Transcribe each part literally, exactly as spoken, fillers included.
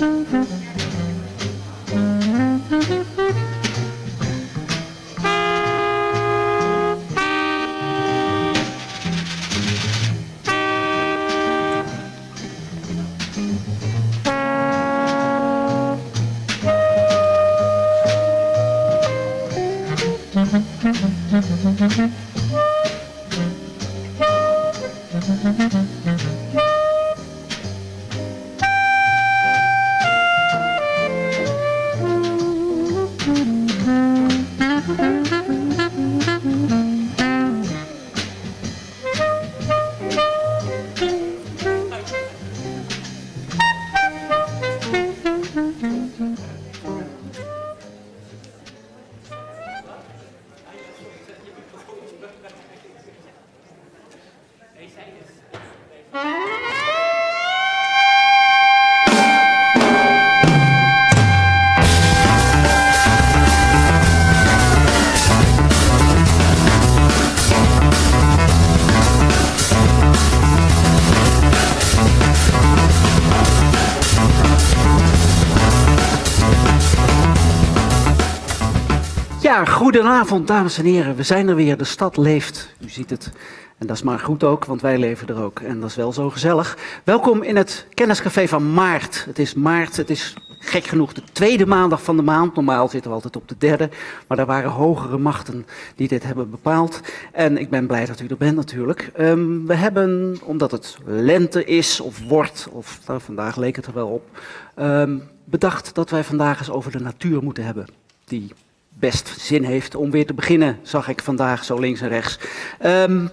Ja, goedenavond dames en heren. We zijn er weer. De stad leeft. U ziet het. En dat is maar goed ook, want wij leven er ook. En dat is wel zo gezellig. Welkom in het kenniscafé van maart. Het is maart. Het is gek genoeg de tweede maandag van de maand. Normaal zitten we altijd op de derde. Maar er waren hogere machten die dit hebben bepaald. En ik ben blij dat u er bent natuurlijk. Um, we hebben, omdat het lente is of wordt, of nou, vandaag leek het er wel op, um, bedacht dat wij vandaag eens over de natuur moeten hebben. Die best zin heeft om weer te beginnen, zag ik vandaag zo links en rechts. Um,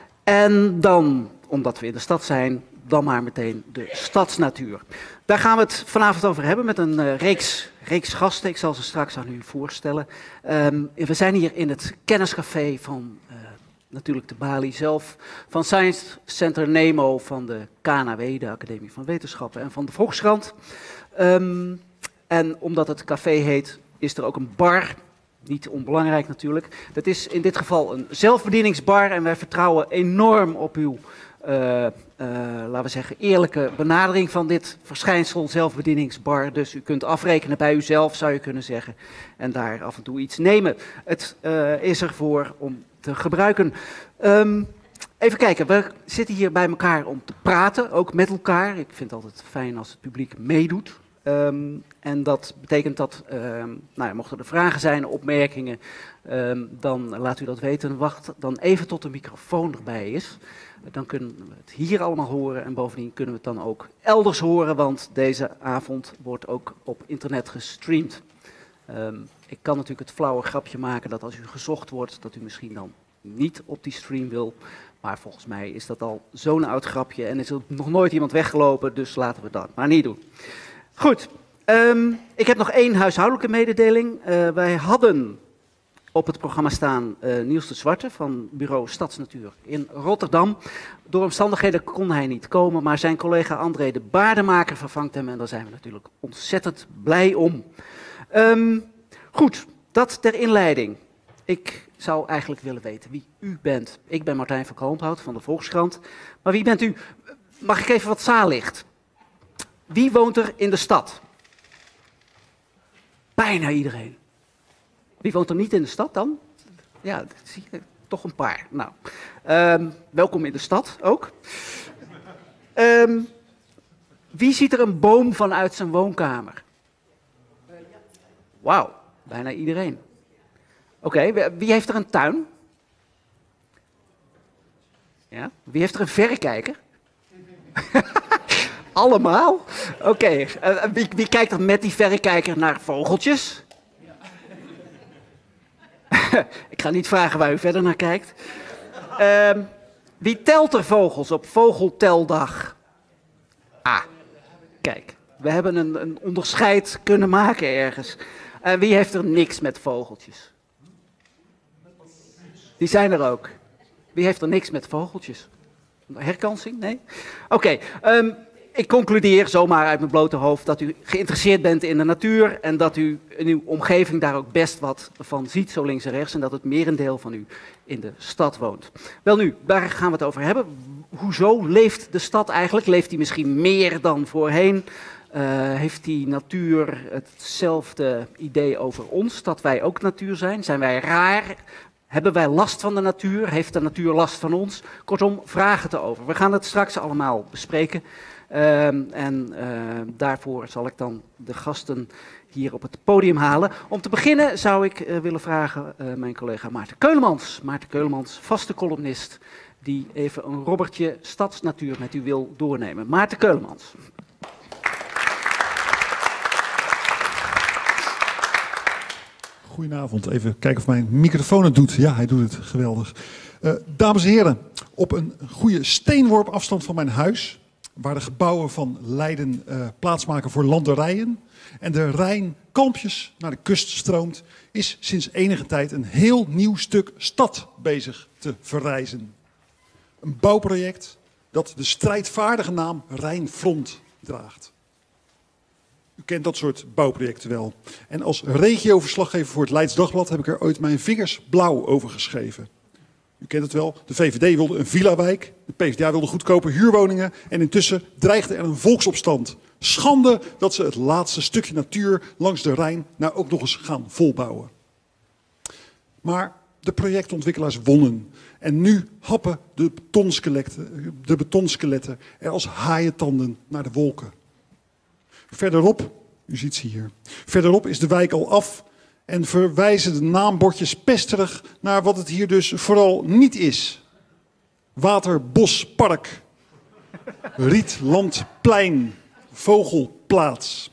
en dan, omdat we in de stad zijn, dan maar meteen de stadsnatuur. Daar gaan we het vanavond over hebben met een uh, reeks, reeks gasten. Ik zal ze straks aan u voorstellen. Um, we zijn hier in het kenniscafé van uh, natuurlijk de Bali zelf, van Science Center Nemo, van de K N W, de Academie van Wetenschappen, en van de Volkskrant. Um, en omdat het café heet, is er ook een bar. Niet onbelangrijk natuurlijk. Dat is in dit geval een zelfbedieningsbar en wij vertrouwen enorm op uw, uh, uh, laten we zeggen, eerlijke benadering van dit verschijnsel, zelfbedieningsbar. Dus u kunt afrekenen bij uzelf, zou je kunnen zeggen, en daar af en toe iets nemen. Het uh, is ervoor om te gebruiken. Um, even kijken, we zitten hier bij elkaar om te praten, ook met elkaar. Ik vind het altijd fijn als het publiek meedoet. Um, en dat betekent dat, um, nou ja, mochten er vragen zijn, opmerkingen, um, dan laat u dat weten. Wacht dan even tot de microfoon erbij is. Dan kunnen we het hier allemaal horen en bovendien kunnen we het dan ook elders horen, want deze avond wordt ook op internet gestreamd. Um, ik kan natuurlijk het flauwe grapje maken dat als u gezocht wordt, dat u misschien dan niet op die stream wil. Maar volgens mij is dat al zo'n oud grapje en is er nog nooit iemand weggelopen, dus laten we dat maar niet doen. Goed, um, ik heb nog één huishoudelijke mededeling. Uh, wij hadden op het programma staan uh, Niels de Zwarte van bureau Stadsnatuur in Rotterdam. Door omstandigheden kon hij niet komen, maar zijn collega André de Baardemaker vervangt hem en daar zijn we natuurlijk ontzettend blij om. Um, goed, dat ter inleiding. Ik zou eigenlijk willen weten wie u bent. Ik ben Martijn van Kalmthout van de Volkskrant. Maar wie bent u? Mag ik even wat zaallicht? Wie woont er in de stad? Bijna iedereen. Wie woont er niet in de stad dan? Ja, dat zie je toch een paar. Nou, um, welkom in de stad ook. Um, wie ziet er een boom vanuit zijn woonkamer? Wauw, bijna iedereen. Oké, okay, wie heeft er een tuin? Ja, wie heeft er een verrekijker? Allemaal? Oké, okay. uh, wie, wie kijkt er met die verrekijker naar vogeltjes? Ja. Ik ga niet vragen waar u verder naar kijkt. Uh, wie telt er vogels op vogelteldag? Ah, kijk, we hebben een, een onderscheid kunnen maken ergens. Uh, wie heeft er niks met vogeltjes? Die zijn er ook. Wie heeft er niks met vogeltjes? Herkansing? Nee? Oké. Okay, um, Ik concludeer zomaar uit mijn blote hoofd dat u geïnteresseerd bent in de natuur en dat u in uw omgeving daar ook best wat van ziet, zo links en rechts, en dat het merendeel van u in de stad woont. Wel nu, daar gaan we het over hebben. Hoezo leeft de stad eigenlijk? Leeft die misschien meer dan voorheen? Uh, heeft die natuur hetzelfde idee over ons, dat wij ook natuur zijn? Zijn wij raar? Hebben wij last van de natuur? Heeft de natuur last van ons? Kortom, vragen te over. We gaan het straks allemaal bespreken. Uh, en uh, daarvoor zal ik dan de gasten hier op het podium halen. Om te beginnen zou ik uh, willen vragen uh, mijn collega Maarten Keulemans. Maarten Keulemans, vaste columnist, die even een robbertje stadsnatuur met u wil doornemen. Maarten Keulemans. Goedenavond, even kijken of mijn microfoon het doet. Ja, hij doet het, geweldig. Uh, dames en heren, op een goede steenworp afstand van mijn huis, waar de gebouwen van Leiden uh, plaatsmaken voor landerijen en de Rijn kalmpjes naar de kust stroomt, is sinds enige tijd een heel nieuw stuk stad bezig te verrijzen. Een bouwproject dat de strijdvaardige naam Rijnfront draagt. U kent dat soort bouwprojecten wel. En als regioverslaggever voor het Leids Dagblad heb ik er ooit mijn vingers blauw over geschreven. U kent het wel, de V V D wilde een villa-wijk, de P v d A wilde goedkope huurwoningen en intussen dreigde er een volksopstand. Schande dat ze het laatste stukje natuur langs de Rijn nou ook nog eens gaan volbouwen. Maar de projectontwikkelaars wonnen en nu happen de betonskeletten, de betonskeletten er als haaientanden naar de wolken. Verderop, u ziet ze hier, verderop is de wijk al af en verwijzen de naambordjes pesterig naar wat het hier dus vooral niet is. Waterbospark, Rietlandplein, Vogelplaats.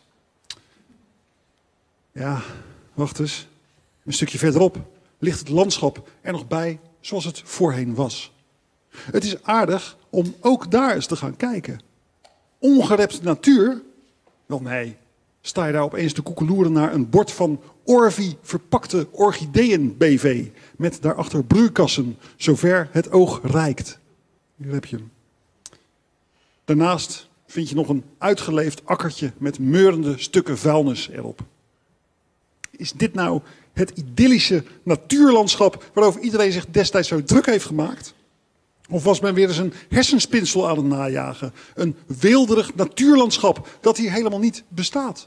Ja, wacht eens, een stukje verderop ligt het landschap er nog bij zoals het voorheen was. Het is aardig om ook daar eens te gaan kijken. Ongerepte natuur. Wel nee, sta je daar opeens te koekeloeren naar een bord van Orvi verpakte orchideeën B V. Met daarachter broeikassen, zover het oog reikt. Hier heb je hem. Daarnaast vind je nog een uitgeleefd akkertje met meurende stukken vuilnis erop. Is dit nou het idyllische natuurlandschap waarover iedereen zich destijds zo druk heeft gemaakt? Of was men weer eens een hersenspinsel aan het najagen? Een weelderig natuurlandschap dat hier helemaal niet bestaat.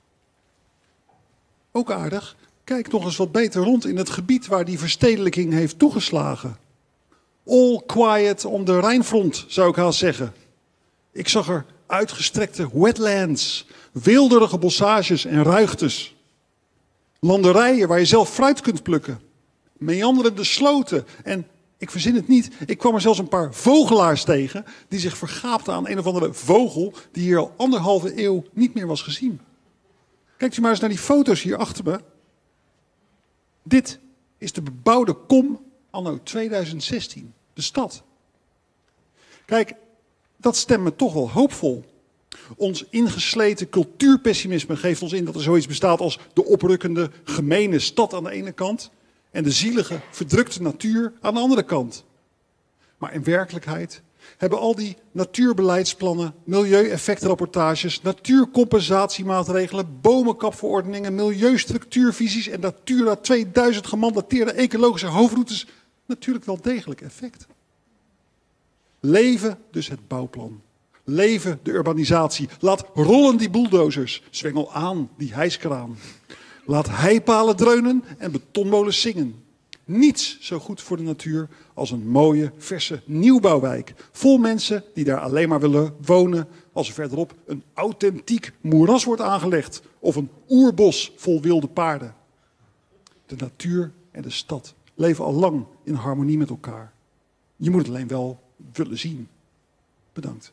Ook aardig, kijk nog eens wat beter rond in het gebied waar die verstedelijking heeft toegeslagen. All quiet on the Rijnfront, zou ik haast zeggen. Ik zag er uitgestrekte wetlands, weelderige bossages en ruigtes. Landerijen waar je zelf fruit kunt plukken. Meanderende sloten en... ik verzin het niet. Ik kwam er zelfs een paar vogelaars tegen die zich vergaapten aan een of andere vogel die hier al anderhalve eeuw niet meer was gezien. Kijkt u maar eens naar die foto's hier achter me. Dit is de bebouwde kom anno tweeduizend zestien. De stad. Kijk, dat stemt me toch wel hoopvol. Ons ingesleten cultuurpessimisme geeft ons in dat er zoiets bestaat als de oprukkende, gemene stad aan de ene kant en de zielige, verdrukte natuur aan de andere kant. Maar in werkelijkheid hebben al die natuurbeleidsplannen, milieueffectrapportages, natuurcompensatiemaatregelen, bomenkapverordeningen, milieustructuurvisies en Natura tweeduizend gemandateerde ecologische hoofdroutes natuurlijk wel degelijk effect. Leven dus het bouwplan. Leven de urbanisatie. Laat rollen die bulldozers. Zwengel aan die hijskraan. Laat heipalen dreunen en betonmolens zingen. Niets zo goed voor de natuur als een mooie, verse nieuwbouwwijk. Vol mensen die daar alleen maar willen wonen als er verderop een authentiek moeras wordt aangelegd. Of een oerbos vol wilde paarden. De natuur en de stad leven al lang in harmonie met elkaar. Je moet het alleen wel willen zien. Bedankt.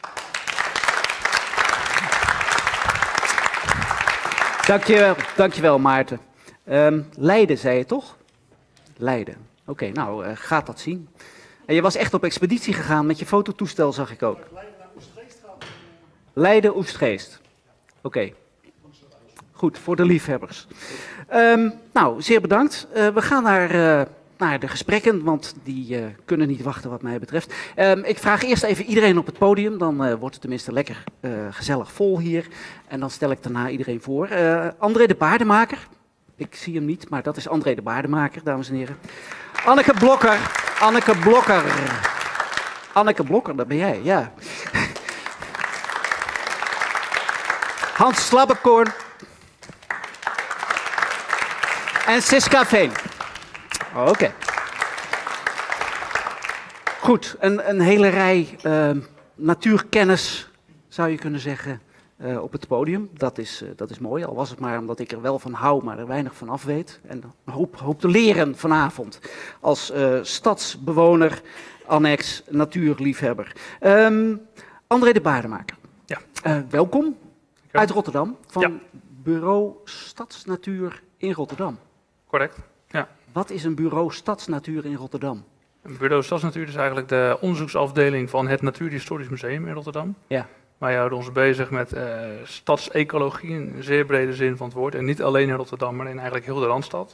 Dankjewel, dankjewel Maarten. Um, Leiden, zei je toch? Leiden. Oké, okay, nou, uh, gaat dat zien. En je was echt op expeditie gegaan met je fototoestel, zag ik ook. Leiden naar Oestgeest gaan. Leiden, Oestgeest. Oké. Okay. Goed, voor de liefhebbers. Um, nou, zeer bedankt. Uh, we gaan naar, uh, naar de gesprekken, want die uh, kunnen niet wachten wat mij betreft. Um, ik vraag eerst even iedereen op het podium, dan uh, wordt het tenminste lekker uh, gezellig vol hier. En dan stel ik daarna iedereen voor. Uh, André de Baardemaker. Ik zie hem niet, maar dat is André de Baardemaker, dames en heren. Anneke Blokker. Anneke Blokker. Anneke Blokker, dat ben jij, ja. Hans Slabbekoorn. En Siska Veen. Oké. Okay. Goed, een, een hele rij uh, natuurkennis, zou je kunnen zeggen, uh, op het podium. Dat is, uh, dat is mooi, al was het maar omdat ik er wel van hou, maar er weinig van af weet. En hoop, hoop te leren vanavond als uh, stadsbewoner, annex, natuurliefhebber. Um, André de Baardemaker, ja. uh, welkom uit Rotterdam, van ja. Bureau Stadsnatuur in Rotterdam. Correct, ja. Wat is een Bureau Stadsnatuur in Rotterdam? Een Bureau Stadsnatuur is eigenlijk de onderzoeksafdeling van het Natuurhistorisch Museum in Rotterdam. Ja. Wij houden ons bezig met uh, stadsecologie in een zeer brede zin van het woord. En niet alleen in Rotterdam, maar in eigenlijk heel de Randstad.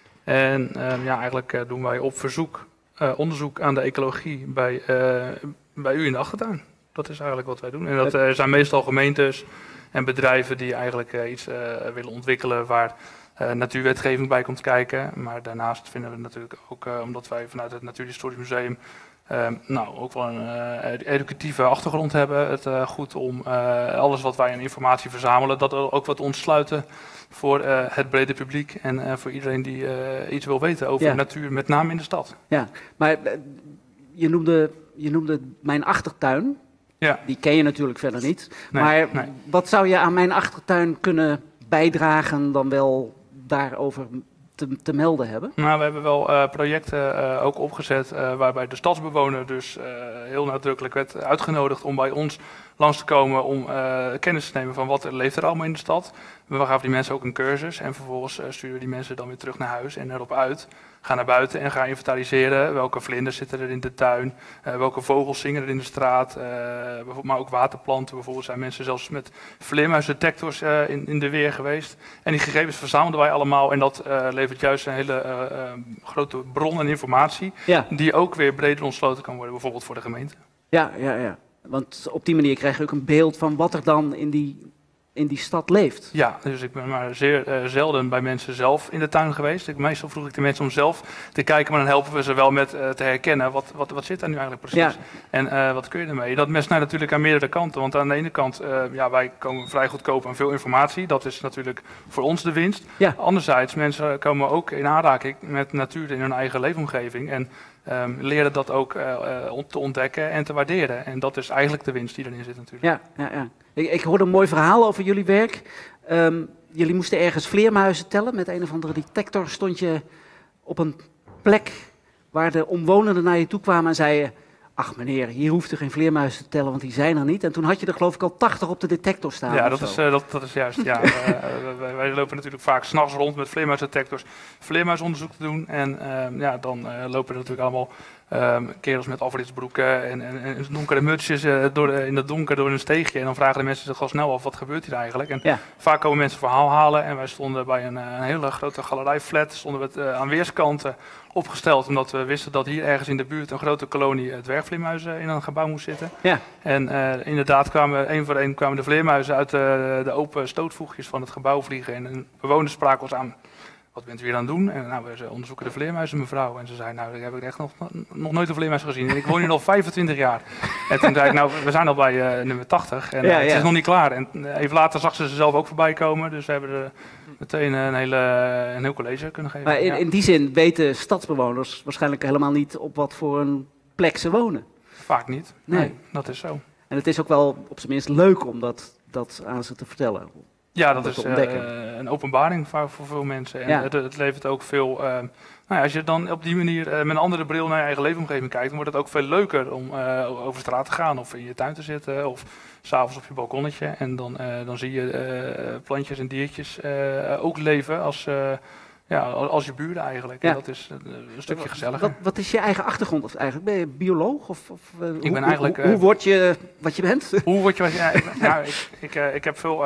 En uh, ja, eigenlijk uh, doen wij op verzoek uh, onderzoek aan de ecologie bij, uh, bij u in de achtertuin. Dat is eigenlijk wat wij doen. En dat uh, zijn meestal gemeentes en bedrijven die eigenlijk uh, iets uh, willen ontwikkelen waar uh, natuurwetgeving bij komt kijken. Maar daarnaast vinden we natuurlijk ook, uh, omdat wij vanuit het Natuurhistorisch Museum Uh, nou, ook wel een uh, educatieve achtergrond hebben. Het uh, goed om uh, alles wat wij aan informatie verzamelen, dat ook wat ontsluiten voor uh, het brede publiek en uh, voor iedereen die uh, iets wil weten over ja. natuur, met name in de stad. Ja, maar uh, je, noemde, je noemde mijn achtertuin. Ja. Die ken je natuurlijk verder niet. Nee, maar nee. wat zou je aan mijn achtertuin kunnen bijdragen dan wel daarover Te, te melden hebben? Nou, we hebben wel uh, projecten uh, ook opgezet uh, waarbij de stadsbewoner dus uh, heel nadrukkelijk werd uitgenodigd om bij ons langs te komen om uh, kennis te nemen van wat er leeft er allemaal in de stad. We gaven die mensen ook een cursus en vervolgens uh, sturen we die mensen dan weer terug naar huis en erop uit. Ga naar buiten en ga inventariseren welke vlinders zitten er in de tuin, uh, welke vogels zingen er in de straat, uh, maar ook waterplanten. Bijvoorbeeld zijn mensen zelfs met vleermuisdetectors uh, in, in de weer geweest. En die gegevens verzamelden wij allemaal en dat uh, levert juist een hele uh, uh, grote bron aan informatie, ja. die ook weer breder ontsloten kan worden, bijvoorbeeld voor de gemeente. Ja, ja, ja. Want op die manier krijg je ook een beeld van wat er dan in die, in die stad leeft. Ja, dus ik ben maar zeer uh, zelden bij mensen zelf in de tuin geweest. Ik, meestal vroeg ik de mensen om zelf te kijken, maar dan helpen we ze wel met uh, te herkennen. Wat, wat, wat zit daar nu eigenlijk precies? Ja. En uh, wat kun je ermee? Dat mes snijdt natuurlijk aan meerdere kanten. Want aan de ene kant, uh, ja, wij komen vrij goedkoop aan veel informatie. Dat is natuurlijk voor ons de winst. Ja. Anderzijds, mensen komen ook in aanraking met natuur in hun eigen leefomgeving. En Um, leren dat ook uh, uh, te ontdekken en te waarderen. En dat is eigenlijk de winst die erin zit natuurlijk. Ja, ja, ja. Ik, ik hoorde een mooi verhaal over jullie werk. Um, jullie moesten ergens vleermuizen tellen. Met een of andere detector stond je op een plek waar de omwonenden naar je toe kwamen en zeiden: ach meneer, hier hoeft u geen vleermuizen te tellen, want die zijn er niet. En toen had je er geloof ik al tachtig op de detector staan. Ja, dat is, uh, dat, dat is juist. Ja. uh, wij, wij lopen natuurlijk vaak 's nachts rond met vleermuisdetectors vleermuisonderzoek te doen. En uh, ja, dan uh, lopen er natuurlijk allemaal um, kerels met afritsbroeken en, en, en donkere mutsjes uh, door de, in het donker door een steegje. En dan vragen de mensen zich al snel af, wat gebeurt hier eigenlijk? En ja. vaak komen mensen verhaal halen. En wij stonden bij een, een hele grote galerijflat, stonden we het, uh, aan weerskanten opgesteld, omdat we wisten dat hier ergens in de buurt een grote kolonie dwergvleermuizen in een gebouw moest zitten. Ja. En uh, inderdaad kwamen één voor één kwamen de vleermuizen uit de, de open stootvoegjes van het gebouw vliegen. En een bewoner sprak ons aan: wat bent u hier aan het doen? En nou, we onderzoeken de vleermuizen, mevrouw. En ze zei: nou, ik heb echt nog, nog nooit een vleermuis gezien. En ik woon hier al vijfentwintig jaar. En toen zei ik: nou, we zijn al bij uh, nummer tachtig. En uh, ja, het ja. is nog niet klaar. En uh, even later zag ze ze zelf ook voorbij komen. Dus we hebben de, meteen een, hele, een heel college kunnen geven. Maar in, ja. in die zin weten stadsbewoners waarschijnlijk helemaal niet op wat voor een plek ze wonen. Vaak niet. Nee, nee dat is zo. En het is ook wel op zijn minst leuk om dat, dat aan ze te vertellen. Ja, dat, dat is uh, een openbaring voor, voor veel mensen. En ja. het, het levert ook veel. Uh, nou ja, als je dan op die manier uh, met een andere bril naar je eigen leefomgeving kijkt, dan wordt het ook veel leuker om uh, over straat te gaan of in je tuin te zitten of 's avonds op je balkonnetje. En dan, uh, dan zie je uh, plantjes en diertjes uh, ook leven als, uh, ja, als je buren eigenlijk. Ja. En dat is uh, een stukje gezelliger. Wat, wat is je eigen achtergrond? Of eigenlijk ben je bioloog? Of, of, uh, ik hoe, ben eigenlijk, hoe, hoe word je wat je bent? Hoe word je wat je ja, ik, ja, ik, ik, uh, ik heb veel uh,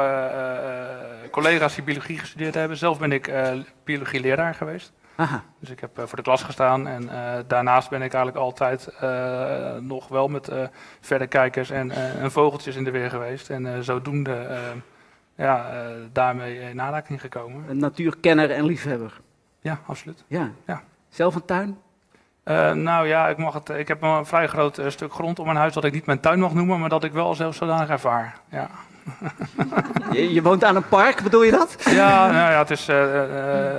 uh, collega's die biologie gestudeerd hebben. Zelf ben ik uh, biologieleraar geweest. Aha. Dus ik heb uh, voor de klas gestaan en uh, daarnaast ben ik eigenlijk altijd uh, nog wel met uh, verrekijkers en, uh, en vogeltjes in de weer geweest. En uh, zodoende uh, ja, uh, daarmee in aanraking gekomen. Een natuurkenner en liefhebber. Ja, absoluut. Ja. Ja. Zelf een tuin? Uh, nou ja, ik, mag het, ik heb een vrij groot uh, stuk grond om mijn huis dat ik niet mijn tuin mag noemen, maar dat ik wel zelfs zodanig ervaar. Ja. je, je woont aan een park, bedoel je dat? Ja, nou ja, het, is, uh, uh,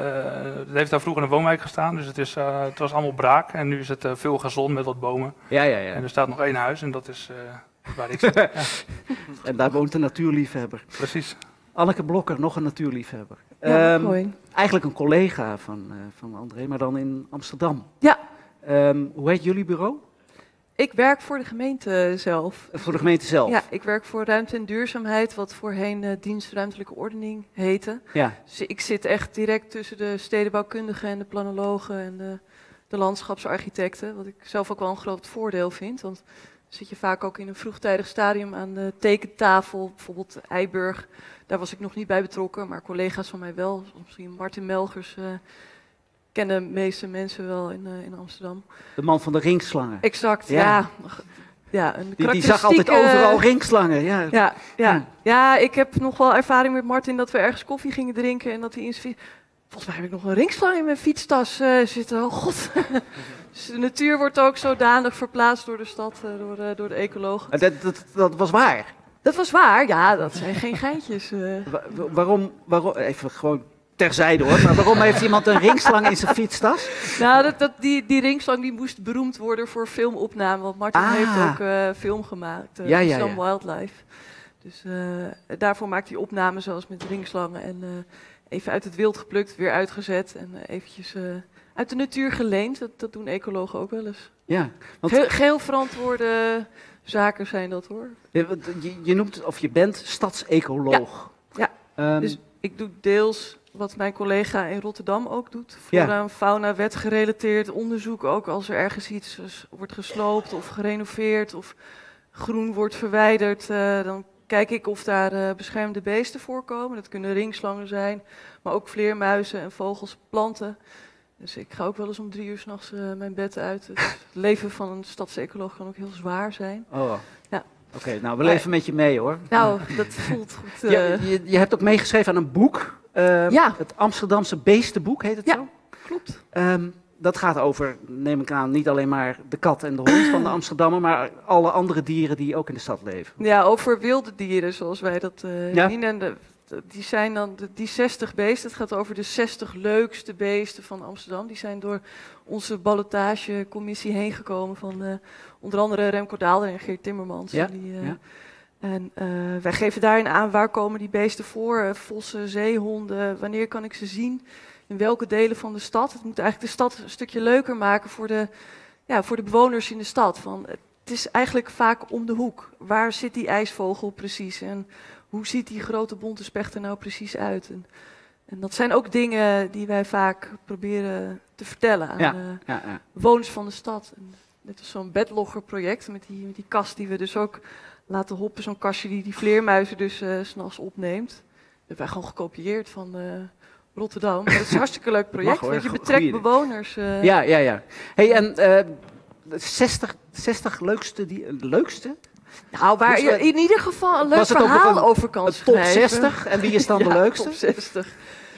het heeft daar vroeger een woonwijk gestaan, dus het, is, uh, het was allemaal braak. En nu is het uh, veel gazon met wat bomen. Ja, ja, ja. En er staat nog één huis en dat is uh, waar ik zit. Ja. En daar woont een natuurliefhebber. Precies. Anneke Blokker, nog een natuurliefhebber. Ja, um, mooi. Eigenlijk een collega van, uh, van André, maar dan in Amsterdam. Ja. Um, hoe heet jullie bureau? Ik werk voor de gemeente zelf. Voor de gemeente zelf? Ja, ik werk voor Ruimte en Duurzaamheid, wat voorheen uh, Dienst Ruimtelijke Ordening heette. Ja. Dus ik zit echt direct tussen de stedenbouwkundigen en de planologen en de, de landschapsarchitecten. Wat ik zelf ook wel een groot voordeel vind. Want dan zit je vaak ook in een vroegtijdig stadium aan de tekentafel. Bijvoorbeeld Eiburg, daar was ik nog niet bij betrokken, maar collega's van mij wel. Misschien Martin Melgers uh, kennen de meeste mensen wel in, uh, in Amsterdam. De man van de ringslangen. Exact, Ja. ja. ja een die, die zag altijd overal ringslangen. Ja. Ja, ja. Ja. ja, ik heb nog wel ervaring met Martin dat we ergens koffie gingen drinken en dat hij in zijn fiets... Volgens mij heb ik nog een ringslang in mijn fietstas uh, zitten. Oh god. Dus de natuur wordt ook zodanig verplaatst door de stad, uh, door, uh, door de ecologen. Dat, dat, dat was waar? Dat was waar, ja. Dat zijn geen geintjes. Uh. Wa waarom, waarom... Even gewoon terzijde hoor. Maar waarom heeft iemand een ringslang in zijn fietstas? Nou, dat, dat, die, die ringslang die moest beroemd worden voor filmopname. Want Martin ah. heeft ook uh, film gemaakt. Uh, ja, ja, Some ja. Wildlife. Dus uh, daarvoor maakt hij opnames zoals met ringslangen. En uh, even uit het wild geplukt, weer uitgezet. En uh, eventjes uh, uit de natuur geleend. Dat, dat doen ecologen ook wel eens. Ja, want... Ge geheel verantwoorde zaken zijn dat hoor. Je, je noemt, of je bent stadsecoloog. Ja, ja. Um, dus ik doe deels wat mijn collega in Rotterdam ook doet. Flora ja. en fauna, wetgerelateerd onderzoek ook. Als er ergens iets wordt gesloopt of gerenoveerd of groen wordt verwijderd, uh, dan kijk ik of daar uh, beschermde beesten voorkomen. Dat kunnen ringslangen zijn, maar ook vleermuizen en vogels, planten. Dus ik ga ook wel eens om drie uur 's nachts uh, mijn bed uit. Het leven van een stadsecoloog kan ook heel zwaar zijn. Oh, ja. Oké, okay, nou we leven met je mee hoor. Nou, dat voelt goed. Uh... Ja, je, je hebt ook meegeschreven aan een boek. Uh, ja. Het Amsterdamse Beestenboek heet het ja, zo? Klopt. Um, dat gaat over, neem ik aan, niet alleen maar de kat en de hond van de Amsterdammer, maar alle andere dieren die ook in de stad leven. Ja, over wilde dieren zoals wij dat uh, ja. zien. De, die zijn dan de, die zestig beesten. Het gaat over de zestig leukste beesten van Amsterdam. Die zijn door onze ballotagecommissie heen gekomen van uh, onder andere Remco Daalder en Geert Timmermans. Ja. Die, uh, ja. En uh, wij geven daarin aan waar komen die beesten voor. Uh, vossen, zeehonden, wanneer kan ik ze zien? In welke delen van de stad? Het moet eigenlijk de stad een stukje leuker maken voor de, ja, voor de bewoners in de stad. Van, het is eigenlijk vaak om de hoek. Waar zit die ijsvogel precies? En hoe ziet die grote bonte specht er nou precies uit? En, en dat zijn ook dingen die wij vaak proberen te vertellen aan ja, uh, ja, ja. bewoners van de stad. En net als zo'n bedlogger project met die, met die kast die we dus ook laten hoppen. Zo'n kastje die die vleermuizen dus uh, 's nachts opneemt. Dat hebben wij gewoon gekopieerd van uh, Rotterdam. Maar dat is een hartstikke leuk project, Mag, want je betrekt bewoners. Uh, ja, ja, ja. Hey, en uh, zestig, zestig leukste, die, leukste? Nou, waar je in ieder geval een leuk verhaal een, over kan een schrijven. Top zestig, en wie is dan ja, de leukste? Top zestig.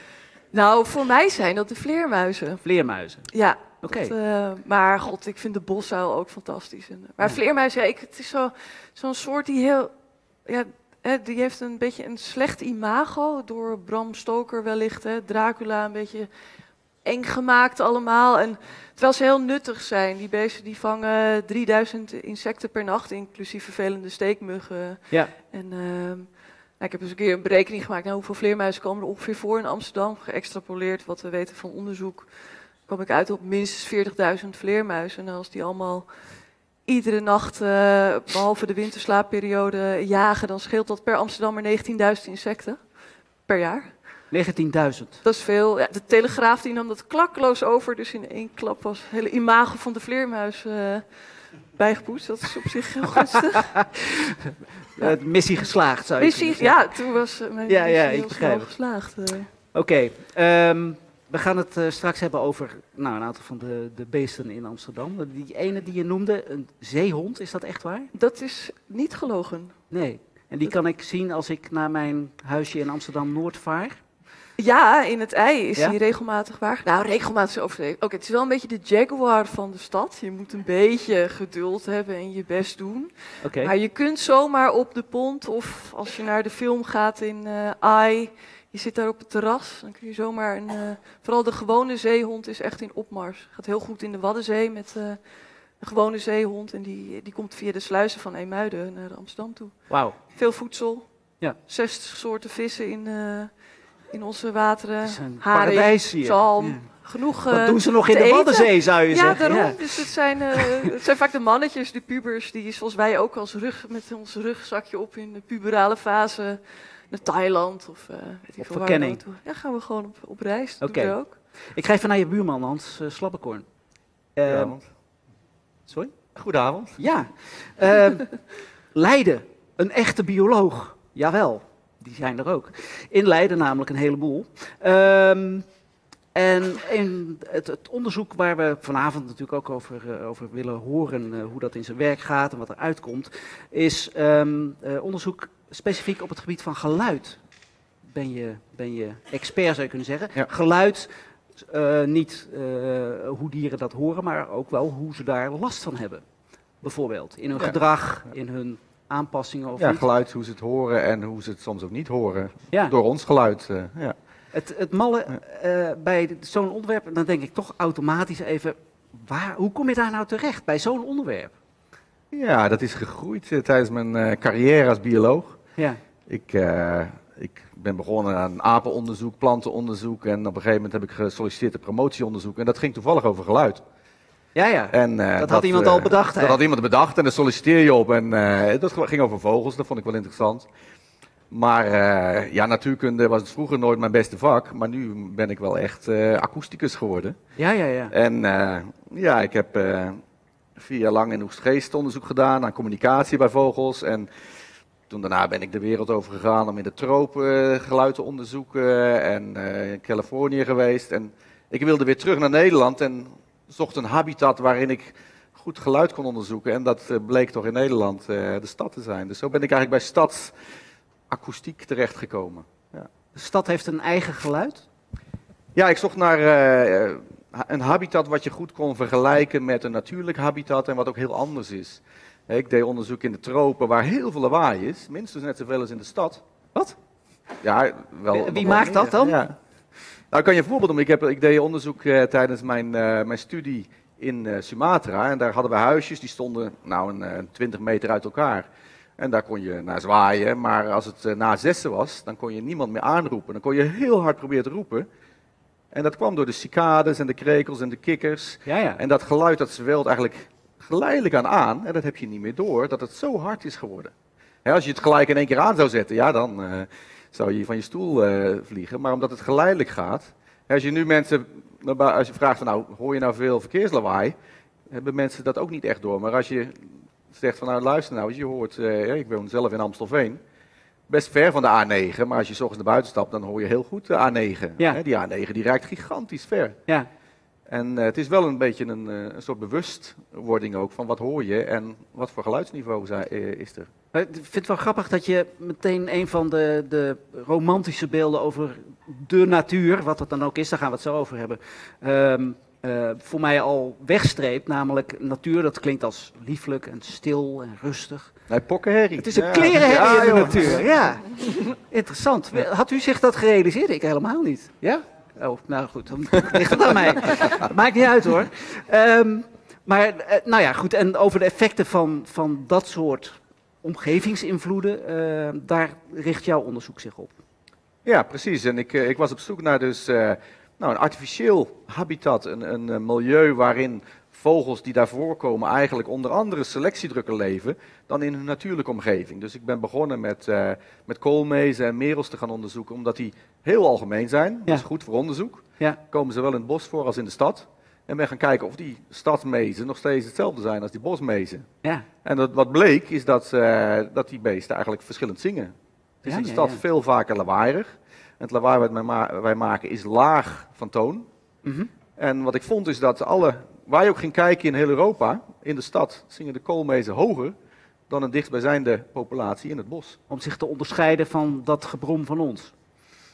Nou, voor mij zijn dat de vleermuizen. Vleermuizen? Ja. Oké. Okay. Uh, maar god, ik vind de bosuil ook fantastisch. En, maar ja. vleermuizen, ja, ik, het is zo, zo'n soort die heel... Ja, hè, die heeft een beetje een slecht imago, door Bram Stoker wellicht. Hè, Dracula een beetje eng gemaakt allemaal. En terwijl ze heel nuttig zijn. Die beesten die vangen drieduizend insecten per nacht, inclusief vervelende steekmuggen. Ja. En uh, nou, ik heb eens een keer een berekening gemaakt. Nou, hoeveel vleermuizen komen er ongeveer voor in Amsterdam? Geëxtrapoleerd wat we weten van onderzoek. Kwam ik uit op minstens veertigduizend vleermuizen. En als die allemaal iedere nacht, uh, behalve de winterslaapperiode, jagen, dan scheelt dat per Amsterdammer negentienduizend insecten per jaar. negentienduizend. Dat is veel. Ja, de Telegraaf die nam dat klakkeloos over, dus in één klap was het hele imago van de vleermuis uh, bijgepoetst. Dat is op zich heel gunstig. ja. uh, missie geslaagd, zou je missie, zeggen. Ja, toen was uh, mijn ja, missie ja, heel ik begrijp snel geslaagd. Uh. Oké, okay, um, we gaan het uh, straks hebben over nou, een aantal van de, de beesten in Amsterdam. Die ene die je noemde, een zeehond, is dat echt waar? Dat is niet gelogen. Nee, en die kan ik zien als ik naar mijn huisje in Amsterdam-Noord vaar? Ja, in het ei is Ja? hij regelmatig waar. Nou, regelmatig is overdreven. Oké, het is wel een beetje de jaguar van de stad. Je moet een beetje geduld hebben en je best doen. Oké. Maar je kunt zomaar op de pont of als je naar de film gaat in uh, Ai, je zit daar op het terras, dan kun je zomaar een... Uh, vooral de gewone zeehond is echt in opmars. Gaat heel goed in de Waddenzee met uh, de gewone zeehond. En die, die komt via de sluizen van Eemuiden naar Amsterdam toe. Wauw. Veel voedsel. Ja. zestig soorten vissen in, uh, in onze wateren. Het is een Haring, paradijs hier. zalm. Ja. Genoeg Wat uh, doen ze nog in te de eten. Waddenzee, zou je Ja, zeggen? daarom. Ja. Dus het zijn, uh, het zijn vaak de mannetjes, de pubers, die zoals wij ook als rug, met ons rugzakje op in de puberale fase naar Thailand of uh, weet ik veel waar we verkenning. naartoe. Ja, gaan we gewoon op, op reis. Dat Oké. doen we ook. Ik ga even naar je buurman, Hans uh, Slabbekorn. Uh, Goedenavond. sorry? Goedenavond. Ja. Uh, Leiden, een echte bioloog. Jawel, die zijn er ook. In Leiden namelijk een heleboel. Um, en in het, het onderzoek waar we vanavond natuurlijk ook over, uh, over willen horen, uh, hoe dat in zijn werk gaat en wat er uitkomt, is um, uh, onderzoek specifiek op het gebied van geluid. Ben je, ben je expert, zou je kunnen zeggen. Ja. Geluid, uh, niet uh, hoe dieren dat horen, maar ook wel hoe ze daar last van hebben. Bijvoorbeeld in hun Ja. gedrag, in hun aanpassingen of Ja, niet. geluid, hoe ze het horen en hoe ze het soms ook niet horen. Ja. Door ons geluid. Uh, ja. Het, het malle uh, bij zo'n onderwerp, dan denk ik toch automatisch even, waar, hoe kom je daar nou terecht bij zo'n onderwerp? ja, dat is gegroeid uh, tijdens mijn uh, carrière als bioloog. Ja, Ik, uh, ik ben begonnen aan apenonderzoek, plantenonderzoek en op een gegeven moment heb ik gesolliciteerd op promotieonderzoek. En dat ging toevallig over geluid. ja, ja. En, uh, dat had iemand uh, al bedacht. Dat had iemand bedacht en daar solliciteer je op. En uh, dat ging over vogels, dat vond ik wel interessant. Maar uh, ja, natuurkunde was het vroeger nooit mijn beste vak. Maar nu ben ik wel echt uh, akoesticus geworden. Ja, ja, ja. En uh, ja, ik heb uh, vier jaar lang in Oegstgeest onderzoek gedaan aan communicatie bij vogels. En toen daarna ben ik de wereld over gegaan om in de tropen uh, geluid te onderzoeken. En uh, in Californië geweest. En ik wilde weer terug naar Nederland en zocht een habitat waarin ik goed geluid kon onderzoeken. En dat uh, bleek toch in Nederland uh, de stad te zijn. Dus zo ben ik eigenlijk bij stadsakoestiek terechtgekomen. Ja. De stad heeft een eigen geluid? Ja, ik zocht naar uh, een habitat wat je goed kon vergelijken met een natuurlijk habitat en wat ook heel anders is. Ik deed onderzoek in de tropen waar heel veel lawaai is, minstens net zoveel als in de stad. Wat? Ja, wel. Wie nog wel maakt dat meer. dan? Ja. Nou, ik kan je een voorbeeld noemen. Ik, heb, ik deed onderzoek uh, tijdens mijn, uh, mijn studie in uh, Sumatra en daar hadden we huisjes die stonden nou een uh, twintig meter uit elkaar. En daar kon je naar zwaaien, maar als het uh, na zessen was, dan kon je niemand meer aanroepen. Dan kon je heel hard proberen te roepen. En dat kwam door de cicades en de krekels en de kikkers. Ja, ja. En dat geluid dat zwelt eigenlijk geleidelijk aan aan. En dat heb je niet meer door, dat het zo hard is geworden. Hè, als je het gelijk in één keer aan zou zetten, ja, dan uh, zou je van je stoel uh, vliegen. Maar omdat het geleidelijk gaat. Hè, als je nu mensen, als je vraagt van nou, hoor je nou veel verkeerslawaai? Hebben mensen dat ook niet echt door. Maar als je zegt van nou, luister nou, je hoort, uh, ik woon zelf in Amstelveen. Best ver van de A negen, maar als je 's ochtends naar buiten stapt, dan hoor je heel goed de A negen. Ja. Hè, die A negen die reikt gigantisch ver. Ja. En uh, het is wel een beetje een, uh, een soort bewustwording ook van wat hoor je en wat voor geluidsniveau zijn, uh, is er. Ik vind het wel grappig dat je meteen een van de, de romantische beelden over de natuur, wat dat dan ook is, daar gaan we het zo over hebben, um, uh, voor mij al wegstreept. Namelijk natuur, dat klinkt als lieflijk en stil en rustig. Nee, pokkenherrie. Het is een Ja. klerenherrie Ja, in de joh. natuur, ja. Interessant. Had u zich dat gerealiseerd? Ik helemaal niet. Ja? Oh, nou goed, dan ligt het aan mij. Maakt niet uit hoor. Um, maar, uh, nou ja, goed. En over de effecten van, van dat soort omgevingsinvloeden, uh, daar richt jouw onderzoek zich op. Ja, precies. En ik, uh, ik was op zoek naar dus, uh, nou, een artificieel habitat, een, een, een milieu waarin vogels die daar voorkomen eigenlijk onder andere selectiedrukken leven dan in hun natuurlijke omgeving. Dus ik ben begonnen met, uh, met koolmezen en merels te gaan onderzoeken, omdat die heel algemeen zijn. Ja. Dat is goed voor onderzoek. Ja. Komen zowel in het bos voor als in de stad. En ben gaan kijken of die stadsmezen nog steeds hetzelfde zijn als die bosmezen. Ja. En dat, wat bleek is dat, uh, dat die beesten eigenlijk verschillend zingen. Het is Ja, in de ja, stad ja. veel vaker lawaaierig. En het lawaai wat wij, ma- wij maken is laag van toon. Mm-hmm. En wat ik vond is dat alle, waar je ook ging kijken in heel Europa, in de stad, zingen de koolmezen hoger dan een dichtstbijzijnde populatie in het bos. Om zich te onderscheiden van dat gebrom van ons.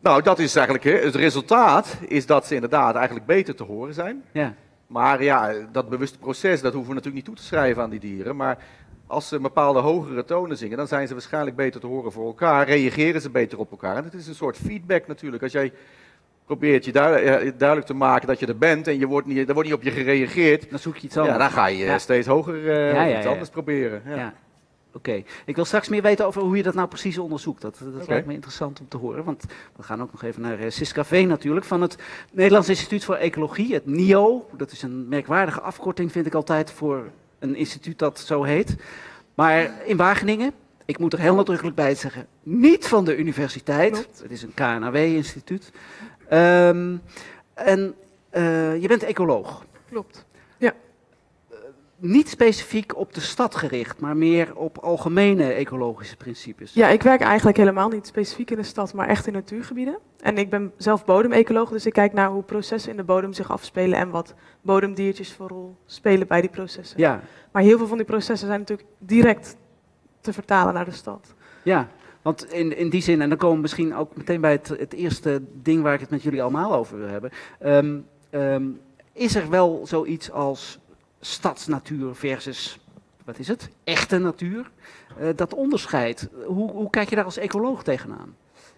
Nou, dat is eigenlijk, hè, het resultaat is dat ze inderdaad eigenlijk beter te horen zijn. Ja. Maar ja, dat bewuste proces, dat hoeven we natuurlijk niet toe te schrijven aan die dieren. Maar als ze bepaalde hogere tonen zingen, dan zijn ze waarschijnlijk beter te horen voor elkaar. Reageren ze beter op elkaar. En het is een soort feedback natuurlijk. Als jij probeert je duidelijk, duidelijk te maken dat je er bent en je wordt niet, er wordt niet op je gereageerd. Dan zoek je iets Ja, anders. dan ga je Ja. steeds hoger uh, Ja, ja, iets ja. anders proberen. Ja. Ja. Oké, ik wil straks meer weten over hoe je dat nou precies onderzoekt. Dat, dat Oké. lijkt me interessant om te horen, want we gaan ook nog even naar uh, Siska Veen natuurlijk, van het Nederlands Instituut voor Ecologie, het N I O. Dat is een merkwaardige afkorting, vind ik altijd, voor een instituut dat zo heet. Maar in Wageningen, ik moet er heel nadrukkelijk bij zeggen, niet van de universiteit. Klopt. Het is een K N A W-instituut. Um, en uh, je bent ecoloog. Klopt. Niet specifiek op de stad gericht, maar meer op algemene ecologische principes. Ja, ik werk eigenlijk helemaal niet specifiek in de stad, maar echt in natuurgebieden. En ik ben zelf bodemecoloog, dus ik kijk naar hoe processen in de bodem zich afspelen en wat bodemdiertjes voor rol spelen bij die processen. Ja, Maar heel veel van die processen zijn natuurlijk direct te vertalen naar de stad. ja. Want in, in die zin, en dan komen we misschien ook meteen bij het, het eerste ding waar ik het met jullie allemaal over wil hebben. Um, um, is er wel zoiets als stadsnatuur versus, wat is het, echte natuur? Uh, dat onderscheid, hoe, hoe kijk je daar als ecoloog tegenaan?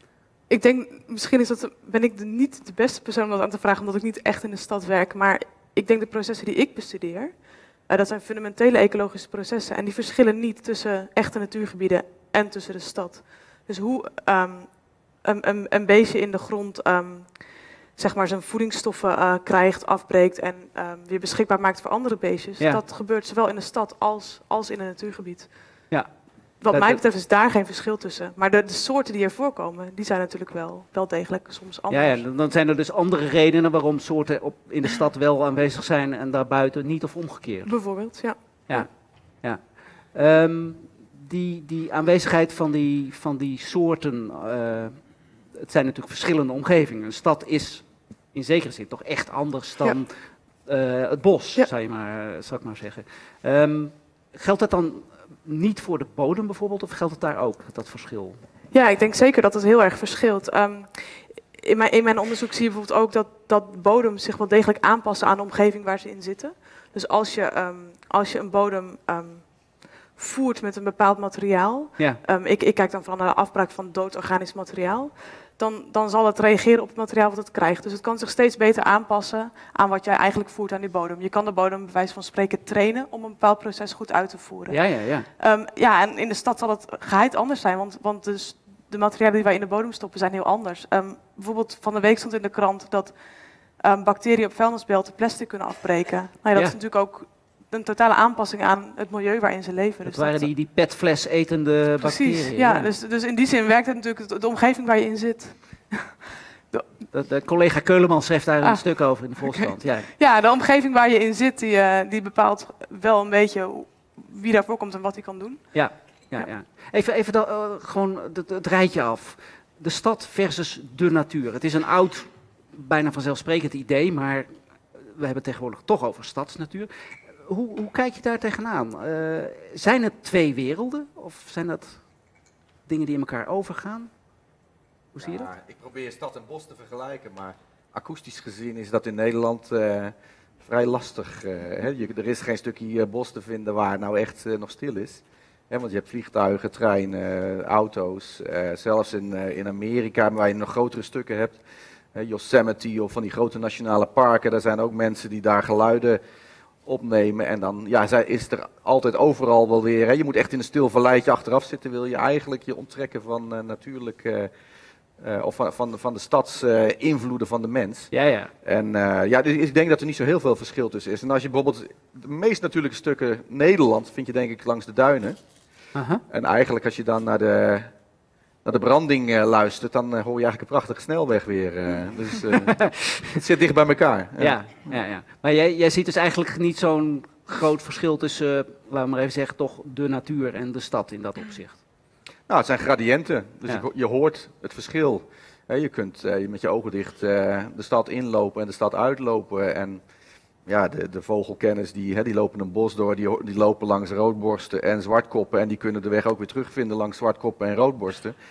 Ik denk, misschien is dat, ben ik de, niet de beste persoon om dat aan te vragen, omdat ik niet echt in de stad werk. Maar ik denk de processen die ik bestudeer, uh, dat zijn fundamentele ecologische processen. En die verschillen niet tussen echte natuurgebieden en tussen de stad. Dus hoe um, een, een, een beestje in de grond um, zeg maar zijn voedingsstoffen uh, krijgt, afbreekt en um, weer beschikbaar maakt voor andere beestjes. Ja. Dat gebeurt zowel in de stad als, als in een natuurgebied. Ja. Wat Dat- mij dat- betreft is daar geen verschil tussen. Maar de, de soorten die er voorkomen, die zijn natuurlijk wel, wel degelijk soms anders. Ja, ja, dan- dan zijn er dus andere redenen waarom soorten op, in de stad wel aanwezig zijn en daarbuiten niet of omgekeerd. Bijvoorbeeld, ja. Ja, ja. Um, die, die aanwezigheid van die, van die soorten, uh, het zijn natuurlijk verschillende omgevingen. Een stad is in zekere zin toch echt anders dan uh, het bos, Ja. zou, je maar, uh, zou ik maar zeggen. Um, geldt dat dan niet voor de bodem bijvoorbeeld, of geldt het daar ook, dat verschil? Ja, ik denk zeker dat het heel erg verschilt. Um, in, mijn, in mijn onderzoek zie je bijvoorbeeld ook dat, dat bodem zich wel degelijk aanpassen aan de omgeving waar ze in zitten. Dus als je, um, als je een bodem um, voert met een bepaald materiaal, Ja, um, ik, ik kijk dan vooral naar de afbraak van dood organisch materiaal, dan, dan zal het reageren op het materiaal wat het krijgt. Dus het kan zich steeds beter aanpassen aan wat jij eigenlijk voert aan die bodem. Je kan de bodem bij wijze van spreken trainen om een bepaald proces goed uit te voeren. ja, ja. ja. Um, ja, en in de stad zal het geheid anders zijn, want, want dus de materialen die wij in de bodem stoppen zijn heel anders. Um, bijvoorbeeld van de week stond in de krant dat um, bacteriën op vuilnisbelten plastic kunnen afbreken. Nou ja, dat Ja. is natuurlijk ook een totale aanpassing aan het milieu waarin ze leven. Dat Dus waren die, die petfles etende Precies, bacteriën. ja. Dus, dus in die zin werkt het natuurlijk de, de omgeving waar je in zit. De, de collega Keulemans schreef daar een Ah, stuk over in de Volkskrant. Ja. Ja, de omgeving waar je in zit, die, uh, die bepaalt wel een beetje hoe- wie daarvoor komt en wat hij kan doen. Ja, ja, ja. Even, even da- uh, gewoon het, het rijtje af. De stad versus de natuur. Het is een oud, bijna vanzelfsprekend idee, maar we hebben het tegenwoordig toch over stadsnatuur. Hoe, hoe kijk je daar tegenaan? Uh, zijn het twee werelden of zijn dat dingen die in elkaar overgaan? Hoe zie je dat? Ja, ik probeer stad en bos te vergelijken, maar akoestisch gezien is dat in Nederland uh, vrij lastig. Uh, hè. Je, er is geen stukje uh, bos te vinden waar het nou echt uh, nog stil is. Hè, want je hebt vliegtuigen, treinen, auto's. Uh, zelfs in, uh, in Amerika, waar je nog grotere stukken hebt. Uh, Yosemite of van die grote nationale parken. Daar zijn ook mensen die daar geluiden opnemen. En dan ja, zij- is er altijd overal wel weer. Hè. Je moet echt in een stil valleitje achteraf zitten. Wil je eigenlijk je onttrekken van uh, natuurlijk... Uh, Uh, of van, van, van de stadsinvloeden uh, van de mens. Ja, ja. En uh, ja, dus ik denk dat er niet zo heel veel verschil tussen is. En als je bijvoorbeeld de meest natuurlijke stukken Nederland vind je denk ik langs de duinen. Aha. En eigenlijk als je dan naar de, naar de branding uh, luistert, dan uh, hoor je eigenlijk een prachtige snelweg weer. Uh, dus uh, het zit dicht bij elkaar. Ja, ja, ja. Maar jij, jij ziet dus eigenlijk niet zo'n groot verschil tussen, uh, laten we maar even zeggen, toch de natuur en de stad in dat opzicht. Nou, het zijn gradiënten, dus Ja. je, je hoort het verschil. Hè, je kunt uh, met je ogen dicht uh, de stad inlopen en de stad uitlopen. En ja, de, de vogelkenners die, hè, die lopen een bos door, die, ho- die lopen langs roodborsten en zwartkoppen. En die kunnen de weg ook weer terugvinden langs zwartkoppen en roodborsten.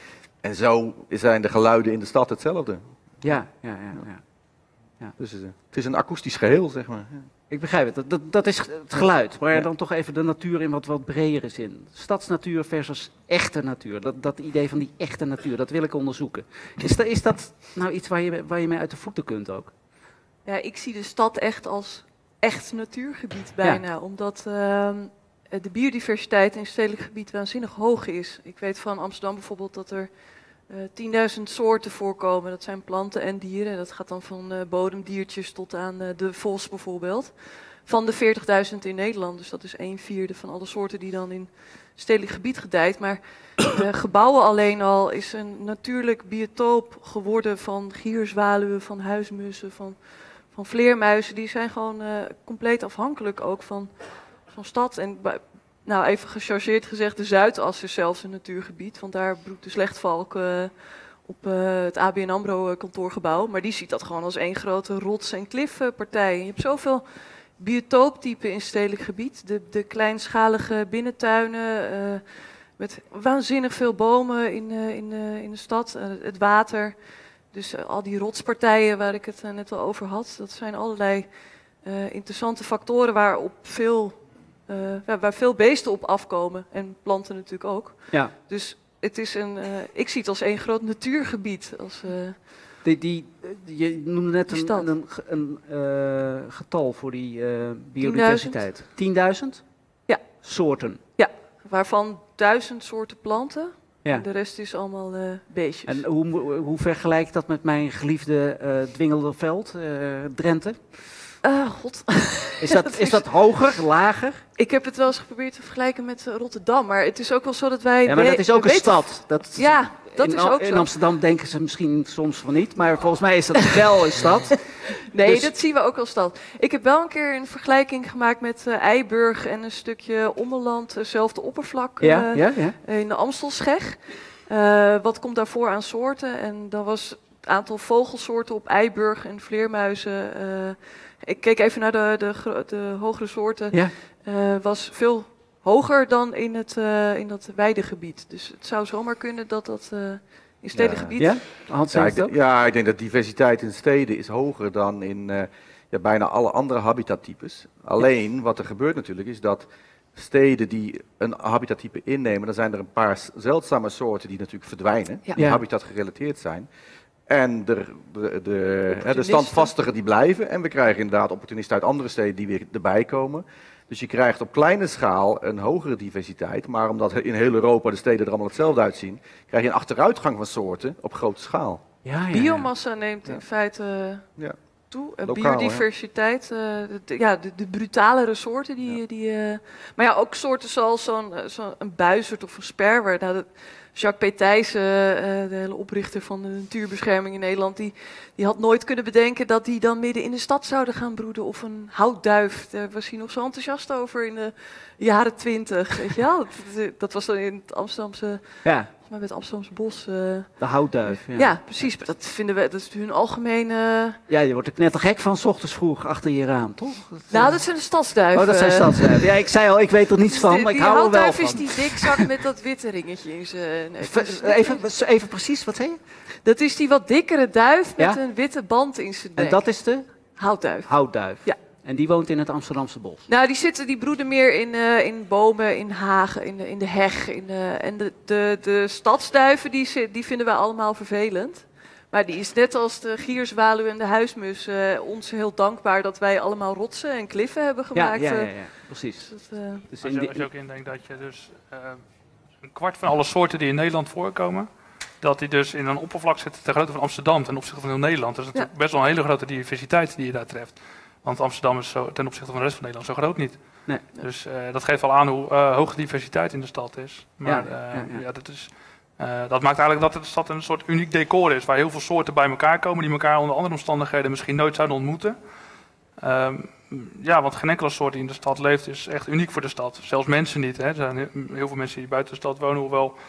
En zo zijn de geluiden in de stad hetzelfde. Ja, ja, ja. ja. Dus uh, het is een akoestisch geheel, zeg maar. Ja. Ik begrijp het. Dat, dat, dat is het geluid. Maar ja. dan toch even de natuur in wat, wat bredere zin. Stadsnatuur versus echte natuur. Dat, dat idee van die echte natuur, dat wil ik onderzoeken. Is, dat, is dat nou iets waar je, waar je mee uit de voeten kunt ook? Ja, ik zie de stad echt als echt natuurgebied bijna. Ja. Omdat uh, de biodiversiteit in het stedelijk gebied waanzinnig hoog is. Ik weet van Amsterdam bijvoorbeeld dat er uh, tienduizend soorten voorkomen. Dat zijn planten en dieren. Dat gaat dan van uh, bodemdiertjes tot aan uh, de vos bijvoorbeeld. Van de veertigduizend in Nederland. Dus dat is een vierde van alle soorten die dan in stedelijk gebied gedijt. Maar de gebouwen alleen al is een natuurlijk biotoop geworden van gierzwaluwen, van huismussen, van, van vleermuizen. Die zijn gewoon uh, compleet afhankelijk ook van, van stad. En nou, even gechargeerd gezegd, de Zuidas is zelfs een natuurgebied. Want daar broedt de slechtvalk uh, op uh, het A B N AMRO kantoorgebouw. Maar die ziet dat gewoon als één grote rots- en klifpartij. Je hebt zoveel biotooptypen in stedelijk gebied. De, de kleinschalige binnentuinen uh, met waanzinnig veel bomen in, uh, in, uh, in de stad. Uh, het water. Dus uh, al die rotspartijen waar ik het uh, net al over had. Dat zijn allerlei uh, interessante factoren waar, op veel, uh, ja, waar veel beesten op afkomen. En planten natuurlijk ook. Ja. Dus het is een, uh, ik zie het als één groot natuurgebied. Als, uh, Die, die, je noemde net een, een, een, een uh, getal voor die uh, biodiversiteit. tienduizend? Ja. Soorten? Ja, waarvan duizend soorten planten. Ja. En de rest is allemaal uh, beestjes. En hoe, hoe vergelijk ik dat met mijn geliefde uh, Dwingelderveld, uh, Drenthe? Uh, God. Is dat, dat is dat hoger, lager? Ik heb het wel eens geprobeerd te vergelijken met uh, Rotterdam, maar het is ook wel zo dat wij... Ja, maar dat is ook een weten... stad. Dat, ja, dat in, is ook in zo. In Amsterdam denken ze misschien soms van niet, maar volgens mij is dat wel een stad. Nee, dus... dat zien we ook als stad. Ik heb wel een keer een vergelijking gemaakt met uh, Eiburg en een stukje Ommeland, hetzelfde oppervlak uh, ja, ja, ja. in de Amstelscheg. Uh, wat komt daarvoor aan soorten? En dat was het aantal vogelsoorten op Eiburg en vleermuizen. Uh, ik keek even naar de, de, de hogere soorten. Ja. Uh, was veel hoger dan in, het, uh, in dat weidegebied. Dus het zou zomaar kunnen dat dat uh, in stedelijk ja. gebied... Ja? Hans, ja, ik, ja, ik denk dat diversiteit in steden is hoger dan in uh, ja, bijna alle andere habitattypes. Alleen, wat er gebeurt natuurlijk, is dat steden die een habitattype innemen, dan zijn er een paar zeldzame soorten die natuurlijk verdwijnen, ja. die ja. habitat gerelateerd zijn. En de, de, de, de standvastigen die blijven. En we krijgen inderdaad opportunisten uit andere steden die weer erbij komen. Dus je krijgt op kleine schaal een hogere diversiteit. Maar omdat in heel Europa de steden er allemaal hetzelfde uitzien, krijg je een achteruitgang van soorten op grote schaal. Ja, ja, ja. Biomassa neemt ja. in feite ja. toe. En Lokaal, biodiversiteit, uh, de, ja, de, de brutalere soorten. Die, ja. die, uh, maar ja, ook soorten zoals zo'n zo een buizerd of een sperwer. Nou, dat, Jacques P. Thijssen, uh, de hele oprichter van de natuurbescherming in Nederland, die, die had nooit kunnen bedenken dat die dan midden in de stad zouden gaan broeden. Of een houtduif, daar was hij nog zo enthousiast over in de jaren twintig. Weet je wel? Dat, dat was dan in het Amsterdamse, ja. met het Amsterdamse bos. Uh, de houtduif. Ja. ja, precies. Maar dat vinden we, dat is hun algemene... Ja, je wordt er knettergek van 's ochtends vroeg achter je raam, toch? Dat, nou, dat zijn de stadsduiven. Oh, dat zijn stadsduiven. Ja, ik zei al, ik weet er niets van, maar ik hou er wel van. Die houtduif is die dikzak met dat witte ringetje in zijn... Nee, even, even precies, wat zei je? Dat is die wat dikkere duif met ja? een witte band in zijn nek. En dat is de? Houtduif. Houtduif. Ja. En die woont in het Amsterdamse bos? Nou, die, zitten, die broeden meer in, uh, in bomen, in hagen, in de, in de heg. In de, en de, de, de stadsduiven, die, die vinden wij allemaal vervelend. Maar die is net als de gierzwaluw en de huismus uh, ons heel dankbaar dat wij allemaal rotsen en kliffen hebben gemaakt. Ja, ja, ja, ja. Precies. Dus dat, uh, dus als, je, als je ook indenkt dat je dus uh, een kwart van alle soorten die in Nederland voorkomen, dat die dus in een oppervlak zitten ter grootte van Amsterdam ten opzichte van heel Nederland. Dat is natuurlijk ja. best wel een hele grote diversiteit die je daar treft. Want Amsterdam is zo, ten opzichte van de rest van Nederland zo groot niet. Nee. Dus uh, dat geeft al aan hoe uh, hoog de diversiteit in de stad is. Maar ja, uh, ja, ja. Ja, dat, is, uh, dat maakt eigenlijk dat de stad een soort uniek decor is, waar heel veel soorten bij elkaar komen, die elkaar onder andere omstandigheden misschien nooit zouden ontmoeten. Um, ja, want geen enkele soort die in de stad leeft is echt uniek voor de stad. Zelfs mensen niet. Hè. Er zijn heel veel mensen die buiten de stad wonen, hoewel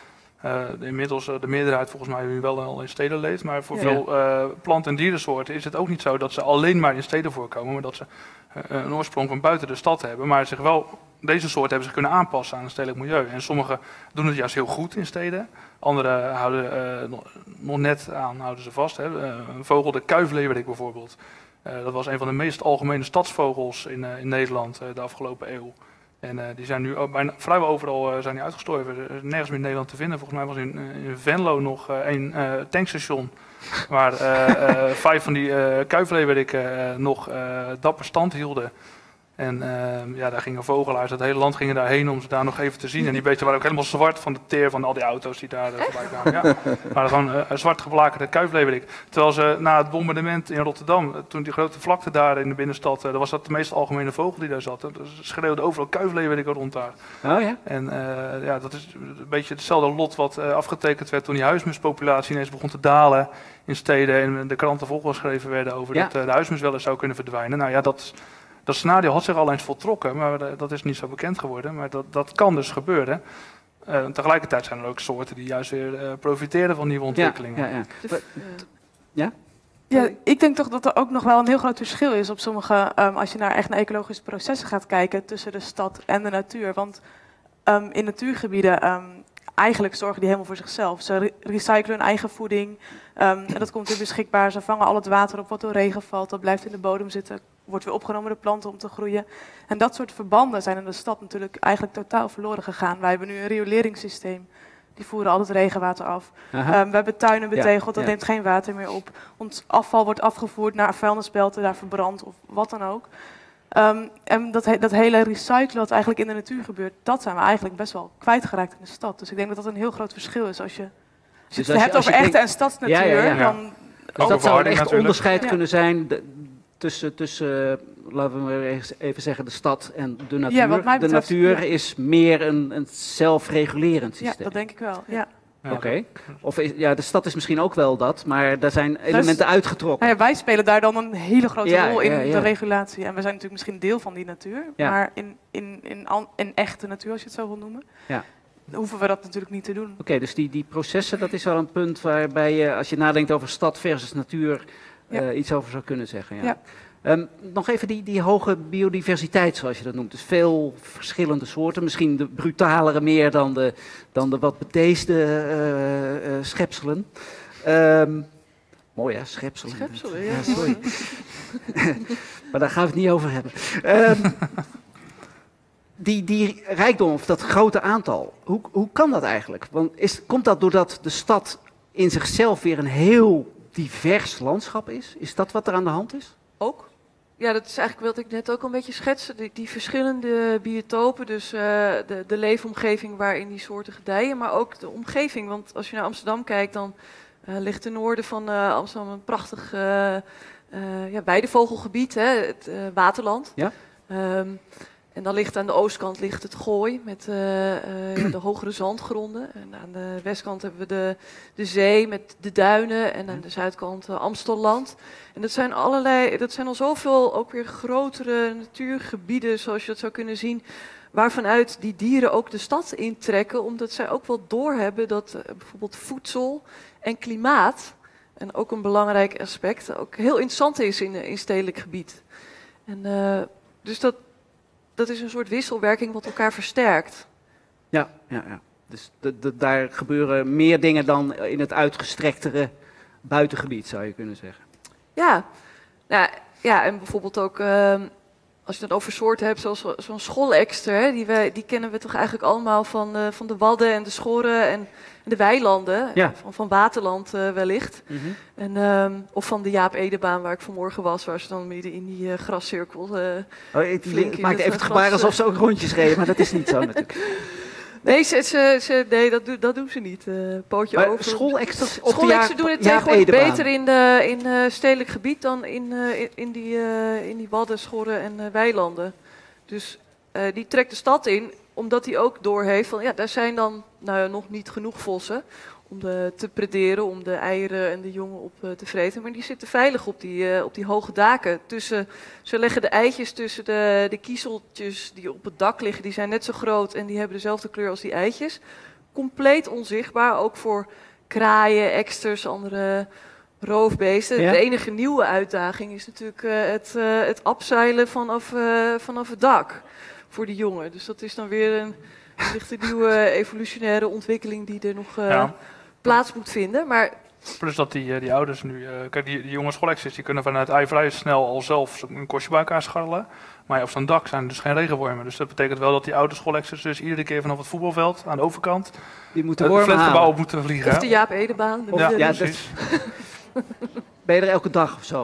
uh, inmiddels uh, de meerderheid volgens mij nu wel al in steden leeft. Maar voor Ja. veel uh, plant- en dierensoorten is het ook niet zo dat ze alleen maar in steden voorkomen. Maar dat ze uh, een oorsprong van buiten de stad hebben. Maar zich wel, deze soorten hebben zich kunnen aanpassen aan een stedelijk milieu. En sommige doen het juist heel goed in steden. Andere houden uh, nog, nog net aan, houden ze vast. Hè. Uh, een vogel, de kuifleeuwerik bijvoorbeeld. Uh, dat was een van de meest algemene stadsvogels in, uh, in Nederland uh, de afgelopen eeuw. En uh, die zijn nu ook bijna, vrijwel overal uh, zijn die uitgestorven. Er is nergens meer in Nederland te vinden. Volgens mij was in, uh, in Venlo nog uh, een uh, tankstation waar uh, uh, vijf van die uh, kuifleeuweriken uh, nog uh, dapper stand hielden. En uh, ja, daar gingen vogelaars, het hele land gingen daarheen om ze daar nog even te zien. En die beesten waren ook helemaal zwart van de teer van al die auto's die daar uh, voorbij kwamen. Ja, waren gewoon uh, zwart geblakerde kuifleeuwerik. Terwijl ze na het bombardement in Rotterdam, toen die grote vlakte daar in de binnenstad, uh, was dat de meest algemene vogel die daar zat. Dus schreeuwden overal kuifleeuweriken rond daar. Oh ja? En uh, ja, dat is een beetje hetzelfde lot wat uh, afgetekend werd toen die huismuspopulatie ineens begon te dalen in steden. En de kranten vol geschreven werden over Ja. dat uh, de huismus wel eens zou kunnen verdwijnen. Nou ja, dat... Dat scenario had zich al eens voltrokken, maar dat is niet zo bekend geworden. Maar dat, dat kan dus gebeuren. Uh, tegelijkertijd zijn er ook soorten die juist weer uh, profiteren van nieuwe ontwikkelingen. Ja, ja, ja. De- Wat- uh, Ja? Ja, ik denk toch dat er ook nog wel een heel groot verschil is op sommige, um, als je naar echt naar ecologische processen gaat kijken, tussen de stad en de natuur. Want um, in natuurgebieden, um, eigenlijk zorgen die helemaal voor zichzelf. Ze re- recyclen hun eigen voeding um, en dat komt weer beschikbaar. Ze vangen al het water op wat door regen valt, dat blijft in de bodem zitten, wordt weer opgenomen door planten om te groeien. En dat soort verbanden zijn in de stad natuurlijk eigenlijk totaal verloren gegaan. Wij hebben nu een rioleringssysteem. Die voeren al het regenwater af. Aha. Um, we hebben tuinen betegeld, dat ja. neemt geen water meer op. Ons afval wordt afgevoerd naar vuilnisbelten, daar verbrand of wat dan ook. Um, en dat, he- dat hele recyclen wat eigenlijk in de natuur gebeurt, dat zijn we eigenlijk best wel kwijtgeraakt in de stad. Dus ik denk dat dat een heel groot verschil is als je, als je Dus het als je- hebt als je over echte denkt- en stadsnatuur. Ja, ja, ja. Dan, Dus Ook dat zou een verharding echt natuurlijk. onderscheid Ja. kunnen zijn de- tussen, tussen uh, laten we maar eens even zeggen, de stad en de natuur. wat mij betreft, de natuur ja. is meer een, een zelfregulerend ja, systeem. dat denk ik wel. Ja. Ja, Oké. Of is, ja, de stad is misschien ook wel dat, maar daar zijn elementen uitgetrokken. Nou ja, wij spelen daar dan een hele grote Ja, rol in ja, ja. de regulatie. En we zijn natuurlijk misschien deel van die natuur. Ja. Maar in, in, in, an- in echte natuur, als je het zo wil noemen, Ja. hoeven we dat natuurlijk niet te doen. Oké, dus die, die processen, dat is wel een punt waarbij je, als je nadenkt over stad versus natuur, Ja. eh, iets over zou kunnen zeggen. Ja. Ja. Ehm, nog even die, die hoge biodiversiteit, zoals je dat noemt. Dus veel verschillende soorten. Misschien de brutalere meer dan de, dan de wat bedeesde eh, eh, schepselen. Ehm, mooi hè, schepselen. Schepselen, ja. Ja, sorry. Maar daar gaan we het niet over hebben. Ehm, die, die rijkdom, of dat grote aantal, hoe, hoe kan dat eigenlijk? Want is, komt dat doordat de stad in zichzelf weer een heel divers landschap is? Is dat wat er aan de hand is? Ook. Ja, dat is eigenlijk wat ik net ook al een beetje schetste. Die, die verschillende biotopen, dus uh, de, de leefomgeving waarin die soorten gedijen, maar ook de omgeving. Want als je naar Amsterdam kijkt, dan uh, ligt ten noorden van uh, Amsterdam een prachtig uh, uh, ja, weidevogelgebied, hè, het uh, waterland. Ja. Um, en dan ligt aan de oostkant ligt het Gooi met uh, uh, de hogere zandgronden. En aan de westkant hebben we de, de zee met de duinen en aan de zuidkant uh, Amstelland. En dat zijn allerlei, dat zijn al zoveel ook weer grotere natuurgebieden, zoals je dat zou kunnen zien, waarvanuit die dieren ook de stad intrekken, omdat zij ook wel doorhebben dat uh, bijvoorbeeld voedsel en klimaat, en ook een belangrijk aspect, ook heel interessant is in, in stedelijk gebied. En uh, dus dat Dat is een soort wisselwerking wat elkaar versterkt. Ja, ja, ja. Dus de, de, daar gebeuren meer dingen dan in het uitgestrektere buitengebied, zou je kunnen zeggen. Ja, nou, ja en bijvoorbeeld ook, uh, als je het over soorten hebt, zoals zo'n schoolekster, hè, die, wij, die kennen we toch eigenlijk allemaal van, uh, van de wadden en de schorren en, en de weilanden, Ja. van, van waterland uh, wellicht. Mm-hmm. En, um, of van de Jaap Edebaan, waar ik vanmorgen was, waar ze dan midden in die uh, grascirkel... Uh, Oh, ik flink ik in maakte het even het gras, gebaar alsof ze ook rondjes reden, maar dat is niet zo natuurlijk. nee, ze, ze, ze, nee dat, do, dat doen ze niet. Uh, pootje Maar over. schoolexters op de Schoolexen Jaap- doen het Jaap tegenwoordig Edebaan. beter in, de, in uh, stedelijk gebied dan in, uh, in, in, die, uh, in die wadden, schorren en uh, weilanden. Dus uh, die trekt de stad in, omdat hij ook doorheeft van ja, daar zijn dan nou ja, nog niet genoeg vossen om de, te prederen, om de eieren en de jongen op uh, te vreten. Maar die zitten veilig op die, uh, op die hoge daken. Tussen, ze leggen de eitjes tussen de, de kiezeltjes die op het dak liggen. Die zijn net zo groot en die hebben dezelfde kleur als die eitjes. compleet onzichtbaar, ook voor kraaien, eksters, andere roofbeesten. Ja? De enige nieuwe uitdaging is natuurlijk uh, het, uh, het abseilen vanaf, uh, vanaf het dak voor de jongen. Dus dat is dan weer een, wellicht een nieuwe evolutionaire ontwikkeling die er nog uh, Ja. plaats moet vinden. Maar Plus dat die, uh, die ouders nu... Uh, kijk, die, die jonge schoolexers die kunnen vanuit ei vrij snel al zelf een kostje bij elkaar scharrelen. Maar op zo'n dak zijn er dus geen regenwormen. Dus dat betekent wel dat die oude schoolexers dus iedere keer vanaf het voetbalveld aan de overkant Die moeten het wormen flatgebouw halen. op moeten vliegen. of de Jaap Edebaan. de Ja, moderne- ja, dat- precies. Ben je er elke dag of zo?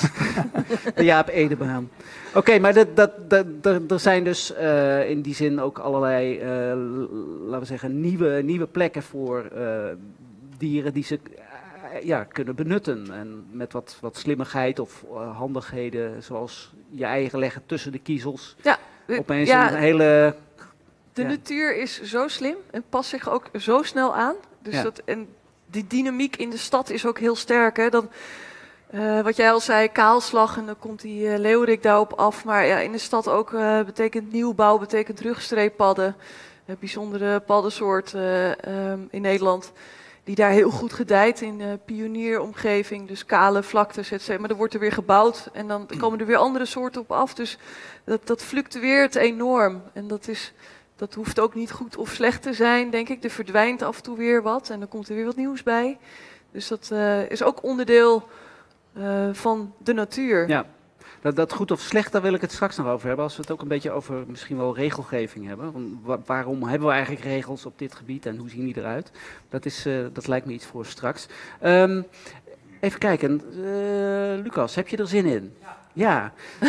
De Jaap Edebaan. Oké, okay, maar dat, dat, dat, er, er zijn dus uh, in die zin ook allerlei, uh, laten we zeggen, nieuwe, nieuwe plekken voor uh, dieren die ze uh, ja, kunnen benutten. En met wat, wat slimmigheid of uh, handigheden, zoals je eigen leggen tussen de kiezels. Ja, de- Opeens ja, een hele... de ja. natuur is zo slim en past zich ook zo snel aan. Dus Ja. dat, en die dynamiek in de stad is ook heel sterk. Hè? Dan, uh, wat jij al zei, kaalslag en dan komt die uh, leeuwerik daarop af. Maar ja, in de stad ook uh, betekent nieuwbouw, betekent rugstreeppadden. Uh, bijzondere paddensoort uh, um, in Nederland. Die daar heel goed gedijt in uh, pionieromgeving. Dus kale vlaktes, et cetera. Maar dan wordt er weer gebouwd en dan komen er weer andere soorten op af. Dus dat, dat fluctueert enorm. En dat is... Dat hoeft ook niet goed of slecht te zijn, denk ik. Er verdwijnt af en toe weer wat en dan komt er weer wat nieuws bij. Dus dat uh, is ook onderdeel uh, van de natuur. Ja, dat, dat goed of slecht, daar wil ik het straks nog over hebben. Als we het ook een beetje over misschien wel regelgeving hebben. Want wa- waarom hebben we eigenlijk regels op dit gebied en hoe zien die eruit? Dat, is, uh, dat lijkt me iets voor straks. Um, even kijken, uh, Lucas, heb je er zin in? Ja. Ja,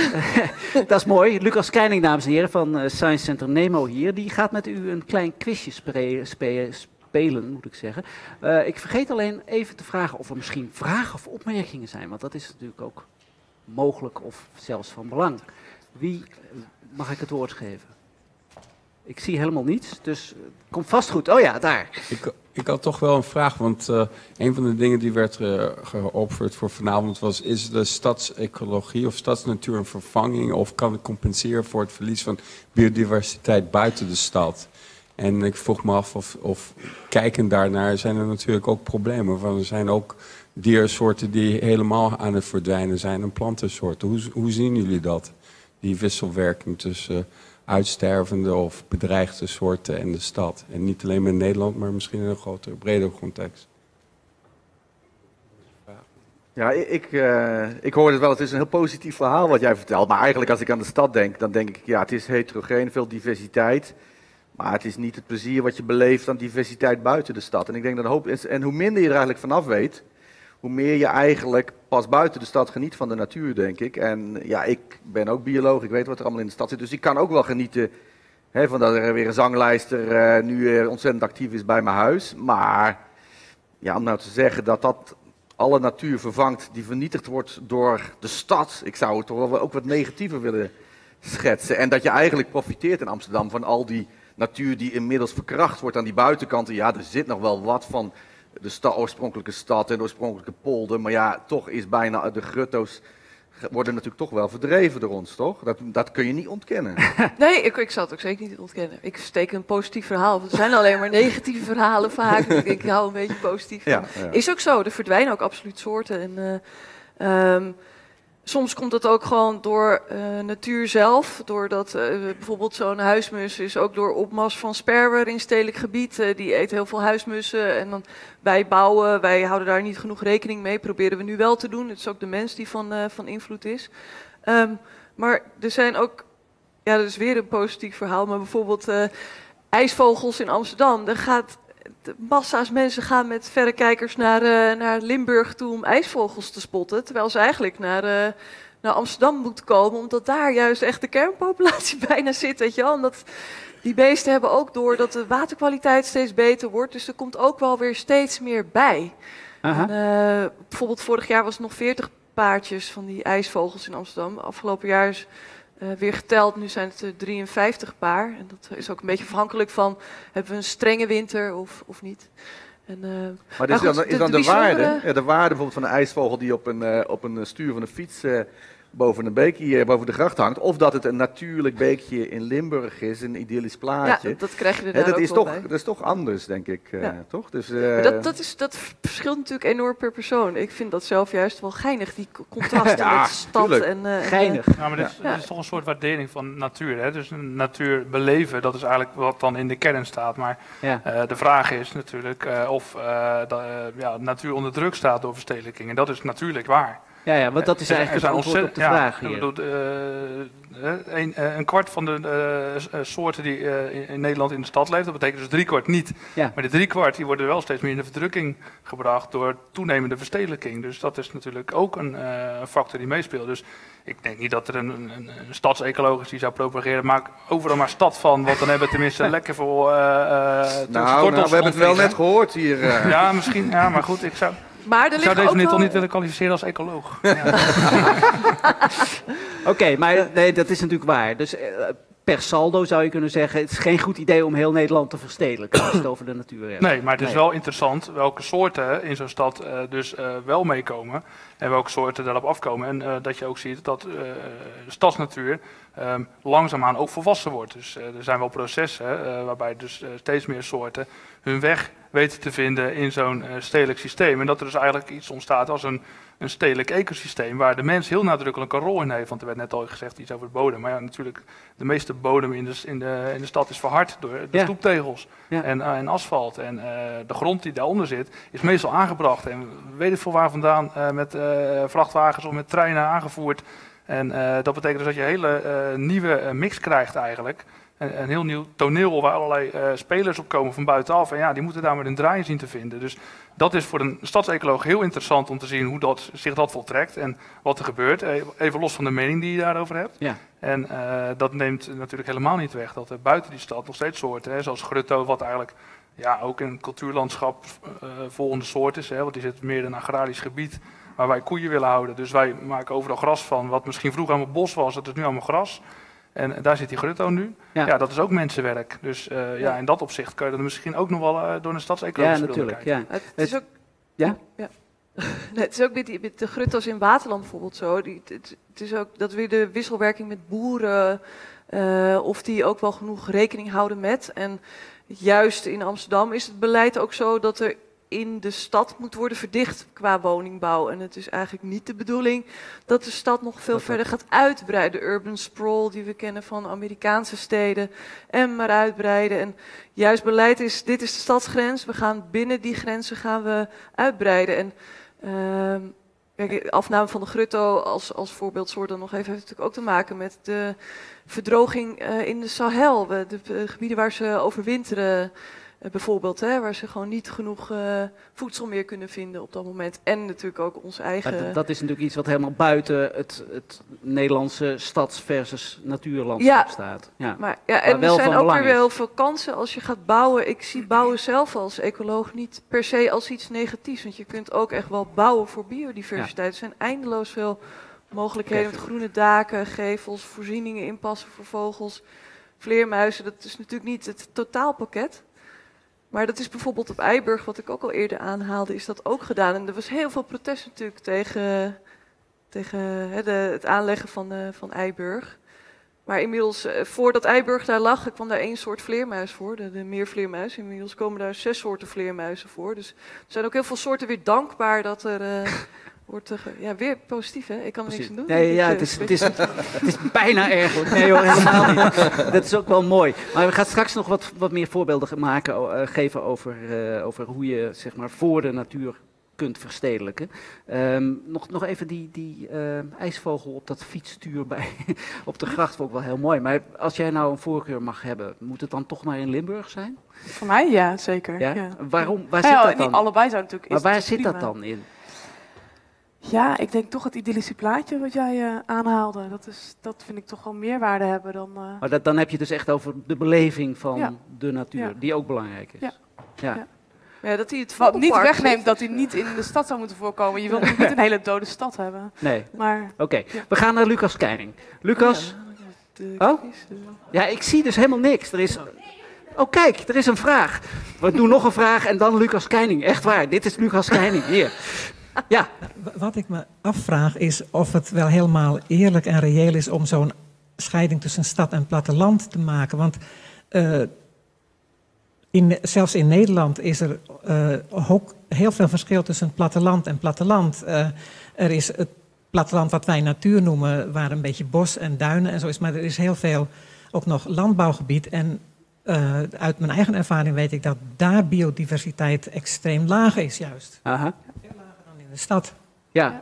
dat is mooi. Lucas Keining, dames en heren, van uh, Science Center Nemo hier. Die gaat met u een klein quizje spre- spe- spelen, moet ik zeggen. Uh, ik vergeet alleen even te vragen of er misschien vragen of opmerkingen zijn. Want dat is natuurlijk ook mogelijk of zelfs van belang. Wie mag ik het woord geven? Ik zie helemaal niets, dus het komt vast goed. Oh ja, daar. Ik, ik had toch wel een vraag, want uh, een van de dingen die werd uh, geopperd voor vanavond was: is de stadsecologie of stadsnatuur een vervanging of kan het compenseren voor het verlies van biodiversiteit buiten de stad? En ik vroeg me af of, of kijkend daarnaar zijn er natuurlijk ook problemen. Want er zijn ook diersoorten die helemaal aan het verdwijnen zijn en plantensoorten. Hoe, hoe zien jullie dat? Die wisselwerking tussen uh, uitstervende of bedreigde soorten en de stad. En niet alleen maar in Nederland, maar misschien in een grotere, bredere context. Ja, ik, uh, ik hoor het wel, het is een heel positief verhaal wat jij vertelt. Maar eigenlijk als ik aan de stad denk, dan denk ik, ja, het is heterogeen, veel diversiteit. Maar het is niet het plezier wat je beleeft aan diversiteit buiten de stad. En ik denk dat een hoop is, en hoe minder je er eigenlijk vanaf weet, hoe meer je eigenlijk pas buiten de stad geniet van de natuur, denk ik. En ja, ik ben ook bioloog, ik weet wat er allemaal in de stad zit. Dus ik kan ook wel genieten hè, van dat er weer een zanglijster uh, nu uh, ontzettend actief is bij mijn huis. Maar ja, om nou te zeggen dat dat alle natuur vervangt die vernietigd wordt door de stad. Ik zou het toch wel ook wat negatiever willen schetsen. En dat je eigenlijk profiteert in Amsterdam van al die natuur die inmiddels verkracht wordt aan die buitenkanten. Ja, er zit nog wel wat van de sta- oorspronkelijke stad en de oorspronkelijke polder. Maar ja, toch is bijna de grutto's worden natuurlijk toch wel verdreven door ons, toch? Dat, dat kun je niet ontkennen. Nee, ik, ik zal het ook zeker niet ontkennen. Ik steek een positief verhaal. Er zijn alleen maar negatieve verhalen vaak. Ik, ik hou een beetje positief. Ja, ja. Is ook zo. Er verdwijnen ook absoluut soorten. En, uh, um, soms komt dat ook gewoon door uh, natuur zelf. Doordat uh, bijvoorbeeld zo'n huismus is ook door opmars van sperwer in stedelijk gebied. Uh, die eet heel veel huismussen. En dan wij bouwen, wij houden daar niet genoeg rekening mee. Proberen we nu wel te doen. Het is ook de mens die van, uh, van invloed is. Um, maar er zijn ook, ja, dat is weer een positief verhaal. Maar bijvoorbeeld uh, ijsvogels in Amsterdam. Daar gaat de massa's mensen gaan met verrekijkers naar, uh, naar Limburg toe om ijsvogels te spotten. Terwijl ze eigenlijk naar, uh, naar Amsterdam moeten komen, omdat daar juist echt de kernpopulatie bijna zit. Weet je wel? Omdat die beesten hebben ook door dat de waterkwaliteit steeds beter wordt. Dus er komt ook wel weer steeds meer bij. En, uh, bijvoorbeeld vorig jaar was het nog veertig paardjes van die ijsvogels in Amsterdam. Afgelopen jaar is Uh, weer geteld, nu zijn het er drieënvijftig paar. En dat is ook een beetje afhankelijk van, hebben we een strenge winter of, of niet. En, uh, maar dus maar goed, dan, is de, dan de, de, waarde, bijzondere... ja, de waarde bijvoorbeeld van een ijsvogel die op een, uh, op een stuur van een fiets uh, boven een beekje hier, boven de gracht hangt. Of dat het een natuurlijk beekje in Limburg is, een idyllisch plaatje. Ja, dat krijg je er Hè, daar dat, ook is wel toch, bij. dat is toch anders, denk ik. Uh, Ja. toch? Dus, Maar uh, dat, dat, is, dat verschilt natuurlijk enorm per persoon. Ik vind dat zelf juist wel geinig, die co- contrasten Ja, met stad tuurlijk. en... uh, en, uh, Geinig. Ja, maar dit, is- Ja. dit is toch een soort waardering van natuur. Hè? Dus een natuur beleven, dat is eigenlijk wat dan in de kern staat. Maar Ja. eh, de vraag is natuurlijk uh, of uh, de, uh, ja, natuur onder druk staat door verstedelijking. En dat is natuurlijk waar. Ja, ja, want dat is Er- er eigenlijk het zijn antwoord op de ontzettend- vraag ja, hier. ik bedoel, uh, uh, een, uh, een kwart van de uh, s- uh, soorten die uh, in, in Nederland in de stad leven, dat betekent dus drie kwart niet. Ja. Maar die drie kwart die worden wel steeds meer in de verdrukking gebracht door toenemende verstedelijking. Dus dat is natuurlijk ook een uh, factor die meespeelt. Dus ik denk niet dat er een, een, een stadsecoloog is die zou propageren, maak overal maar stad van, want dan hebben we tenminste lekker veel uh, uh, nou, nou, we hebben het wel net gehoord hier. Uh. Ja, misschien, ja, maar goed, ik zou... Maar er Ik zou liggen deze ook meneer wel... toch niet willen kwalificeren als ecoloog. Ja. Oké, okay, maar nee, dat is natuurlijk waar. Dus uh, per saldo zou je kunnen zeggen, het is geen goed idee om heel Nederland te verstedelijken als je het over de natuur hebt. Nee, maar het is Nee. wel interessant welke soorten in zo'n stad uh, dus uh, wel meekomen en welke soorten daarop afkomen. En uh, dat je ook ziet dat uh, de stadsnatuur um, langzaamaan ook volwassen wordt. Dus uh, er zijn wel processen uh, waarbij dus uh, steeds meer soorten hun weg weten te vinden in zo'n uh, stedelijk systeem. En dat er dus eigenlijk iets ontstaat als een, een stedelijk ecosysteem waar de mens heel nadrukkelijk een rol in heeft. Want er werd net al gezegd iets over de bodem. Maar ja, natuurlijk, de meeste bodem in de, in de, in de stad is verhard door de Ja. stoeptegels Ja. en, uh, en asfalt. En uh, de grond die daaronder zit, is meestal aangebracht. En weet ik veel waar vandaan, uh, met uh, vrachtwagens of met treinen aangevoerd. En uh, dat betekent dus dat je een hele uh, nieuwe uh, mix krijgt eigenlijk. Een, een heel nieuw toneel waar allerlei uh, spelers op komen van buitenaf. En ja, die moeten daar maar een draai zien te vinden. Dus dat is voor een stadsecoloog heel interessant om te zien hoe dat, zich dat voltrekt en wat er gebeurt. Even los van de mening die je daarover hebt. Ja. En uh, dat neemt natuurlijk helemaal niet weg dat er buiten die stad nog steeds soorten, hè, zoals grutto, wat eigenlijk ja, ook een cultuurlandschap uh, volgende soort is. Hè, want die zit meer in een agrarisch gebied waar wij koeien willen houden. Dus wij maken overal gras van. Wat misschien vroeger allemaal bos was, dat is nu allemaal gras. En daar zit die grutto nu. Ja. Ja, dat is ook mensenwerk. Dus uh, ja. ja, in dat opzicht kun je dat misschien ook nog wel uh, door een stadsecologische Ja, bril natuurlijk. bekijken. Ja. Het is ook... Ja? Ja. Nee, het is ook met, die, met de grutto's in Waterland bijvoorbeeld zo. Die, het, het is ook dat weer de wisselwerking met boeren, uh, of die ook wel genoeg rekening houden met. En juist in Amsterdam is het beleid ook zo dat er in de stad moet worden verdicht qua woningbouw. En het is eigenlijk niet de bedoeling dat de stad nog veel dat verder gaat uitbreiden. De urban sprawl die we kennen van Amerikaanse steden en maar uitbreiden. En juist beleid is, dit is de stadsgrens. We gaan binnen die grenzen gaan we uitbreiden. En uh, kijk, afname van de grutto als, als voorbeeldsoort dan nog even heeft natuurlijk ook te maken met de verdroging uh, in de Sahel. De, de, de gebieden waar ze overwinteren. Uh, bijvoorbeeld, hè, waar ze gewoon niet genoeg uh, voedsel meer kunnen vinden op dat moment. En natuurlijk ook ons eigen... Maar dat is natuurlijk iets wat helemaal buiten het, het Nederlandse stads- versus natuurlandschap Ja. staat. Ja. Maar, ja, en wel er zijn van ook belang weer wel is. heel veel kansen als je gaat bouwen. Ik zie bouwen zelf als ecoloog niet per se als iets negatiefs. Want je kunt ook echt wel bouwen voor biodiversiteit. Er zijn eindeloos veel mogelijkheden met groene daken, gevels, voorzieningen inpassen voor vogels, vleermuizen. Dat is natuurlijk niet het totaalpakket. Maar dat is bijvoorbeeld op Eiburg, wat ik ook al eerder aanhaalde, is dat ook gedaan. En er was heel veel protest natuurlijk tegen, tegen hè, de, het aanleggen van, uh, van Eiburg. Maar inmiddels, uh, voordat Eiburg daar lag, kwam daar één soort vleermuis voor, de, de meervleermuis. Inmiddels komen daar zes soorten vleermuizen voor. Dus er zijn ook heel veel soorten weer dankbaar dat er... Uh, wordt er, ja, weer positief, hè? Ik kan er niks aan doen. Nee, ja, het is, het, is, het is bijna erg. Nee hoor, helemaal niet. Dat is ook wel mooi. Maar we gaan straks nog wat, wat meer voorbeelden maken, uh, geven over, uh, over hoe je zeg maar, voor de natuur kunt verstedelijken. Um, nog, nog even die, die uh, ijsvogel op dat fietsstuur bij, op de gracht vond ik wel heel mooi. Maar als jij nou een voorkeur mag hebben, moet het dan toch maar in Limburg zijn? Voor mij ja, zeker. Ja? Ja. Waarom? Waar ja, zit ja, dat dan? Niet allebei zou natuurlijk... Maar is waar natuurlijk zit dat prima. dan in? Ja, ik denk toch het idyllische plaatje wat jij uh, aanhaalde. Dat, is, dat vind ik toch wel meerwaarde hebben dan... Uh... Maar dat, dan heb je dus echt over de beleving van Ja. de natuur, Ja. die ook belangrijk is. Ja. Ja. Ja. Ja, dat hij het Wat niet Vondelpark wegneemt zit. dat hij niet in de stad zou moeten voorkomen. Je wilt natuurlijk niet een hele dode stad hebben. Nee, Maar oké. Ja. We gaan naar Lucas Keining. Lucas, De- Oh? ja, ik zie dus helemaal niks. Er is... Oh, kijk, er is een vraag. We doen nog een vraag en dan Lucas Keining. Echt waar, dit is Lucas Keining. Hier. Ja. Wat ik me afvraag is of het wel helemaal eerlijk en reëel is om zo'n scheiding tussen stad en platteland te maken. Want uh, in, zelfs in Nederland is er uh, ook heel veel verschil tussen platteland en platteland. Uh, er is het platteland wat wij natuur noemen, waar een beetje bos en duinen en zo is. Maar er is heel veel ook nog landbouwgebied. En uh, uit mijn eigen ervaring weet ik dat daar biodiversiteit extreem laag is juist. Aha. Veel lager dan in de stad. Ja.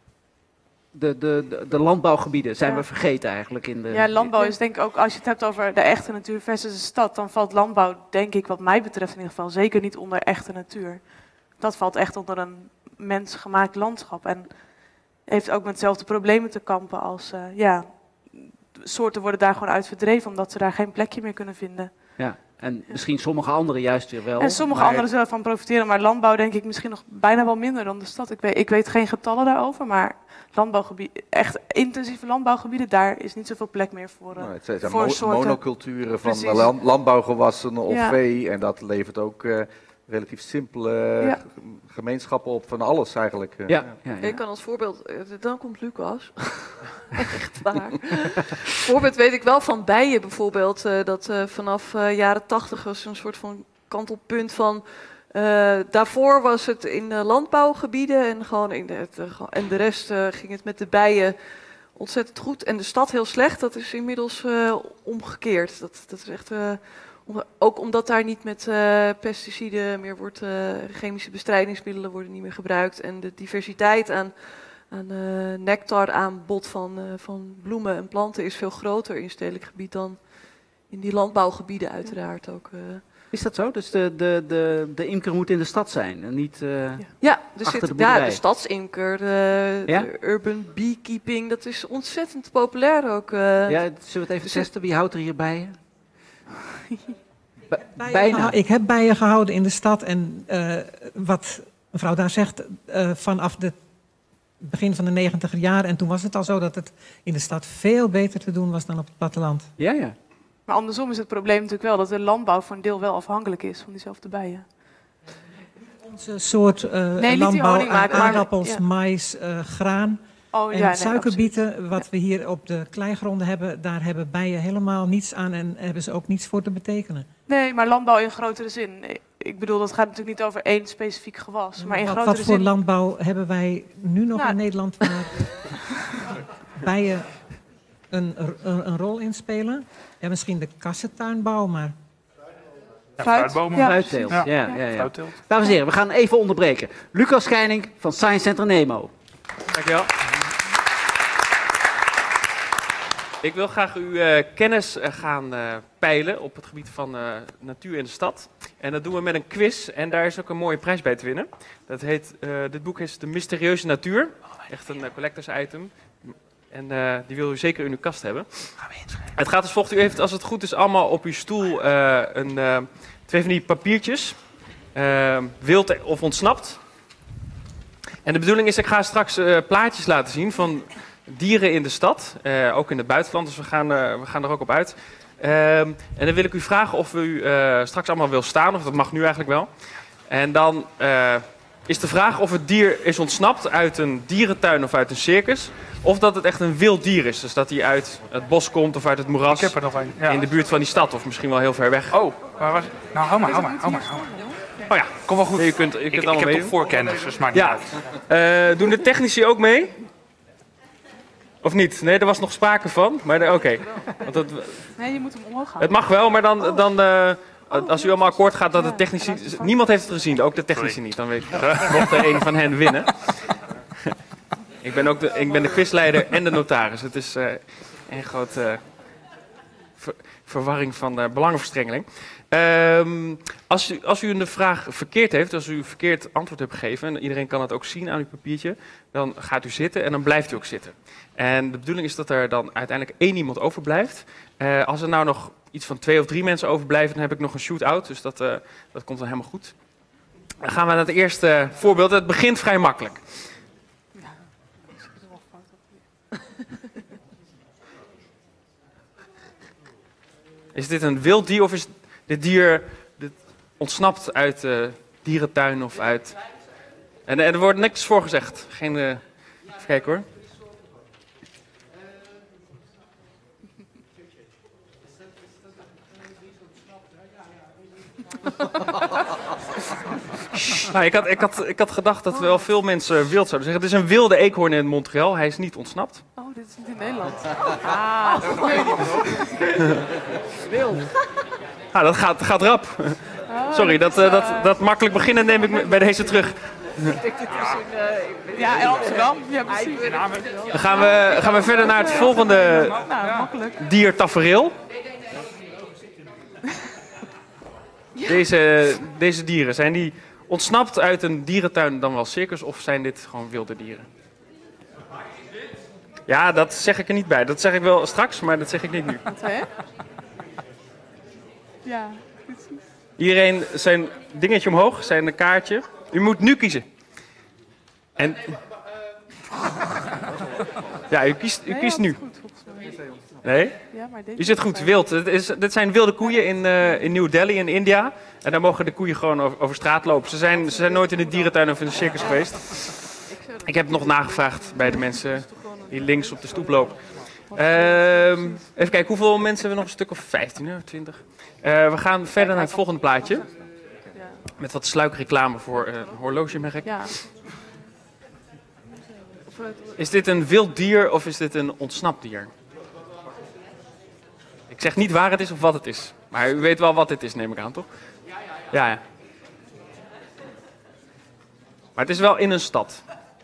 De, de, de, de landbouwgebieden zijn ja. we vergeten eigenlijk. In de... Ja, landbouw is denk ik ook, als je het hebt over de echte natuur versus de stad, dan valt landbouw, denk ik, wat mij betreft in ieder geval, zeker niet onder echte natuur. Dat valt echt onder een mensgemaakt landschap en heeft ook met dezelfde problemen te kampen als, uh, ja, soorten worden daar gewoon uit verdreven omdat ze daar geen plekje meer kunnen vinden. Ja, en misschien sommige anderen juist weer wel. En sommige maar... anderen zullen van profiteren, maar landbouw denk ik misschien nog bijna wel minder dan de stad. Ik weet, ik weet geen getallen daarover, maar landbouwgebieden, echt intensieve landbouwgebieden, daar is niet zoveel plek meer voor, uh, nou, het zijn voor mo soorten. monoculturen van Precies. land, landbouwgewassen of ja. vee en dat levert ook uh, relatief simpele ja. gemeenschappen op van alles eigenlijk. Uh, ja. Ja, ja. Ik kan als voorbeeld, dan komt Lucas. Echt waar. Voorbeeld weet ik wel van bijen bijvoorbeeld, uh, dat uh, vanaf uh, jaren tachtig was een soort van kantelpunt van. Uh, daarvoor was het in de landbouwgebieden en, gewoon in de, het, uh, en de rest uh, ging het met de bijen ontzettend goed. En de stad heel slecht, dat is inmiddels uh, omgekeerd. Dat, dat is echt, uh, om, ook omdat daar niet met uh, pesticiden meer wordt, uh, chemische bestrijdingsmiddelen worden niet meer gebruikt. En de diversiteit aan, aan uh, nectaraanbod van, uh, van bloemen en planten is veel groter in stedelijk gebied dan in die landbouwgebieden uiteraard ook. Uh, Is dat zo? Dus de, de, de, de imker moet in de stad zijn en niet uh, ja. ja, er achter zit, de boerderij? Ja, de stadsimker, de, ja? de urban beekeeping, dat is ontzettend populair ook. Uh, ja, zullen we het even testen? Wie houdt er hier bijen? Bijna. Ik heb bijen gehouden in de stad en uh, wat mevrouw daar zegt, uh, vanaf het begin van de negentiger jaren. En toen was het al zo dat het in de stad veel beter te doen was dan op het platteland. Ja, ja. Maar andersom is het probleem natuurlijk wel dat de landbouw voor een deel wel afhankelijk is van diezelfde bijen. Onze soort uh, nee, landbouw, maken, aardappels, ja. mais, uh, graan oh, en ja, nee, suikerbieten, absoluut. wat we hier op de kleigronden hebben, daar hebben bijen helemaal niets aan en hebben ze ook niets voor te betekenen. Nee, maar landbouw in grotere zin. Ik bedoel, dat gaat natuurlijk niet over één specifiek gewas. Maar in wat, grotere wat voor zin... landbouw hebben wij nu nog nou, in Nederland waar bijen een, een, een rol in spelen? Ja, misschien de kassentuinbouw, maar... Ja, Fruit? fruitbomen. Ja. Fruitteelt. Ja. Ja, ja, ja. Fruitteelt. Dames en heren, we gaan even onderbreken. Lucas Schijning van Science Center Nemo. Dankjewel. Ik wil graag uw uh, kennis uh, gaan uh, peilen op het gebied van uh, natuur in de stad. En dat doen we met een quiz en daar is ook een mooie prijs bij te winnen. Dat heet, uh, dit boek is De Mysterieuze Natuur. Echt een uh, collectors item. En uh, die wil u zeker in uw kast hebben. Gaan we inschrijven. Het gaat als volgt. U heeft, als het goed is, allemaal op uw stoel uh, een, uh, twee van die papiertjes. Uh, wild of ontsnapt. En de bedoeling is, ik ga straks uh, plaatjes laten zien van dieren in de stad. Uh, ook in het buitenland, dus we gaan, uh, we gaan er ook op uit. Uh, en dan wil ik u vragen of u uh, straks allemaal wil staan, of dat mag nu eigenlijk wel. En dan uh, is de vraag of het dier is ontsnapt uit een dierentuin of uit een circus. Of dat het echt een wild dier is. Dus dat hij uit het bos komt of uit het moeras. Ik heb er nog een. Ja. In de buurt van die stad of misschien wel heel ver weg. Oh, waar was het? Nou, hou maar, hou maar, hou maar. Hou maar. Oh ja, kom wel goed. Nee, je kunt, je ik kunt ik allemaal heb mee. toch voorkennis, dus maakt niet Ja. uit. Uh, doen de technici ook mee? Of niet? Nee, er was nog sprake van. Maar oké. Okay. Nee, je moet hem omhoog houden. Het mag wel, maar dan... dan uh, als u allemaal akkoord gaat dat de technici... Niemand heeft het gezien, ook de technici niet. Dan weet ik, mocht er een van hen winnen. ik, ben ook de, ik ben de quizleider en de notaris. Het is uh, een grote ver, verwarring van uh, belangenverstrengeling. Um, als, u, als u een vraag verkeerd heeft, als u verkeerd antwoord hebt gegeven... en iedereen kan het ook zien aan uw papiertje... dan gaat u zitten en dan blijft u ook zitten. En de bedoeling is dat er dan uiteindelijk één iemand overblijft. Uh, als er nou nog iets van twee of drie mensen overblijven... dan heb ik nog een shoot-out, dus dat, uh, dat komt dan helemaal goed. Dan gaan we naar het eerste voorbeeld. Het begint vrij makkelijk. Is dit een wild dier of is dit dier dit ontsnapt uit de dierentuin of uit... En, en er wordt niks voor gezegd. Geen, uh, even kijken hoor. Nou, ik, had, ik, had, ik had gedacht dat wel veel mensen wild zouden zeggen. Het is een wilde eekhoorn in Montreal. Hij is niet ontsnapt. Oh, dit is niet in Nederland. Ah, Wild. Ah, dat gaat, gaat rap. Sorry, dat, uh, dat, dat makkelijk beginnen neem ik bij deze terug. ja, in Amsterdam. Ja, precies. Dan gaan we, gaan we verder naar het volgende Nou, makkelijk. diertafereel. Deze, deze dieren, zijn die ontsnapt uit een dierentuin dan wel circus of zijn dit gewoon wilde dieren? Ja, dat zeg ik er niet bij. Dat zeg ik wel straks, maar dat zeg ik niet nu. Wat zei je? Ja, precies. Iedereen zijn dingetje omhoog, zijn een kaartje. U moet nu kiezen. En... Ja, u kiest, u Nee, kiest ja, nu. dat is goed, volgens mij. Nee? Ja, maar deze U zit goed, wild. Het is, dit zijn wilde koeien in, uh, in New Delhi in India. En daar mogen de koeien gewoon over, over straat lopen. Ze zijn, ze zijn nooit in de dierentuin of in een circus geweest. Ik heb het nog nagevraagd bij de mensen die links op de stoep lopen. Uh, even kijken, hoeveel mensen hebben we nog? Een stuk of vijftien, twintig. Uh, we gaan verder naar het volgende plaatje. Met wat sluikreclame voor uh, een horlogemerk. Ja. Is dit een wild dier of is dit een ontsnapt dier? Ik zeg niet waar het is of wat het is. Maar u weet wel wat dit is, neem ik aan, toch? Ja, ja. Maar het is wel in een stad.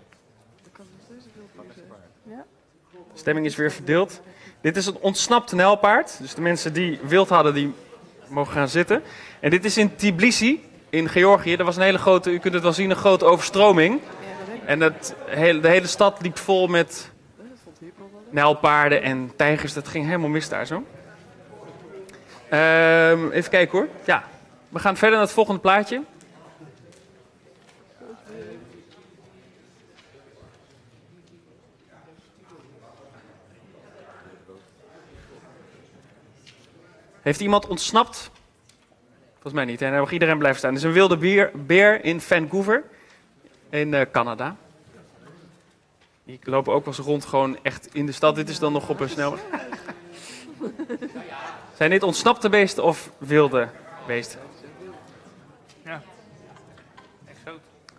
De stemming is weer verdeeld. Dit is een ontsnapt nijlpaard. Dus de mensen die wild hadden, die mogen gaan zitten. En dit is in Tbilisi, in Georgië. Er was een hele grote, u kunt het wel zien, een grote overstroming. En het, de hele stad liep vol met nijlpaarden en tijgers. Dat ging helemaal mis daar zo. Um, even kijken hoor. Ja, we gaan verder naar het volgende plaatje. Heeft iemand ontsnapt? Volgens mij niet. Hè? Dan mag iedereen blijven staan. Er is een wilde beer, beer in Vancouver, in uh, Canada. Die lopen ook wel eens rond, gewoon echt in de stad. Dit is dan nog op een snelweg. Zijn dit ontsnapte beesten of wilde beesten? Ja. Exoot.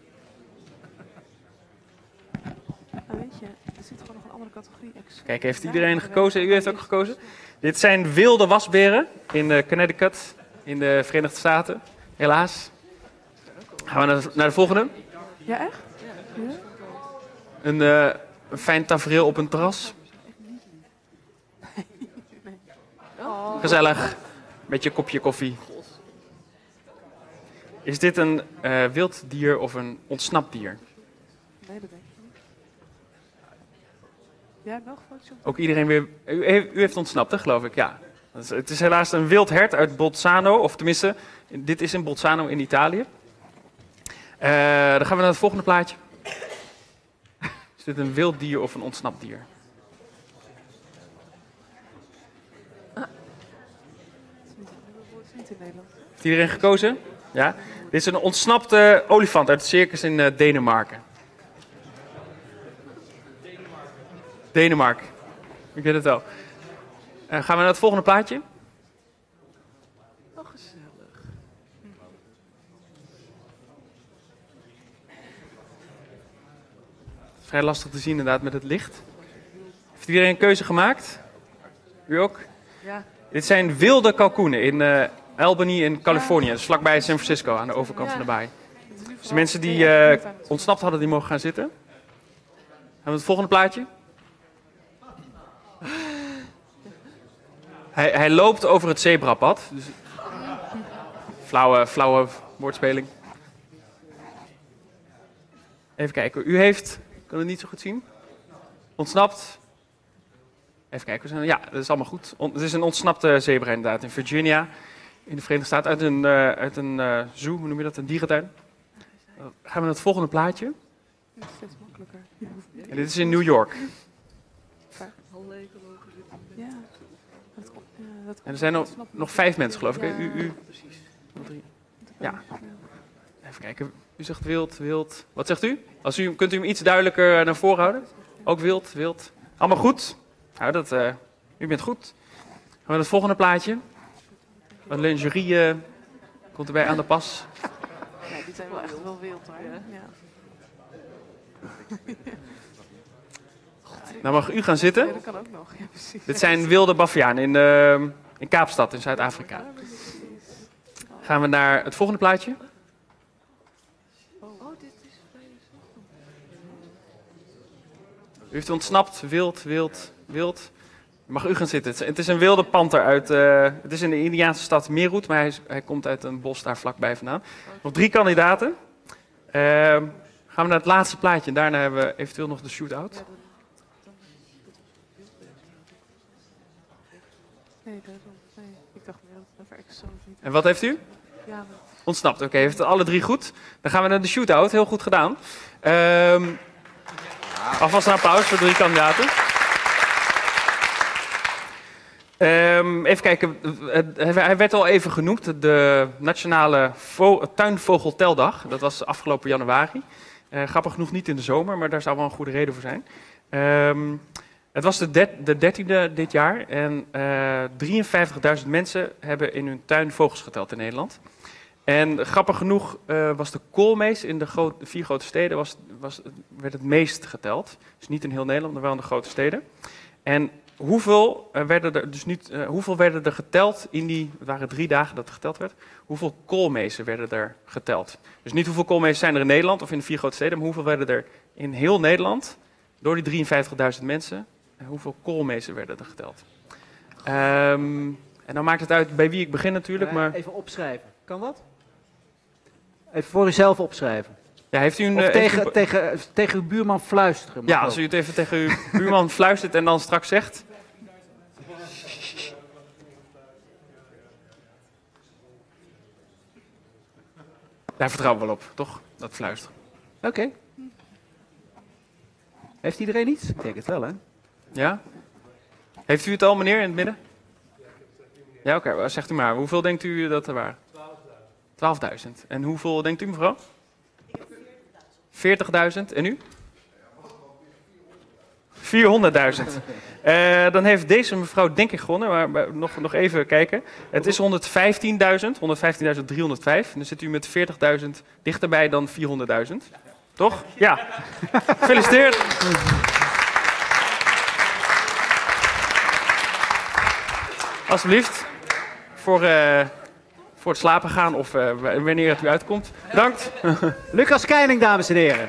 Ah, weet je, er zit gewoon nog een andere categorie. Exoot. Kijk, heeft iedereen gekozen? U heeft ook gekozen? Dit zijn wilde wasberen in uh, Connecticut, in de Verenigde Staten. Helaas. Gaan we naar de, naar de volgende. Ja, echt? Ja. Een, uh, een fijn tafereel op een terras. Oh. Gezellig. Met je kopje koffie. Is dit een uh, wild dier of een ontsnapt dier? Nee, dat denk ik niet. Ja, nog foto's. Ook iedereen weer... U heeft, u heeft ontsnapt, hè, geloof ik, ja. Het is, het is helaas een wild hert uit Bolzano, of tenminste, dit is in Bolzano in Italië. Uh, dan gaan we naar het volgende plaatje. Is dit een wild dier of een ontsnapt dier? Niet in Nederland. Heeft iedereen gekozen? Ja. Dit is een ontsnapte olifant uit het circus in uh, Denemarken. Denemarken. Ik weet het wel. Uh, gaan we naar het volgende plaatje? Oh, gezellig. Vrij lastig te zien inderdaad met het licht. Heeft iedereen een keuze gemaakt? U ook? Ja. Dit zijn wilde kalkoenen in uh, Albany in Californië. Dus vlakbij San Francisco aan de overkant Ja. van de baai. Dus de mensen die uh, ontsnapt hadden, die mogen gaan zitten. Gaan we het volgende plaatje? Hij, hij loopt over het zebrapad. Dus flauwe, flauwe woordspeling. Even kijken. U heeft, ik kan het niet zo goed zien, ontsnapt. Even kijken. Ja, dat is allemaal goed. Het is een ontsnapte zebra inderdaad in Virginia, in de Verenigde Staten, uit een, uh, uit een uh, zoo, hoe noem je dat, een dierentuin. Dan gaan we naar het volgende plaatje. Dat is steeds makkelijker. En dit is in New York. Ja. Dat komt, ja, dat En er zijn nog, nog vijf mensen, geloof ik. Hè? U, u. Ja. Even kijken. U zegt wild, wild. Wat zegt u? Als u kunt u hem iets duidelijker naar voren houden? Ook wild, wild. Allemaal goed? Nou, dat, uh, u bent goed. Gaan we naar het volgende plaatje. Wat lingerie uh, komt erbij aan de pas. Nee, die zijn wel echt wel wild hoor. Ja. Nou mag u gaan zitten. Ja, dat kan ook nog. Ja, precies. Dit zijn wilde bavianen in, uh, in Kaapstad in Zuid-Afrika. Gaan we naar het volgende plaatje. U heeft ontsnapt, wild, wild, wild. Mag u gaan zitten. Het is een wilde panter uit. Uh, het is in de Indiaanse stad Meerut, maar hij, is, hij komt uit een bos daar vlakbij vandaan. Nog drie kandidaten. Uh, gaan we naar het laatste plaatje. Daarna hebben we eventueel nog de shootout. Nee, nee, ik dacht meer dat het exotisch niet. En wat heeft u? Ja, maar... Ontsnapt. Oké, okay, heeft het alle drie goed. Dan gaan we naar de shootout. Heel goed gedaan. Um, alvast een applaus voor de drie kandidaten. Um, even kijken, hij werd al even genoemd, de Nationale Tuinvogelteldag. Dat was afgelopen januari. Uh, grappig genoeg niet in de zomer, maar daar zou wel een goede reden voor zijn. Um, het was de, der, de dertiende dit jaar en uh, drieënvijftigduizend mensen hebben in hun tuin vogels geteld in Nederland. En grappig genoeg uh, was de koolmees in de, gro de vier grote steden was, was, werd het meest geteld. Dus niet in heel Nederland, maar wel in de grote steden. En hoeveel, uh, werden er, dus niet, uh, hoeveel werden er geteld in die, het waren drie dagen dat er geteld werd, hoeveel koolmezen werden er geteld? Dus niet hoeveel koolmezen zijn er in Nederland of in de vier grote steden, maar hoeveel werden er in heel Nederland, door die drieënvijftigduizend mensen, uh, hoeveel koolmezen werden er geteld? Um, en dan maakt het uit bij wie ik begin natuurlijk, maar... Even opschrijven, kan dat? Even voor uzelf opschrijven. Ja, heeft u een, of uh, tegen, u... tegen, tegen uw buurman fluisteren. Ja, als u het even tegen uw buurman fluistert en dan straks zegt... Daar vertrouwen we wel op, toch? Dat fluisteren. Oké. Okay. Heeft iedereen iets? Ik denk het wel, hè? Ja? Heeft u het al, meneer, in het midden? Ja, oké. Okay. Zegt u maar. Hoeveel denkt u dat er waren? twaalfduizend. En hoeveel denkt u, mevrouw? veertigduizend. En u? vierhonderdduizend. Uh, dan heeft deze mevrouw denk ik gewonnen, maar, maar nog, nog even kijken. Het is honderdvijftienduizend, honderdvijftienduizend driehonderdvijf. En dan zit u met veertigduizend dichterbij dan vierhonderdduizend. Toch? Ja. Gefeliciteerd. Alsjeblieft. Voor... Uh, voor het slapen gaan of uh, wanneer het u uitkomt. Bedankt. Lucas Keining, dames en heren.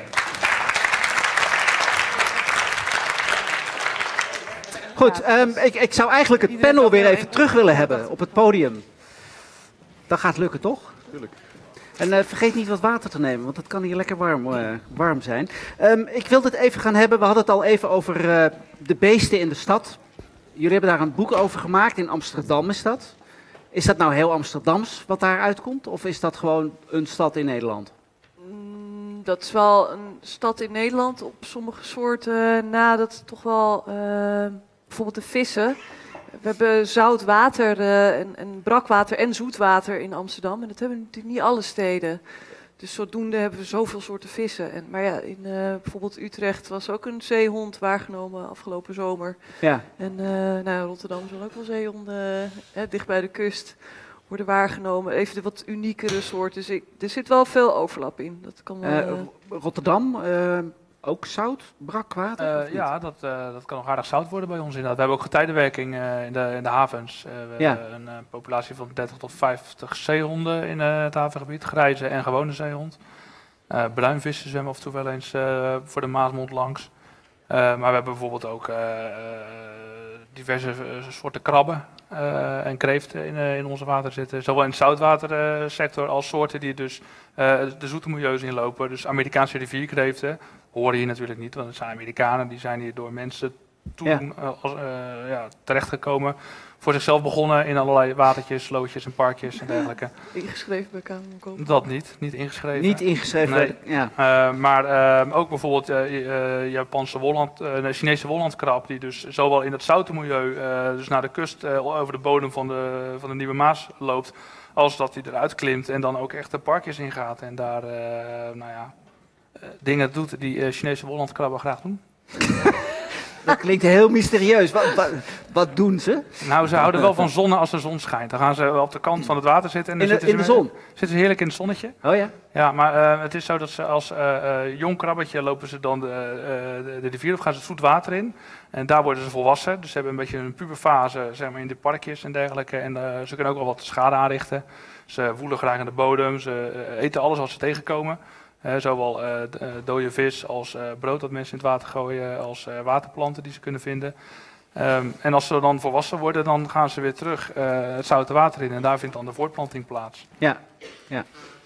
Goed, um, ik, ik zou eigenlijk het panel weer even terug willen hebben op het podium. Dat gaat lukken, toch? Tuurlijk. En uh, vergeet niet wat water te nemen, want het kan hier lekker warm, uh, warm zijn. Um, ik wilde het even gaan hebben, we hadden het al even over uh, de beesten in de stad. Jullie hebben daar een boek over gemaakt, in Amsterdam is dat. Is dat nou heel Amsterdams wat daar uitkomt? Of is dat gewoon een stad in Nederland? Mm, dat is wel een stad in Nederland. Op sommige soorten na dat toch wel... Uh, bijvoorbeeld de vissen. We hebben zout water uh, en, en brakwater en zoetwater in Amsterdam. En dat hebben natuurlijk niet alle steden. Dus zodoende hebben we zoveel soorten vissen. En, maar ja, in uh, bijvoorbeeld Utrecht was ook een zeehond waargenomen afgelopen zomer. Ja. En uh, nou, Rotterdam zullen ook wel zeehonden uh, dicht bij de kust worden waargenomen. Even de wat uniekere soorten. Dus ik, er zit wel veel overlap in. Dat kan wel, uh, uh, Rotterdam, uh, ook zout, brakwater? Uh, ja, dat, uh, dat kan nog aardig zout worden bij ons inderdaad. We hebben ook getijdenwerking uh, in, de, in de havens. Uh, we ja. hebben een uh, populatie van dertig tot vijftig zeehonden in uh, het havengebied. Grijze en gewone zeehond. Uh, bruinvissen zwemmen af en toe wel eens uh, voor de Maasmond langs. Uh, maar we hebben bijvoorbeeld ook uh, uh, diverse uh, soorten krabben uh, en kreeften in, uh, in onze water zitten. Zowel in de zoutwatersector uh, als soorten die dus uh, de zoete milieus inlopen. Dus Amerikaanse rivierkreeften horen hier natuurlijk niet, want het zijn Amerikanen, die zijn hier door mensen toedoen ja. als, uh, ja, terechtgekomen. Voor zichzelf begonnen in allerlei watertjes, slootjes en parkjes en dergelijke. Ingeschreven bij Kamer van Koophandel? Dat niet, niet ingeschreven. Niet ingeschreven, nee. ja. Uh, maar uh, ook bijvoorbeeld uh, uh, Japanse wolland, uh, de Chinese wollandkrab, die dus zowel in het zoute milieu, uh, dus naar de kust, uh, over de bodem van de, van de Nieuwe Maas loopt, als dat hij eruit klimt en dan ook echt de parkjes ingaat en daar uh, nou ja, uh, dingen doet die uh, Chinese wollandkrabben graag doen. Dat klinkt heel mysterieus. Wat, wat, wat doen ze? Nou, ze houden wel van zonnen als de zon schijnt. Dan gaan ze op de kant van het water zitten. En dan in de, zitten in ze de zon? Zitten ze heerlijk in het zonnetje. Oh ja? Ja, maar uh, het is zo dat ze als uh, uh, jong krabbetje lopen ze dan de, uh, de, de rivier of gaan ze het zoet water in. En daar worden ze volwassen. Dus ze hebben een beetje een puberfase zeg maar, in de parkjes en dergelijke. En uh, ze kunnen ook wel wat schade aanrichten. Ze woelen graag in de bodem. Ze uh, eten alles wat ze tegenkomen. Uh, zowel uh, d- uh, dode vis als uh, brood dat mensen in het water gooien, als uh, waterplanten die ze kunnen vinden. Um, en als ze dan volwassen worden, dan gaan ze weer terug uh, het zoute water in en daar vindt dan de voortplanting plaats. Ja, ja.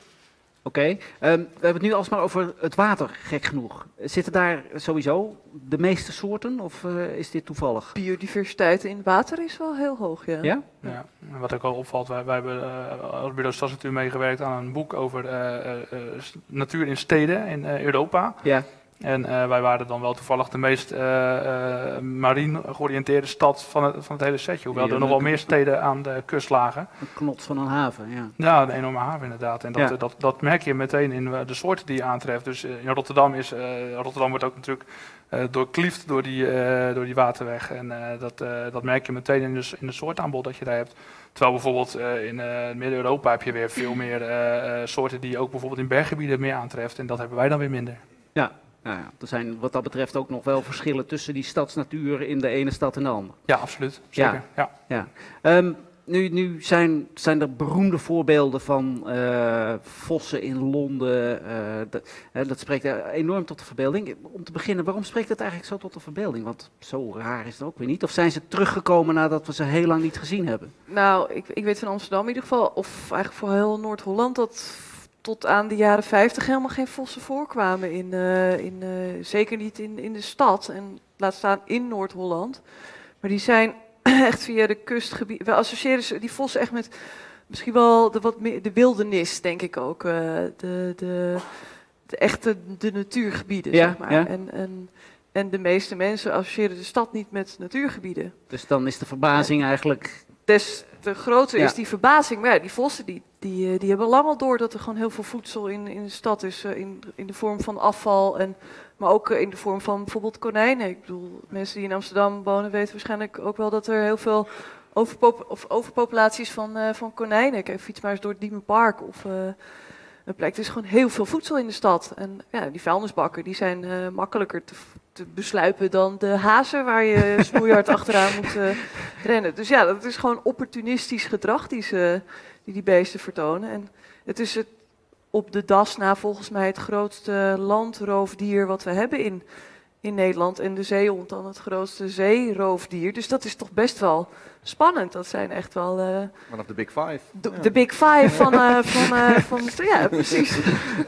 Oké. Okay. Um, we hebben het nu alsmaar over het water, gek genoeg. Zitten daar sowieso de meeste soorten of uh, is dit toevallig? Biodiversiteit in water is wel heel hoog, ja. Ja? Ja. En wat ook al opvalt, wij, wij hebben uh, als bureau Stadsnatuur meegewerkt aan een boek over uh, uh, uh, natuur in steden in uh, Europa. Ja. En uh, wij waren dan wel toevallig de meest uh, uh, marien georiënteerde stad van het, van het hele setje. Hoewel ja, er nog wel meer steden aan de kust lagen. Een knots van een haven, ja. Ja, een enorme haven inderdaad. En dat, ja. dat, dat merk je meteen in de soorten die je aantreft. Dus uh, in Rotterdam is, uh, Rotterdam wordt ook natuurlijk uh, doorkliefd door die, uh, door die waterweg. En uh, dat, uh, dat merk je meteen in de, in de soortaanbod dat je daar hebt. Terwijl bijvoorbeeld uh, in uh, Midden-Europa heb je weer veel meer uh, uh, soorten die je ook bijvoorbeeld in berggebieden meer aantreft. En dat hebben wij dan weer minder. Ja. Nou ja, er zijn wat dat betreft ook nog wel verschillen tussen die stadsnatuur in de ene stad en de andere. Ja, absoluut. Zeker. Ja. Ja. Ja. Um, nu nu zijn, zijn er beroemde voorbeelden van uh, vossen in Londen. Uh, dat, uh, dat spreekt enorm tot de verbeelding. Om te beginnen, waarom spreekt dat eigenlijk zo tot de verbeelding? Want zo raar is het ook weer niet. Of zijn ze teruggekomen nadat we ze heel lang niet gezien hebben? Nou, ik, ik weet van Amsterdam in ieder geval, of eigenlijk voor heel Noord-Holland, dat tot aan de jaren vijftig helemaal geen vossen voorkwamen. In, uh, in, uh, zeker niet in, in de stad en laat staan in Noord-Holland. Maar die zijn echt via de kustgebied. We associëren ze, die vossen echt met misschien wel de, wat meer, de wildernis, denk ik ook. Uh, de, de, de echte de natuurgebieden, ja, zeg maar. Ja. En, en, en de meeste mensen associëren de stad niet met natuurgebieden. Dus dan is de verbazing ja. eigenlijk... Des te groter ja. is die verbazing. Maar ja, die vossen die, die, die hebben lang al door dat er gewoon heel veel voedsel in, in de stad is. Uh, in, in de vorm van afval, en, maar ook uh, in de vorm van bijvoorbeeld konijnen. Ik bedoel, mensen die in Amsterdam wonen weten waarschijnlijk ook wel dat er heel veel overpop of overpopulaties van, uh, van konijnen. Kijk, fiets maar eens door het Diemenpark of... Uh, een plek. Er is gewoon heel veel voedsel in de stad. En ja, die vuilnisbakken die zijn uh, makkelijker te, te besluipen dan de hazen waar je snoeihard achteraan moet uh, rennen. Dus ja, dat is gewoon opportunistisch gedrag die, ze, die die beesten vertonen. En het is het, op de das na volgens mij het grootste landroofdier wat we hebben in, in Nederland. En de zeehond dan het grootste zeeroofdier. Dus dat is toch best wel spannend. Dat zijn echt wel... Uh, One of the big five. De, de big five van... Uh, van, uh, van ja, precies.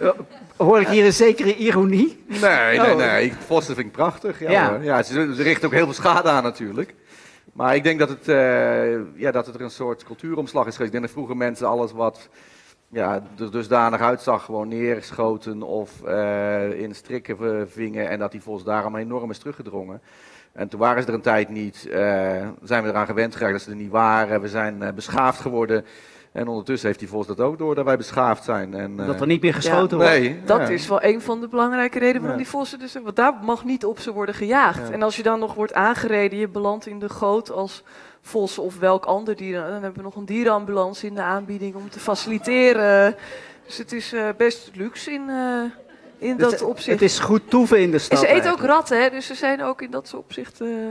Hoor ik hier een zekere ironie? Nee, nee, nee. Vossen vind ik prachtig. Ja, ja. ja ze, ze richten ook heel veel schade aan natuurlijk. Maar ik denk dat het, uh, ja, dat het er een soort cultuuromslag is geweest. Ik denk dat vroeger mensen alles wat... ja, er dusdanig uitzag gewoon neerschoten of uh, in strikken vingen en dat die vos daarom enorm is teruggedrongen. En toen waren ze er een tijd niet, uh, zijn we eraan gewend geraakt dat ze er niet waren. We zijn uh, beschaafd geworden en ondertussen heeft die vos dat ook door dat wij beschaafd zijn. En, uh, dat er niet meer geschoten ja, wordt. Nee, dat ja. is wel een van de belangrijke redenen waarom ja. die vossen dus... Want daar mag niet op ze worden gejaagd. Ja. En als je dan nog wordt aangereden, je belandt in de goot als... vos of welk ander dier. Dan hebben we nog een dierenambulance in de aanbieding om te faciliteren. Dus het is uh, best luxe in, uh, in dat het, opzicht. Het is goed toeven in de stad. En ze eten ook ratten, hè, dus ze zijn ook in dat opzicht... Uh,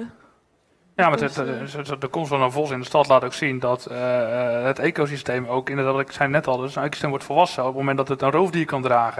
ja, maar de, de, de, de komst van een vos in de stad laat ook zien dat uh, het ecosysteem ook, inderdaad wat ik zei net al, dus een ecosysteem wordt volwassen op het moment dat het een roofdier kan dragen.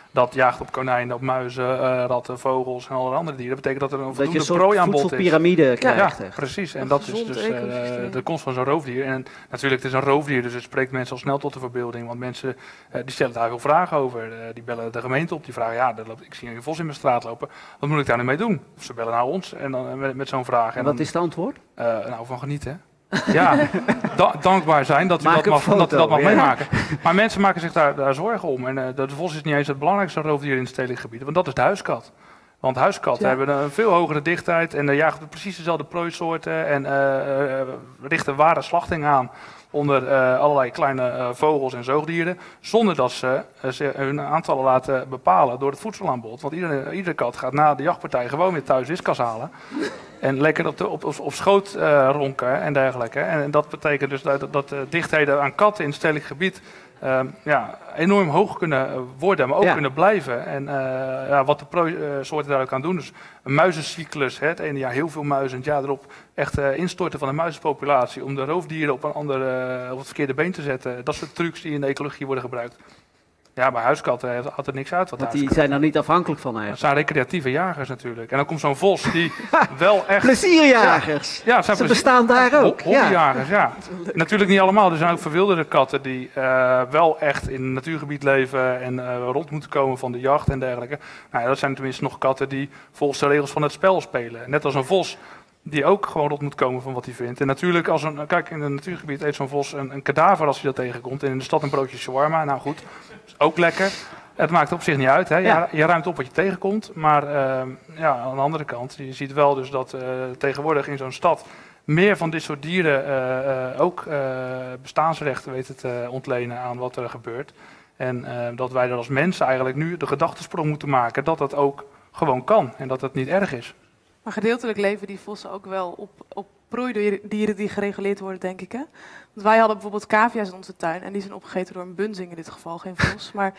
dat jaagt op konijnen, op muizen, uh, ratten, vogels en alle andere dieren. Dat betekent dat er een Dat je een voldoende prooi soort aan bod is. voedselpiramide krijgt. Ja, echt. precies. En Een dat is gezond dus uh, ecosysteem. de komst van zo'n roofdier. En natuurlijk, het is een roofdier, dus het spreekt mensen al snel tot de verbeelding. Want mensen uh, die stellen daar veel vragen over. Uh, die bellen de gemeente op, die vragen, ja, er loopt, ik zie een vos in mijn straat lopen. Wat moet ik daar nu mee doen? Of ze bellen naar ons en dan, uh, met, met zo'n vraag. En En wat dan, is het antwoord? uh, nou, van genieten. Ja, da dankbaar zijn dat u Maak dat een mag, foto, dat u dat mag ja. meemaken. Maar mensen maken zich daar, daar zorgen om. En uh, de vos is niet eens het belangrijkste roofdier in het stedelijk gebied, want dat is de huiskat. Want huiskatten Ja. hebben een veel hogere dichtheid en uh, jagen precies dezelfde prooisoorten en uh, uh, richten ware slachting aan onder uh, allerlei kleine uh, vogels en zoogdieren, zonder dat ze, uh, ze hun aantallen laten bepalen door het voedselaanbod. Want iedere, iedere kat gaat na de jachtpartij gewoon weer thuis wiskas halen en lekker op, de, op, op, op schoot uh, ronken en dergelijke. En dat betekent dus dat, dat de dichtheden aan katten in het stedelijk gebied Uh, ja, enorm hoog kunnen worden, maar ook Ja. kunnen blijven. En uh, ja, wat de prooi-soorten daar ook aan doen. Dus een muizencyclus, hè, het ene jaar heel veel muizen, het jaar erop echt uh, instorten van de muizenpopulatie om de roofdieren op een andere, uh, op het verkeerde been te zetten. Dat soort trucs die in de ecologie worden gebruikt. Ja, bij huiskatten heeft- had er niks uit. Wat Want die huiskatten- zijn er niet afhankelijk van Dat eigenlijk. zijn recreatieve jagers natuurlijk. En dan komt zo'n vos die wel echt... Plezierjagers. Ja, het zijn Ze plezier- bestaan daar ook. Ho- Ja. Hobbyjagers, ja. Natuurlijk niet allemaal. Er zijn ook verwilderde katten die uh, wel echt in het natuurgebied leven en uh, rond moeten komen van de jacht en dergelijke. Nou ja, dat zijn tenminste nog katten die volgens de regels van het spel spelen. Net als een vos die ook gewoon rond moet komen van wat hij vindt. En natuurlijk, als een, kijk, in het natuurgebied eet zo'n vos een, een kadaver als hij dat tegenkomt. En in de stad een broodje shawarma. Nou goed, is ook lekker. Het maakt op zich niet uit. Hè. Je, Ja. je ruimt op wat je tegenkomt. Maar uh, ja, aan de andere kant, je ziet wel dus dat uh, tegenwoordig in zo'n stad meer van dit soort dieren uh, uh, ook uh, bestaansrechten weten te ontlenen aan wat er gebeurt. En uh, dat wij er als mensen eigenlijk nu de gedachtesprong moeten maken dat dat ook gewoon kan. En dat het niet erg is. Maar gedeeltelijk leven die vossen ook wel op, op prooidieren die gereguleerd worden, denk ik. Hè? Want wij hadden bijvoorbeeld cavia's in onze tuin en die zijn opgegeten door een bunzing in dit geval, geen vos. Maar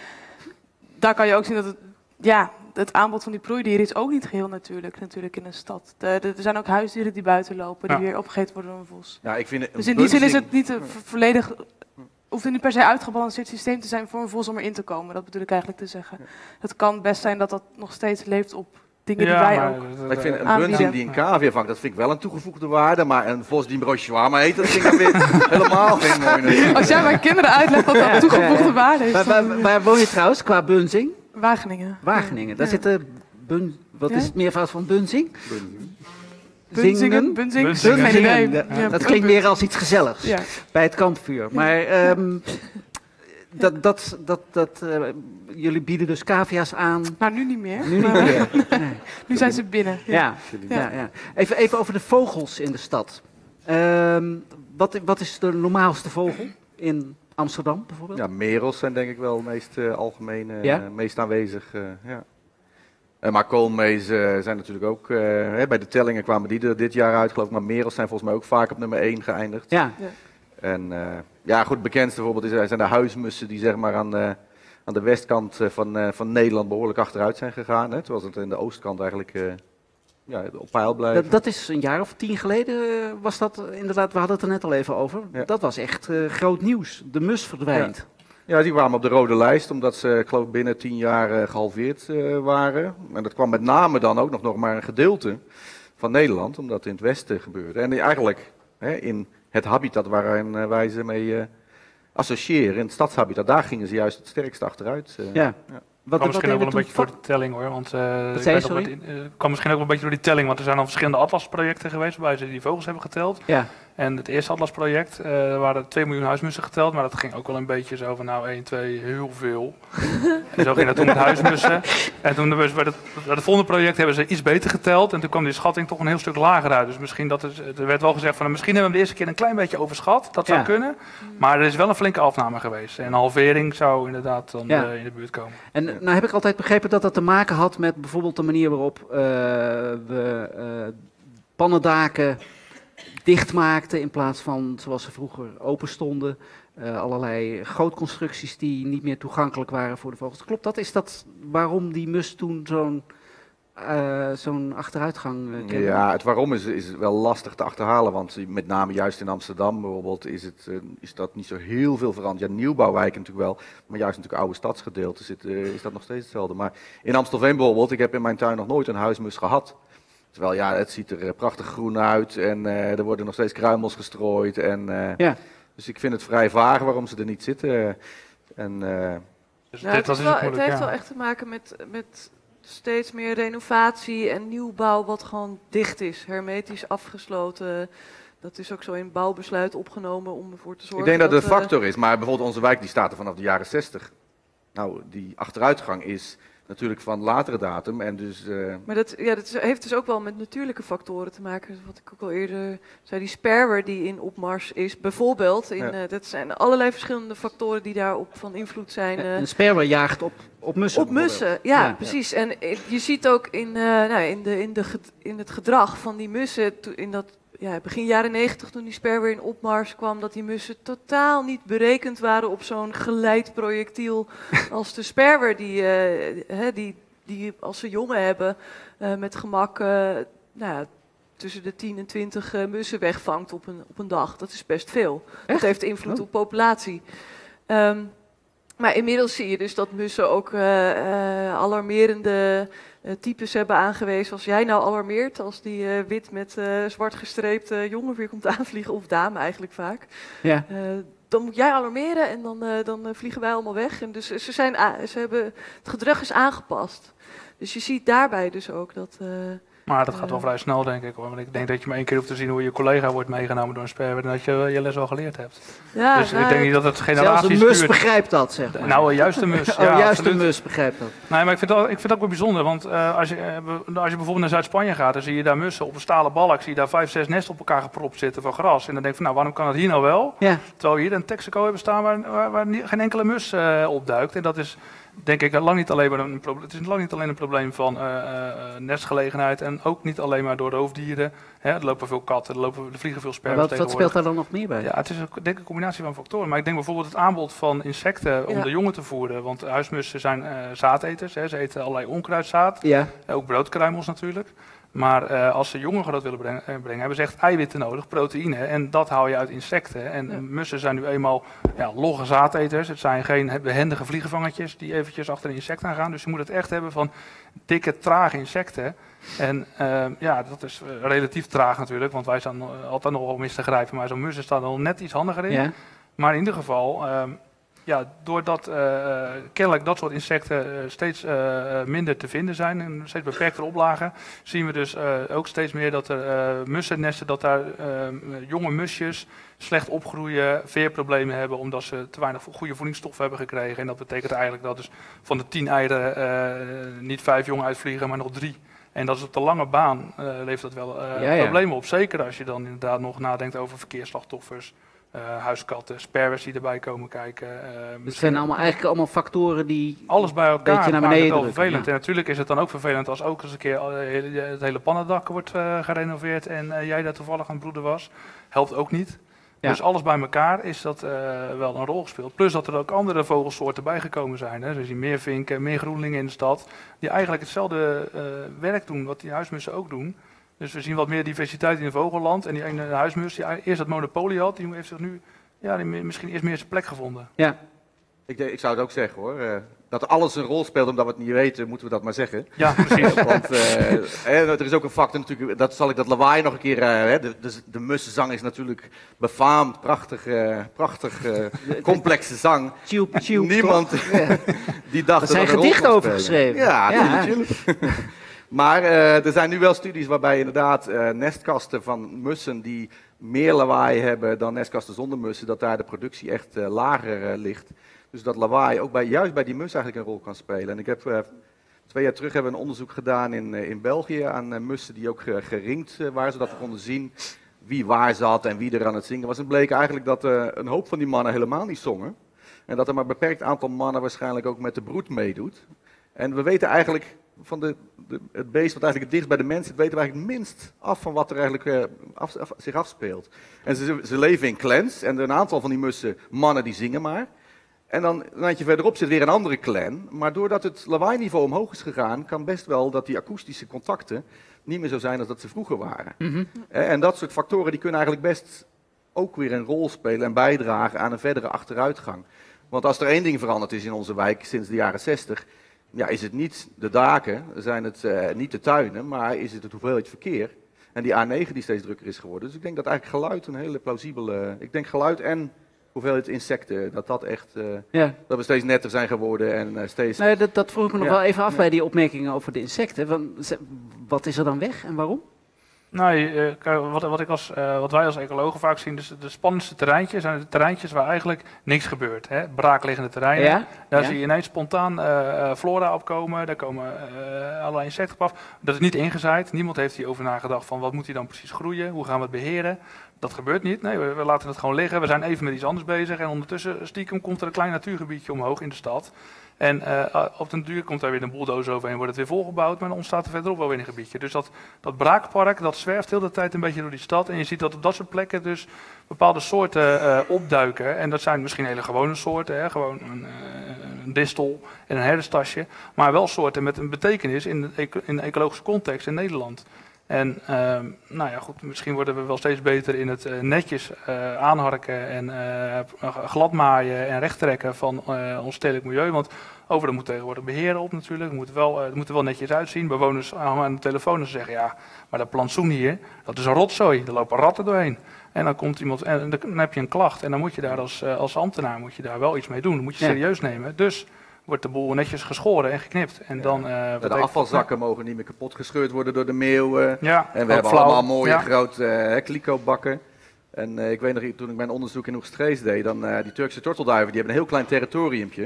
daar kan je ook zien dat het, ja, het aanbod van die prooidieren is ook niet geheel natuurlijk, natuurlijk in een stad. De, de, er zijn ook huisdieren die buiten lopen, die Ja. weer opgegeten worden door een vos. Ja, ik vind het Dus een in die zin is bunzing- het niet een vo- volledig, hoeft het niet per se uitgebalanceerd systeem te zijn voor een vos om erin te komen. Dat bedoel ik eigenlijk te zeggen. Het kan best zijn dat dat nog steeds leeft op dingen die wij ook... dat- Maar ik vind een aanbieden. bunzing die een cavia vangt, dat vind ik wel een toegevoegde waarde. Maar een vos die een broodje shawarma eet, dat vind ik dan weer helemaal geen mooi natuurlijk. Als jij mijn kinderen uitlegt dat dat Ja. toegevoegde waarde is, Waar, dan, waar, waar woon je trouwens qua bunzing? Wageningen. Wageningen. Daar Ja. zitten bun, wat Ja? is het meervoud van bunzing? Bunzingen, Zingen? bunzing, Bunzingen. geen idee. Bunzingen. Ja, Dat klinkt meer als iets gezelligs Ja. bij het kampvuur. Maar ehm, dat, dat, dat, dat, eh, jullie bieden dus cavia's aan. Nou, nu niet meer. Nu niet Maar meer. Nee. Nu zijn ze binnen. Ja. Ja, ja. Even, even over de vogels in de stad. Ehm, wat, wat is de normaalste vogel in Amsterdam bijvoorbeeld? Ja, merels zijn denk ik wel het meest uh, algemeen, uh, Ja? meest aanwezig. Uh, ja. Uh, maar koolmezen uh, zijn natuurlijk ook, uh, hè, bij de tellingen kwamen die er dit jaar uit geloof ik, maar merels zijn volgens mij ook vaak op nummer één geëindigd. Ja. En uh, ja, goed, het bekendste bijvoorbeeld is, zijn de huismussen die zeg maar aan, uh, aan de westkant uh, van, uh, van Nederland behoorlijk achteruit zijn gegaan. Hè, terwijl het in de oostkant eigenlijk uh, ja, op peil blijven. Dat, dat is een jaar of tien geleden uh, was dat uh, inderdaad, we hadden het er net al even over. Ja. Dat was echt uh, groot nieuws. De mus verdwijnt. Ja, die kwamen op de rode lijst, omdat ze, ik geloof, binnen tien jaar uh, gehalveerd uh, waren. En dat kwam met name dan ook nog, nog maar een gedeelte van Nederland, omdat het in het westen gebeurde. En eigenlijk hè, in het habitat waarin uh, wij ze mee uh, associëren, in het stadshabitat, daar gingen ze juist het sterkst achteruit. Uh, Ja. ja. Wat, kwam misschien ook wel deden een we beetje toen? door de telling hoor. Want, uh, ik zei je, weet nog sorry? wat in- uh, kwam misschien ook wel een beetje door die telling. Want er zijn al verschillende atlasprojecten geweest waarbij ze die vogels hebben geteld. Ja. En het eerste atlasproject uh, waren twee miljoen huismussen geteld. Maar dat ging ook wel een beetje zo van nou één, twee, heel veel. En zo ging dat toen met huismussen. En toen dus bij, het, bij het volgende project hebben ze iets beter geteld. En toen kwam die schatting toch een heel stuk lager uit. Dus misschien dat is, er werd wel gezegd van nou, misschien hebben we hem de eerste keer een klein beetje overschat. Dat zou Ja. kunnen. Maar er is wel een flinke afname geweest. En een halvering zou inderdaad dan Ja. uh, in de buurt komen. En nou heb ik altijd begrepen dat dat te maken had met bijvoorbeeld de manier waarop uh, we uh, pannendaken dichtmaakten in plaats van zoals ze vroeger open stonden. Uh, allerlei gootconstructies die niet meer toegankelijk waren voor de vogels. Klopt dat? Is dat waarom die mus toen zo'n uh, zo'n achteruitgang uh, kennen? Ja, het waarom is, is wel lastig te achterhalen, want met name juist in Amsterdam bijvoorbeeld is, het, uh, is dat niet zo heel veel veranderd. Ja, nieuwbouwwijken natuurlijk wel, maar juist natuurlijk oude stadsgedeelten zit, uh, is dat nog steeds hetzelfde. Maar in Amstelveen bijvoorbeeld, ik heb in mijn tuin nog nooit een huismus gehad. Terwijl ja, het ziet er prachtig groen uit en uh, er worden nog steeds kruimels gestrooid. En, uh, ja. Dus ik vind het vrij vaag waarom ze er niet zitten. En, uh, dus nou, dit, het, dat wel, is het moeilijk, heeft ja. wel echt te maken met, met steeds meer renovatie en nieuwbouw wat gewoon dicht is, hermetisch afgesloten. Dat is ook zo in bouwbesluit opgenomen om ervoor te zorgen. Ik denk dat het dat, een factor is, maar bijvoorbeeld onze wijk die staat er vanaf de jaren zestig. Nou, die achteruitgang is natuurlijk van latere datum en dus... Uh... Maar dat, ja, dat heeft dus ook wel met natuurlijke factoren te maken. Wat ik ook al eerder zei, die sperwer die in opmars is, bijvoorbeeld. In, Ja. uh, dat zijn allerlei verschillende factoren die daarop van invloed zijn. Uh, Een sperwer jaagt op, op mussen. Op mussen, ja, Ja. precies. En uh, je ziet ook in, uh, nou, in, de, in, de, ged- in het gedrag van die mussen, to- in dat ja, begin jaren negentig toen die sperwer in opmars kwam, dat die mussen totaal niet berekend waren op zo'n geleidprojectiel als de sperwer die, uh, hè, die, die als ze jongen hebben uh, met gemak uh, nou ja, tussen de tien en twintig uh, mussen wegvangt op een, op een dag. Dat is best veel. Echt? Dat heeft invloed Oh. op populatie. Um, maar inmiddels zie je dus dat mussen ook uh, uh, alarmerende uh, types hebben aangewezen. Als jij nou alarmeert, als die uh, wit met uh, zwart gestreepte jongen weer komt aanvliegen, of dame eigenlijk vaak, Ja. uh, dan moet jij alarmeren en dan, uh, dan uh, vliegen wij allemaal weg. En dus uh, ze zijn a- ze hebben, het gedrag is aangepast. Dus je ziet daarbij dus ook dat... Uh, Maar dat gaat wel Uh, vrij snel, denk ik. Hoor. Want ik denk dat je maar één keer hoeft te zien hoe je collega wordt meegenomen door een sperwer. En dat je je les wel geleerd hebt. ja, dus nou, ik denk niet dat het Zelfs generaties een mus duurt. begrijpt dat, zeg maar. Nou, juist een mus. oh, ja, juist absoluut. een mus begrijpt dat. Nee, maar ik vind, dat, ik vind het ook wel bijzonder. Want uh, als, je, uh, be- als je bijvoorbeeld naar Zuid-Spanje gaat, dan zie je daar mussen op een stalen balk. Zie je daar vijf, zes nesten op elkaar gepropt zitten van gras. En dan denk je van, nou, waarom kan het hier nou wel? Ja. Terwijl we hier in Texaco hebben staan waar, waar, waar niet- geen enkele mus uh, opduikt. En dat is, denk ik, lang niet alleen maar een probleem. Het is lang niet alleen een probleem van uh, uh, nestgelegenheid. En ook niet alleen maar door roofdieren. Hè, er lopen veel katten, er, lopen, er vliegen veel Maar sperwers wat, wat tegenwoordig. speelt daar dan nog meer bij? Ja, het is een, denk ik een combinatie van factoren. Maar ik denk bijvoorbeeld het aanbod van insecten om Ja. de jongen te voeren. Want huismussen zijn uh, zaadeters. Hè. Ze eten allerlei onkruidzaad. Ja. Uh, ook broodkruimels natuurlijk. Maar uh, als ze jongen groot willen brengen, uh, brengen, hebben ze echt eiwitten nodig, proteïne. En dat haal je uit insecten. En Ja. mussen zijn nu eenmaal ja, logge zaadeters. Het zijn geen behendige vliegenvangertjes die eventjes achter een insect aan gaan. Dus je moet het echt hebben van dikke, trage insecten. En uh, ja, dat is uh, relatief traag natuurlijk, want wij staan uh, altijd nog wel mis te grijpen. Maar zo'n mussen staan er net iets handiger in. Ja. Maar in ieder geval, uh, ja, doordat uh, kennelijk dat soort insecten uh, steeds uh, minder te vinden zijn, in steeds beperktere oplagen, zien we dus uh, ook steeds meer dat er uh, mussennesten, dat daar uh, jonge musjes slecht opgroeien, veerproblemen hebben, omdat ze te weinig goede voedingsstoffen hebben gekregen. En dat betekent eigenlijk dat dus van de tien eieren uh, niet vijf jongen uitvliegen, maar nog drie. En dat is op de lange baan uh, levert dat wel uh, Ja, ja. problemen op. Zeker als je dan inderdaad nog nadenkt over verkeersslachtoffers, uh, huiskatten, sperwers die erbij komen kijken. Uh, Het misschien zijn allemaal, eigenlijk allemaal factoren die... alles bij elkaar beetje naar maakt beneden het wel drukken, vervelend. ja. En natuurlijk is het dan ook vervelend als ook eens een keer uh, het hele pannendak wordt uh, gerenoveerd en uh, jij daar toevallig aan het broeden was. Helpt ook niet. Ja. Dus alles bij elkaar is dat uh, wel een rol gespeeld. Plus dat er ook andere vogelsoorten bijgekomen zijn. Hè. Dus je meer vinken, meer groenlingen in de stad. Die eigenlijk hetzelfde uh, werk doen wat die huismussen ook doen. Dus we zien wat meer diversiteit in het vogelland. En die ene huismus die eerst dat monopolie had, die heeft zich nu ja, die misschien eerst meer zijn plek gevonden. Ja. Ik, ik zou het ook zeggen hoor. Uh, dat alles een rol speelt omdat we het niet weten, moeten we dat maar zeggen. Ja, precies. Want uh, er is ook een factor natuurlijk, dat zal ik dat lawaai nog een keer, uh, de, de, de mussenzang is natuurlijk befaamd, prachtig, uh, prachtig uh, complexe zang. Tjoep, tjoep, Niemand Ja. die dacht Er zijn dat er een rol gedichten kon over spelen. geschreven. Ja, Ja. natuurlijk. Maar uh, er zijn nu wel studies waarbij inderdaad uh, nestkasten van mussen die meer lawaai hebben dan nestkasten zonder mussen, dat daar de productie echt uh, lager uh, ligt. Dus dat lawaai ook bij, juist bij die mus eigenlijk een rol kan spelen. En ik heb uh, twee jaar terug hebben we een onderzoek gedaan in, uh, in België aan uh, mussen die ook uh, geringd uh, waren, zodat we konden zien wie waar zat en wie er aan het zingen was. En bleek eigenlijk dat uh, een hoop van die mannen helemaal niet zongen. En dat er maar een beperkt aantal mannen waarschijnlijk ook met de broed meedoet. En we weten eigenlijk van de, de, het beest wat eigenlijk het dichtst bij de mens zit, weten we eigenlijk het minst af van wat er eigenlijk uh, af, af, zich afspeelt. En ze, ze leven in clans en een aantal van die mussen, mannen die zingen maar. En dan een eindje verderop zit weer een andere clan. Maar doordat het lawaainiveau omhoog is gegaan, kan best wel dat die akoestische contacten niet meer zo zijn als dat ze vroeger waren. Mm-hmm. En dat soort factoren die kunnen eigenlijk best ook weer een rol spelen en bijdragen aan een verdere achteruitgang. Want als er één ding veranderd is in onze wijk sinds de jaren zestig, ja, is het niet de daken, zijn het uh, niet de tuinen, maar is het het hoeveelheid verkeer. En die A negen die steeds drukker is geworden. Dus ik denk dat eigenlijk geluid een hele plausibele... Ik denk geluid en hoeveelheid insecten, dat dat echt... Uh, Ja. Dat we steeds netter zijn geworden en uh, steeds... Nee, dat, dat vroeg ik me nog Ja. wel even af Ja. bij die opmerkingen over de insecten. Want, ze- wat is er dan weg en waarom? Nou, je, eh, kijk, wat, wat, ik als, eh, wat wij als ecologen vaak zien, dus de spannendste terreintjes zijn de terreintjes waar eigenlijk niks gebeurt. Hè? Braakliggende terreinen. Ja? Daar Ja. zie je ineens spontaan eh, eh, flora opkomen, daar komen eh, allerlei insecten op af. Dat is niet ingezaaid, niemand heeft hierover nagedacht van wat moet die dan precies groeien, hoe gaan we het beheren. Dat gebeurt niet, nee, we, we laten het gewoon liggen, we zijn even met iets anders bezig en ondertussen stiekem komt er een klein natuurgebiedje omhoog in de stad. En uh, op den duur komt daar weer een bulldozer overheen, wordt het weer volgebouwd, maar dan ontstaat er verderop wel weer een gebiedje. Dus dat, dat braakpark, dat zwerft heel de hele tijd een beetje door die stad. En je ziet dat op dat soort plekken dus bepaalde soorten uh, opduiken. En dat zijn misschien hele gewone soorten, hè? Gewoon een, uh, een distel en een herderstasje. Maar wel soorten met een betekenis in de, eco in de ecologische context in Nederland. En uh, nou ja, goed, misschien worden we wel steeds beter in het uh, netjes uh, aanharken en uh, gladmaaien en rechttrekken van uh, ons stedelijk milieu. Want overal moet tegenwoordig beheren op natuurlijk. Het moet, wel, uh, het moet er wel netjes uitzien. Bewoners hangen aan de telefoon en ze zeggen, ja, maar dat plantsoen hier, dat is een rotzooi. Er lopen ratten doorheen. En dan komt iemand en dan heb je een klacht. En dan moet je daar als, uh, als ambtenaar moet je daar wel iets mee doen. Dat moet je serieus nemen. Dus wordt de boel netjes geschoren en geknipt. En ja. dan, uh, de afvalzakken ja. mogen niet meer kapot gescheurd worden door de meeuwen. Ja, en we hebben flauw. allemaal mooie ja. grote uh, kliko-bakken. En uh, ik weet nog, toen ik mijn onderzoek in Oegstrees deed, dan uh, die Turkse tortelduiven, die hebben een heel klein territoriumpje.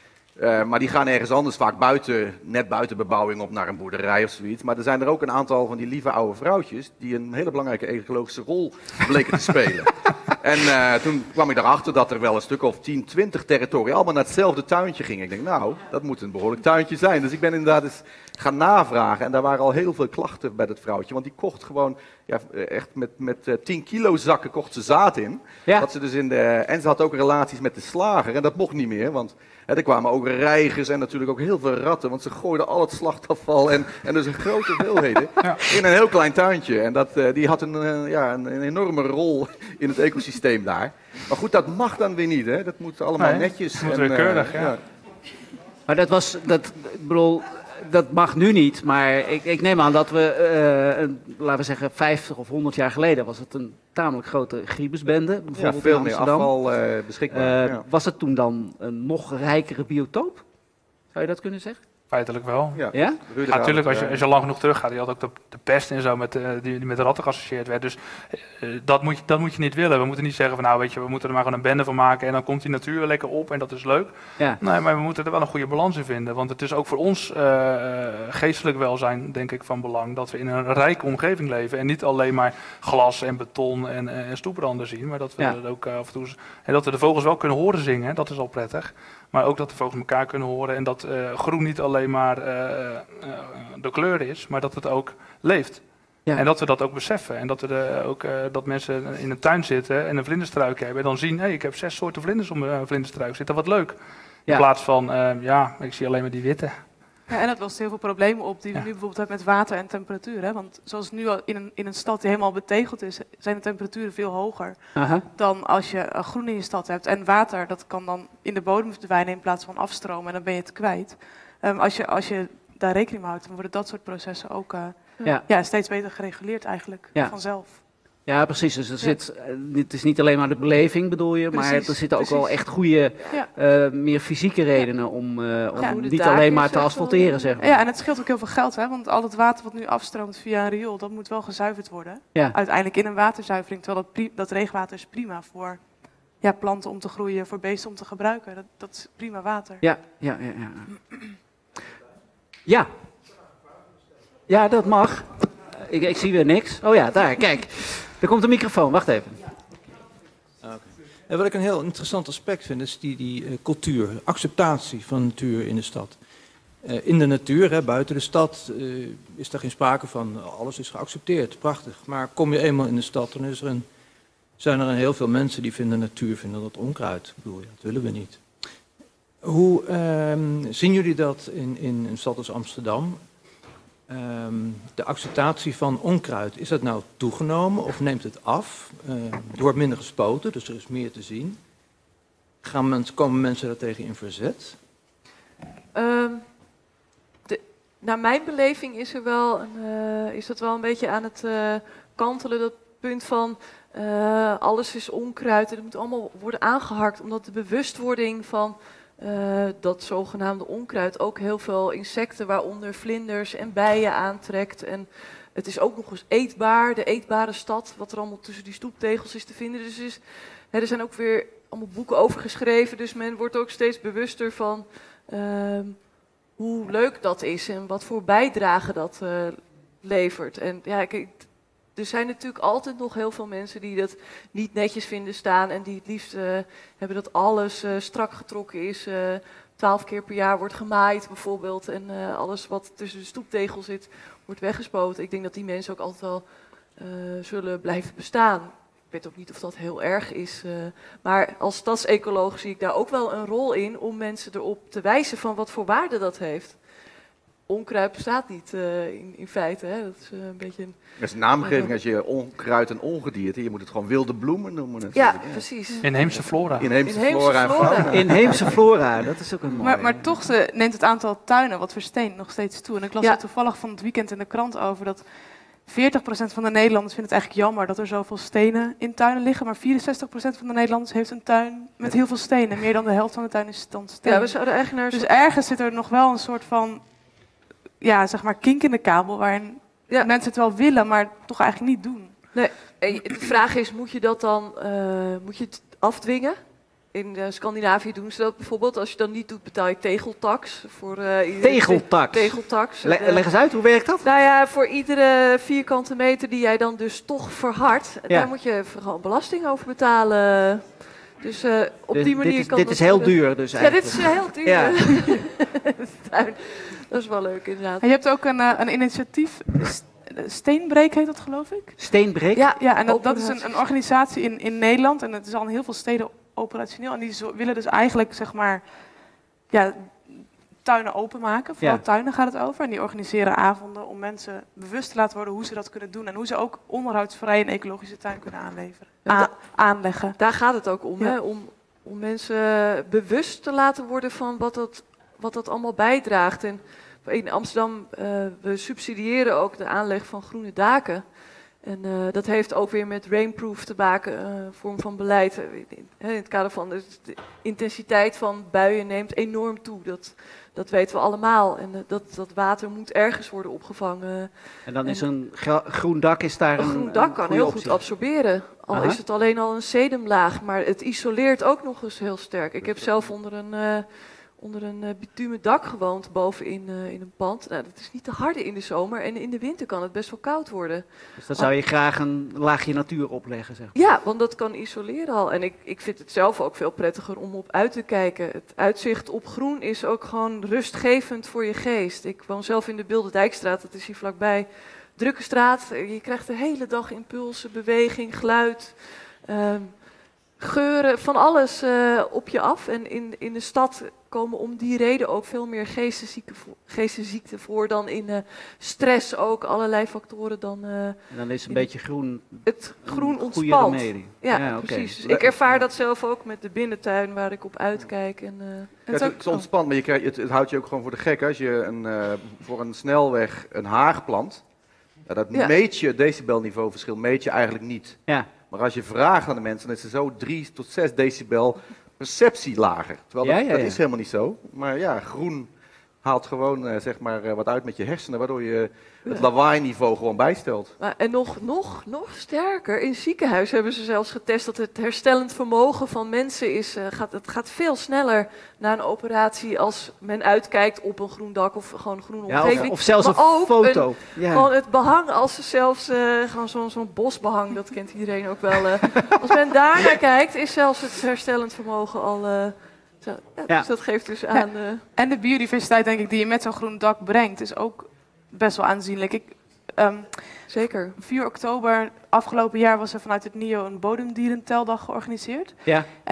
Uh, maar die gaan ergens anders, vaak buiten, net buiten bebouwing op naar een boerderij of zoiets. Maar er zijn er ook een aantal van die lieve oude vrouwtjes die een hele belangrijke ecologische rol bleken te spelen. En uh, toen kwam ik erachter dat er wel een stuk of tien, twintig territoria allemaal naar hetzelfde tuintje gingen. Ik denk, nou, dat moet een behoorlijk tuintje zijn. Dus ik ben inderdaad eens gaan navragen. En daar waren al heel veel klachten bij dat vrouwtje. Want die kocht gewoon, ja, echt met, met uh, tien kilo zakken kocht ze zaad in. Ja. Dat ze dus in de, en ze had ook relaties met de slager. En dat mocht niet meer, want hè, er kwamen ook reigers en natuurlijk ook heel veel ratten. Want ze gooiden al het slachtafval en, en dus een grote hoeveelheden ja. in een heel klein tuintje. En dat, uh, die had een, uh, ja, een, een enorme rol in het ecosysteem daar. Maar goed, dat mag dan weer niet, hè? Dat moet allemaal nee, netjes. Dat moet en, weer keurig, uh, ja. ja. Maar dat was, dat, ik bedoel, dat mag nu niet. Maar ik, ik neem aan dat we, uh, een, laten we zeggen, vijftig of honderd jaar geleden was het een tamelijk grote griebesbende. Bijvoorbeeld ja, veel in meer Amsterdam. afval uh, beschikbaar. Uh, ja. Was het toen dan een nog rijkere biotoop? Zou je dat kunnen zeggen? Feitelijk wel. Ja, ja? ja natuurlijk, als je, als je lang genoeg terug gaat, je had ook de, de pest en zo met, uh, die, die met de ratten geassocieerd werd. Dus uh, dat, moet je, dat moet je niet willen. We moeten niet zeggen van nou weet je, we moeten er maar gewoon een bende van maken en dan komt die natuur lekker op en dat is leuk. Ja. Nee, maar we moeten er wel een goede balans in vinden. Want het is ook voor ons uh, geestelijk welzijn, denk ik, van belang dat we in een rijke omgeving leven. En niet alleen maar glas en beton en, uh, en stoepranden zien, maar dat we ja. er ook uh, af en toe en dat we de vogels wel kunnen horen zingen, dat is al prettig. Maar ook dat de vogels elkaar kunnen horen en dat uh, groen niet alleen maar uh, uh, de kleur is, maar dat het ook leeft. Ja. En dat we dat ook beseffen. En dat, we de, ook, uh, dat mensen in een tuin zitten en een vlinderstruik hebben en dan zien, hé, hey, ik heb zes soorten vlinders om mijn vlinderstruik zitten, wat leuk. Ja. In plaats van, uh, ja, ik zie alleen maar die witte. Ja, en dat lost heel veel problemen op die we ja. nu bijvoorbeeld hebben met water en temperatuur. Hè? Want zoals nu al in een, in een stad die helemaal betegeld is, zijn de temperaturen veel hoger uh-huh. dan als je uh, groen in je stad hebt. En water, dat kan dan in de bodem verdwijnen in plaats van afstromen en dan ben je het kwijt. Um, als, je, als je daar rekening mee houdt, dan worden dat soort processen ook uh, ja. Ja, steeds beter gereguleerd eigenlijk, ja. vanzelf. Ja, precies. Dus er zit, uh, het is niet alleen maar de beleving, bedoel je, precies, maar er zitten ook precies. wel echt goede, ja. uh, meer fysieke redenen om, uh, om ja, niet alleen maar te asfalteren, zeg maar. Ja, en het scheelt ook heel veel geld, hè, want al het water wat nu afstroomt via een riool, dat moet wel gezuiverd worden. Ja. Uiteindelijk in een waterzuivering, terwijl dat, pri- dat regenwater is prima voor ja, planten om te groeien, voor beesten om te gebruiken. Dat, dat is prima water. Ja, ja, ja. Ja, ja. ja dat mag. Ik, ik zie weer niks. Oh ja, daar, kijk. Er komt een microfoon, wacht even. Okay. En wat ik een heel interessant aspect vind, is die, die uh, cultuur, acceptatie van de natuur in de stad. Uh, in de natuur, hè, buiten de stad, uh, is er geen sprake van, alles is geaccepteerd, prachtig. Maar kom je eenmaal in de stad, dan is er een, zijn er een heel veel mensen die vinden natuur, vinden dat onkruid. Ik bedoel, ja, dat willen we niet. Hoe um, zien jullie dat in, in een stad als Amsterdam? Um, de acceptatie van onkruid, is dat nou toegenomen of neemt het af? Uh, er wordt minder gespoten, dus er is meer te zien. Gaan mensen, komen mensen daartegen in verzet? Um, de, naar mijn beleving is, er wel een, uh, is dat wel een beetje aan het uh, kantelen, dat punt van uh, alles is onkruid en het moet allemaal worden aangeharkt, omdat de bewustwording van uh, dat zogenaamde onkruid ook heel veel insecten, waaronder vlinders en bijen aantrekt. En het is ook nog eens eetbaar, de eetbare stad, wat er allemaal tussen die stoeptegels is te vinden. Dus is, hè, er zijn ook weer allemaal boeken over geschreven, dus men wordt ook steeds bewuster van uh, hoe leuk dat is en wat voor bijdrage dat uh, levert. En ja, kijk, er zijn natuurlijk altijd nog heel veel mensen die dat niet netjes vinden staan en die het liefst uh, hebben dat alles uh, strak getrokken is, uh, twaalf keer per jaar wordt gemaaid bijvoorbeeld en uh, alles wat tussen de stoeptegel zit wordt weggespoten. Ik denk dat die mensen ook altijd wel uh, zullen blijven bestaan. Ik weet ook niet of dat heel erg is, uh, maar als stadsecoloog zie ik daar ook wel een rol in om mensen erop te wijzen van wat voor waarde dat heeft. Onkruid bestaat niet uh, in, in feite. Hè. Dat is uh, een beetje een... Dat is een naamgeving als je onkruid en ongedierte. Je moet het gewoon wilde bloemen noemen. Ja, ja, precies. Inheemse flora. Inheemse, Inheemse flora en flora. fauna. Inheemse flora, dat is ook een mooie. Maar, maar toch uh, neemt het aantal tuinen wat versteent nog steeds toe. En ik las Ja. er toevallig van het weekend in de krant over dat veertig procent van de Nederlanders vindt het eigenlijk jammer dat er zoveel stenen in tuinen liggen. Maar vierenzestig procent van de Nederlanders heeft een tuin met heel veel stenen. Meer dan de helft van de tuin is dan steen. Ja, we zouden eigenlijk naar... Dus ergens zit er nog wel een soort van, ja, zeg maar kink in de kabel waarin Ja. mensen het wel willen, maar toch eigenlijk niet doen. Nee, en de vraag is, moet je dat dan uh, moet je het afdwingen? In uh, Scandinavië doen ze dat bijvoorbeeld. Als je dat niet doet, betaal je tegeltax. Voor, uh, iedere Tegeltax? Tegeltax. Le- En, uh, leg eens uit, hoe werkt dat? Nou ja, voor iedere vierkante meter die jij dan dus toch verhardt, Ja. daar moet je gewoon belasting over betalen. Dus uh, op Dus die manier dit is, kan dit dat is heel worden. duur dus Ja, eigenlijk. dit is heel duur. Ja. Tuin. Dat is wel leuk inderdaad. En je hebt ook een, uh, een initiatief, St- Steenbreek heet dat geloof ik? Steenbreek? Ja, Ja, en dat, dat is een, operatie. een organisatie in, in Nederland en het is al in heel veel steden operationeel. En die zo, willen dus eigenlijk, zeg maar, ja, tuinen openmaken. Vooral Ja. tuinen gaat het over. En die organiseren avonden om mensen bewust te laten worden hoe ze dat kunnen doen. En hoe ze ook onderhoudsvrij een ecologische tuin kunnen aanleveren. Ja, A- da- aanleggen. Daar gaat het ook om, Ja. hè? Om, om mensen bewust te laten worden van wat dat, wat dat allemaal bijdraagt. En in Amsterdam, uh, we subsidiëren ook de aanleg van groene daken. En uh, dat heeft ook weer met rainproof te maken, uh, een vorm van beleid. Uh, in, in het kader van de, de intensiteit van buien neemt enorm toe. Dat, dat weten we allemaal. En uh, dat, dat water moet ergens worden opgevangen. En dan is En- een gra- groen dak is daar Een een groen dak een kan goede heel optie. goed absorberen. Al Aha. is het alleen al een sedumlaag, maar het isoleert ook nog eens heel sterk. Ik heb zelf onder een, uh, onder een uh, bitumen dak gewoond, bovenin uh, in een pand. Nou, dat is niet te harde in de zomer en in de winter kan het best wel koud worden. Dus dan zou je graag een laagje natuur opleggen, zeg maar. Ja, want dat kan isoleren al. En ik, ik vind het zelf ook veel prettiger om op uit te kijken. Het uitzicht op groen is ook gewoon rustgevend voor je geest. Ik woon zelf in de Bilderdijkstraat, dat is hier vlakbij. Drukke straat, je krijgt de hele dag impulsen, beweging, geluid, ehm, geuren, van alles uh, op je af. En in, in de stad komen om die reden ook veel meer geestesziekten voor, geestesziekten voor dan in uh, stress ook, allerlei factoren dan uh, En dan is een beetje groen het groen een goede ontspant. remedie. Ja, oké. precies. Ik ervaar dat zelf ook met de binnentuin waar ik op uitkijk. En, uh, Ja, Het is het ook- is ontspannend, maar je krijgt, het, het houdt je ook gewoon voor de gek. Als je een, uh, voor een snelweg een haag plant, ja, dat Ja. meet je, het decibelniveauverschil meet je eigenlijk niet. Ja. Maar als je vraagt aan de mensen, dan is er zo drie tot zes decibel perceptie lager. Terwijl dat, Ja, ja, dat ja. is helemaal niet zo. Maar ja, groen haalt gewoon uh, zeg maar, uh, wat uit met je hersenen, waardoor je het lawaai-niveau gewoon bijstelt. maar, en nog, nog, nog sterker, in ziekenhuis hebben ze zelfs getest dat het herstellend vermogen van mensen is. Uh, gaat, het gaat veel sneller na een operatie als men uitkijkt op een groen dak of gewoon een groene Ja, of, omgeving. of zelfs Maar een ook foto. Ja. Gewoon het behang, als ze zelfs, uh, gewoon zo'n zo'n bosbehang, dat kent iedereen ook wel. Uh, als men daar naar kijkt, is zelfs het herstellend vermogen al... Uh, zo, ja, Ja. Dus dat geeft dus aan... Uh, En de biodiversiteit, denk ik, die je met zo'n groen dak brengt, is ook best wel aanzienlijk. Ik, um, zeker. vier oktober afgelopen jaar was er vanuit het N I O een bodemdierenteldag georganiseerd. Ja. En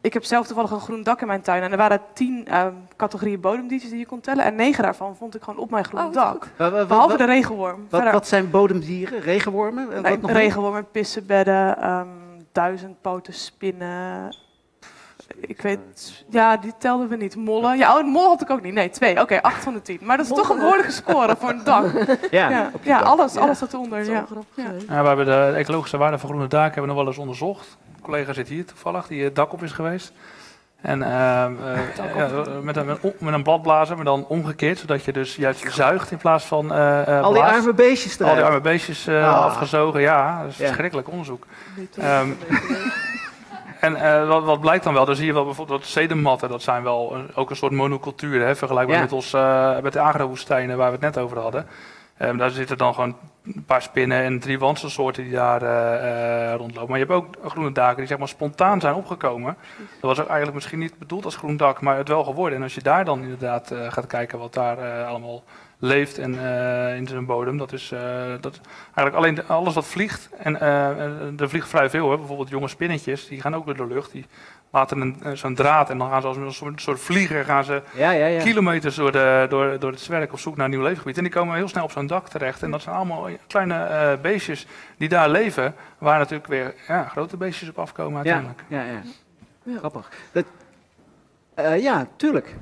ik heb zelf toevallig een groen dak in mijn tuin. En er waren tien um, categorieën bodemdiertjes die je kon tellen. En negen daarvan vond ik gewoon op mijn groen Oh, dak. Wa- wa- wa- Behalve wa- de regenworm. Wat, Verder- wat zijn bodemdieren? Regenwormen? En nee, wat nog meer? regenwormen, pissenbedden, um, duizendpoten spinnen. Ik weet, ja, die telden we niet. Mollen. Ja, oh, mol had ik ook niet. Nee, twee. Oké, okay, acht van de tien. Maar dat is toch een behoorlijke score voor een dak. Ja, Ja, op je ja dak. alles, Ja. alles zat eronder. Dat is Ja. wel grappig Ja. geweest. Ja, we hebben de ecologische waarde van groene daken hebben we nog wel eens onderzocht. Een collega zit hier toevallig, die het dak op is geweest. En uh, uh, ja, met, een, met een bladblazer, maar dan omgekeerd, zodat je dus juist zuigt in plaats van uh, uh, Al die blaast. arme beestjes Al die eruit. arme beestjes uh, Ah. afgezogen, ja, dat is Ja. verschrikkelijk onderzoek. Niet, uh, Um, En uh, wat, wat blijkt dan wel, dan zie je wel bijvoorbeeld dat zedenmatten, dat zijn wel een, ook een soort monocultuur, hè, vergelijkbaar Ja. met, ons, uh, met de agrowoestijnen waar we het net over hadden. Um, daar zitten dan gewoon een paar spinnen en drie wanselsoorten die daar uh, uh, rondlopen. Maar je hebt ook groene daken die zeg maar spontaan zijn opgekomen. Dat was ook eigenlijk misschien niet bedoeld als groen dak, maar het wel geworden. En als je daar dan inderdaad uh, gaat kijken wat daar uh, allemaal leeft en uh, in zijn bodem, dat is uh, dat eigenlijk alleen de, alles wat vliegt. En uh, er vliegt vrij veel, hè. Bijvoorbeeld jonge spinnetjes, die gaan ook door de lucht. Die laten een, zo'n draad en dan gaan ze als een soort, soort vlieger gaan ze Ja, ja, ja. kilometers door, de, door, door het zwerk op zoek naar een nieuw leefgebied. En die komen heel snel op zo'n dak terecht. En dat zijn allemaal kleine uh, beestjes die daar leven, waar natuurlijk weer ja, grote beestjes op afkomen Ja, uiteindelijk. ja, ja. Ja. Grappig. Dat, uh, ja, tuurlijk.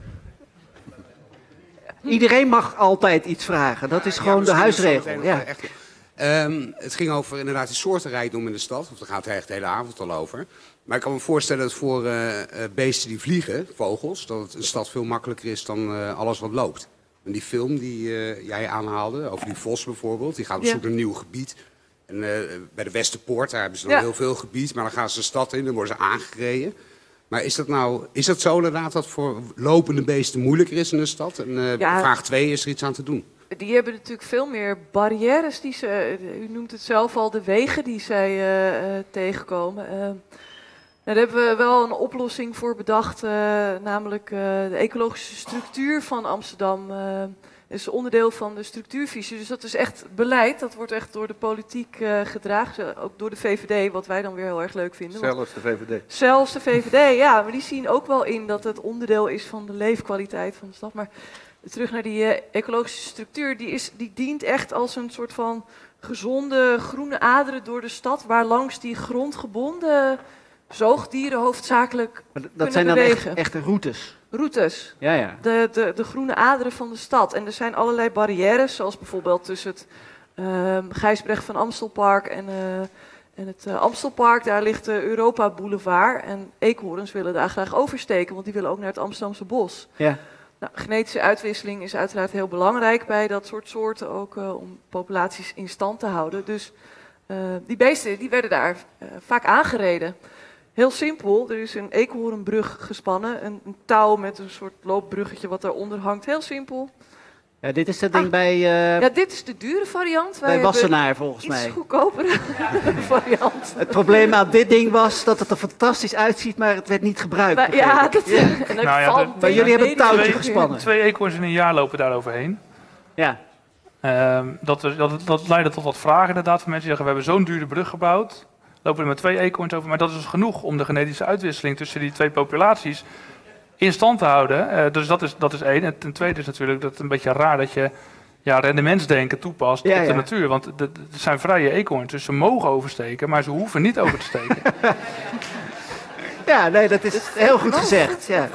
Iedereen mag altijd iets vragen. Dat is Ja, gewoon de misschien is huisregel. het zo Ja. meteen nog, eh, echt. Um, het ging over inderdaad die soortenrijkdom in de stad. Of daar gaat het echt de hele avond al over. Maar ik kan me voorstellen dat voor uh, uh, beesten die vliegen, vogels, dat het een stad veel makkelijker is dan uh, alles wat loopt. En die film die uh, jij aanhaalde, over die vos bijvoorbeeld, die gaat op Ja. zoek naar een nieuw gebied. En uh, bij de Westerpoort, daar hebben ze dan Ja. heel veel gebied, maar dan gaan ze de stad in, dan worden ze aangereden. Maar is dat nou, is dat zo inderdaad dat voor lopende beesten moeilijker is in een stad? En uh, Ja. vraag twee, is er iets aan te doen? Die hebben natuurlijk veel meer barrières die ze, u noemt het zelf al, de wegen die zij uh, uh, tegenkomen. Uh, nou, daar hebben we wel een oplossing voor bedacht, uh, namelijk uh, de ecologische structuur van Amsterdam. Uh, is onderdeel van de structuurvisie. Dus dat is echt beleid, dat wordt echt door de politiek uh, gedragen, ook door de V V D, wat wij dan weer heel erg leuk vinden. Want Zelfs de V V D. zelfs de V V D, ja, maar die zien ook wel in dat het onderdeel is van de leefkwaliteit van de stad. Maar terug naar die uh, ecologische structuur, die, is, die dient echt als een soort van gezonde groene aderen door de stad, waar langs die grondgebonden zoogdieren hoofdzakelijk Maar d- dat kunnen zijn dan echt, bewegen. echte routes. routes. Ja, ja. De, de, de groene aderen van de stad. En er zijn allerlei barrières, zoals bijvoorbeeld tussen het um, Gijsbrecht van Amstelpark en, uh, en het uh, Amstelpark. Daar ligt de Europa Boulevard. En eekhoorns willen daar graag oversteken, want die willen ook naar het Amsterdamse bos. Ja. Nou, genetische uitwisseling is uiteraard heel belangrijk bij dat soort soorten, ook uh, om populaties in stand te houden. Dus uh, die beesten die werden daar uh, vaak aangereden. Heel simpel, er is een eekhoornbrug gespannen, een, een touw met een soort loopbruggetje wat daaronder hangt. Heel simpel. Ja, dit is dat ding Ah. bij, uh, Ja, dit is de dure variant. Wij bij hebben Wassenaar volgens iets mij. goedkopere variant. Het probleem aan dit ding was dat het er fantastisch uitziet, maar het werd niet gebruikt. Maar, ja, begreep ik. dat, en dan Nou ja, valt de- Maar jullie hebben een touwtje beneden- gespannen. Twee eekhoorns in een jaar lopen daar overheen. Ja. Um, dat, is- dat, dat leidde tot wat vragen inderdaad van mensen die zeggen, we hebben zo'n dure brug gebouwd, lopen er met twee eekhoorns over, maar dat is dus genoeg om de genetische uitwisseling tussen die twee populaties in stand te houden. Uh, dus dat is, dat is één. En ten tweede is natuurlijk dat het een beetje raar dat je ja, rendementsdenken toepast Ja, op de ja. natuur. Want het zijn vrije eekhoorns, dus ze mogen oversteken, maar ze hoeven niet over te steken. Ja, nee, dat is heel goed gezegd. Ja.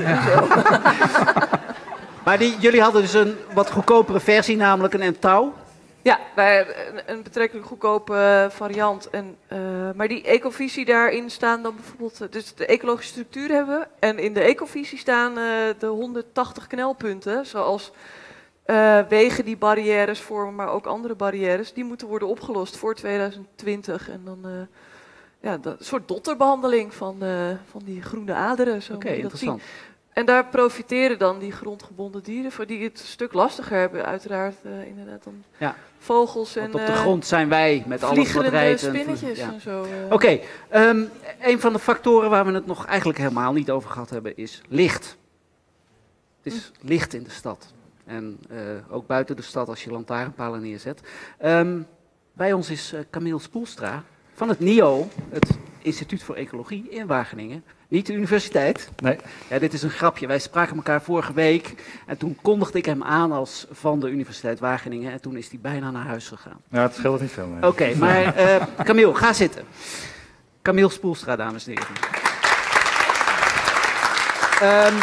Maar die, jullie hadden dus een wat goedkopere versie, namelijk een en touw. Ja, wij hebben een, een betrekkelijk goedkope uh, variant. En, uh, maar die ecovisie daarin staan dan bijvoorbeeld... Uh, dus de ecologische structuur hebben we. En in de ecovisie staan uh, de honderdtachtig knelpunten. Zoals uh, wegen die barrières vormen, maar ook andere barrières. Die moeten worden opgelost voor tweeduizend twintig. En dan... Uh, ja, dat, een soort dotterbehandeling van, uh, van die groene aderen. Zo Oké, moet je dat interessant. zien. En daar profiteren dan die grondgebonden dieren voor, die het een stuk lastiger hebben, uiteraard uh, inderdaad dan Ja. vogels en Want op de uh, grond zijn wij met alles wat vliegerende rijdt. en- spinnetjes ja. en zo. uh. Oké, okay, um, een van de factoren waar we het nog eigenlijk helemaal niet over gehad hebben is licht. Het is licht in de stad. En uh, ook buiten de stad als je lantaarnpalen neerzet. Um, bij ons is uh, Camille Spoelstra van het N I O, het Instituut voor Ecologie in Wageningen. Niet de universiteit. Nee. Ja, dit is een grapje. Wij spraken elkaar vorige week en toen kondigde ik hem aan als van de Universiteit Wageningen. En toen is hij bijna naar huis gegaan. Ja, het scheelt niet veel. Nee. Oké, okay, maar uh, Camille, ga zitten. Camille Spoelstra, dames en heren. Um,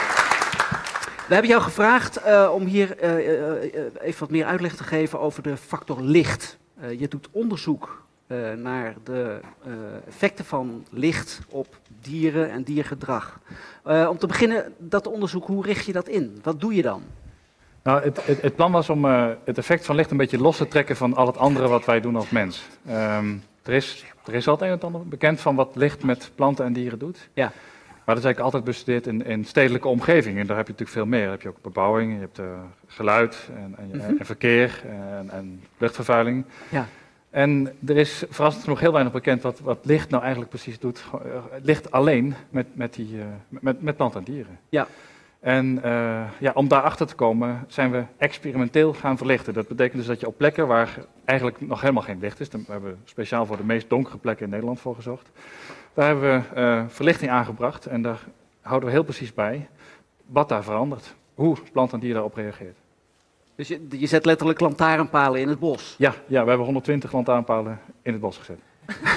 we hebben jou gevraagd uh, om hier uh, uh, uh, even wat meer uitleg te geven over de factor licht. Uh, je doet onderzoek uh, naar de uh, effecten van licht op dieren en diergedrag. Uh, om te beginnen, dat onderzoek, hoe richt je dat in? Wat doe je dan? Nou, het, het, het plan was om uh, het effect van licht een beetje los te trekken van al het andere wat wij doen als mens. Um, er, is, er is altijd een en ander bekend van wat licht met planten en dieren doet. Ja. Maar dat is eigenlijk altijd bestudeerd in, in stedelijke omgevingen. En daar heb je natuurlijk veel meer. Dan heb je ook bebouwing, je hebt uh, geluid en, en, mm-hmm. en verkeer en, en luchtvervuiling. Ja. En er is verrassend genoeg heel weinig bekend wat, wat licht nou eigenlijk precies doet. Licht alleen met, met, die, uh, met, met planten en dieren. Ja. En uh, ja, om daarachter te komen zijn we experimenteel gaan verlichten. Dat betekent dus dat je op plekken waar eigenlijk nog helemaal geen licht is, daar hebben we speciaal voor de meest donkere plekken in Nederland voor gezocht. Daar hebben we uh, verlichting aangebracht en daar houden we heel precies bij wat daar verandert. Hoe plant en dier daarop reageert. Dus je, je zet letterlijk lantaarnpalen in het bos? Ja, ja, we hebben honderdtwintig lantaarnpalen in het bos gezet.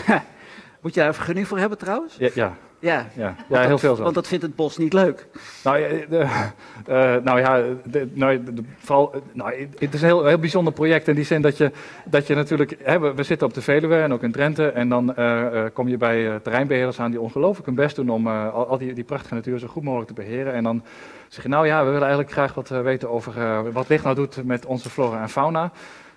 Moet je daar een vergunning voor hebben trouwens? Ja, ja. Ja, ja. ja heel dat, veel zo. Want dat vindt het bos niet leuk. Nou, de, uh, nou ja, de, nou, de, de, vooral, nou, het is een heel, heel bijzonder project in die zin dat je, dat je natuurlijk... Hè, we, we zitten op de Veluwe en ook in Drenthe en dan uh, uh, kom je bij uh, terreinbeheerders aan die ongelooflijk hun best doen om uh, al, al die, die prachtige natuur zo goed mogelijk te beheren. En dan zeg je, nou ja, we willen eigenlijk graag wat uh, weten over uh, wat licht nou doet met onze flora en fauna.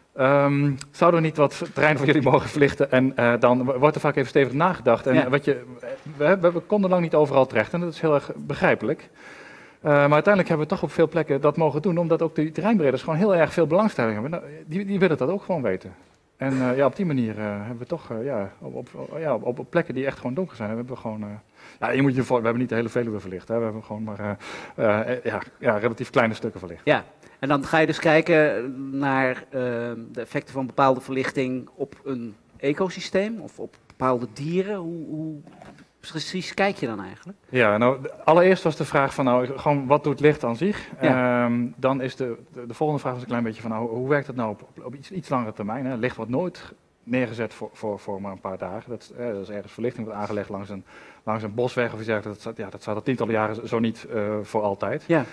Um, zouden we niet wat terrein voor jullie mogen verlichten? En uh, dan wordt er vaak even stevig nagedacht. En ja. wat je, we, we, we konden lang niet overal terecht en dat is heel erg begrijpelijk. Uh, maar uiteindelijk hebben we toch op veel plekken dat mogen doen, omdat ook de terreinbeheerders gewoon heel erg veel belangstelling hebben. Nou, die, die willen dat ook gewoon weten. En uh, ja, op die manier uh, hebben we toch uh, ja, op, op, ja, op, op plekken die echt gewoon donker zijn, hebben we gewoon... Uh, ja, je moet je voor, we hebben niet de hele Veluwe verlicht, hè. We hebben gewoon maar uh, uh, ja, ja, relatief kleine stukken verlicht. Ja. En dan ga je dus kijken naar uh, de effecten van bepaalde verlichting op een ecosysteem of op bepaalde dieren. Hoe, hoe precies kijk je dan eigenlijk? Ja, nou, allereerst was de vraag van, nou, gewoon wat doet licht aan zich? Ja. Um, dan is de, de, de volgende vraag was een klein beetje van, nou, hoe werkt dat nou op, op, op iets, iets langere termijn? Hè? Licht wordt nooit neergezet voor, voor, voor maar een paar dagen. Dat, eh, dat is ergens verlichting wordt aangelegd langs een, langs een bosweg of iets dergelijks. Dat, ja, dat staat al tientallen jaren zo niet uh, voor altijd. Ja.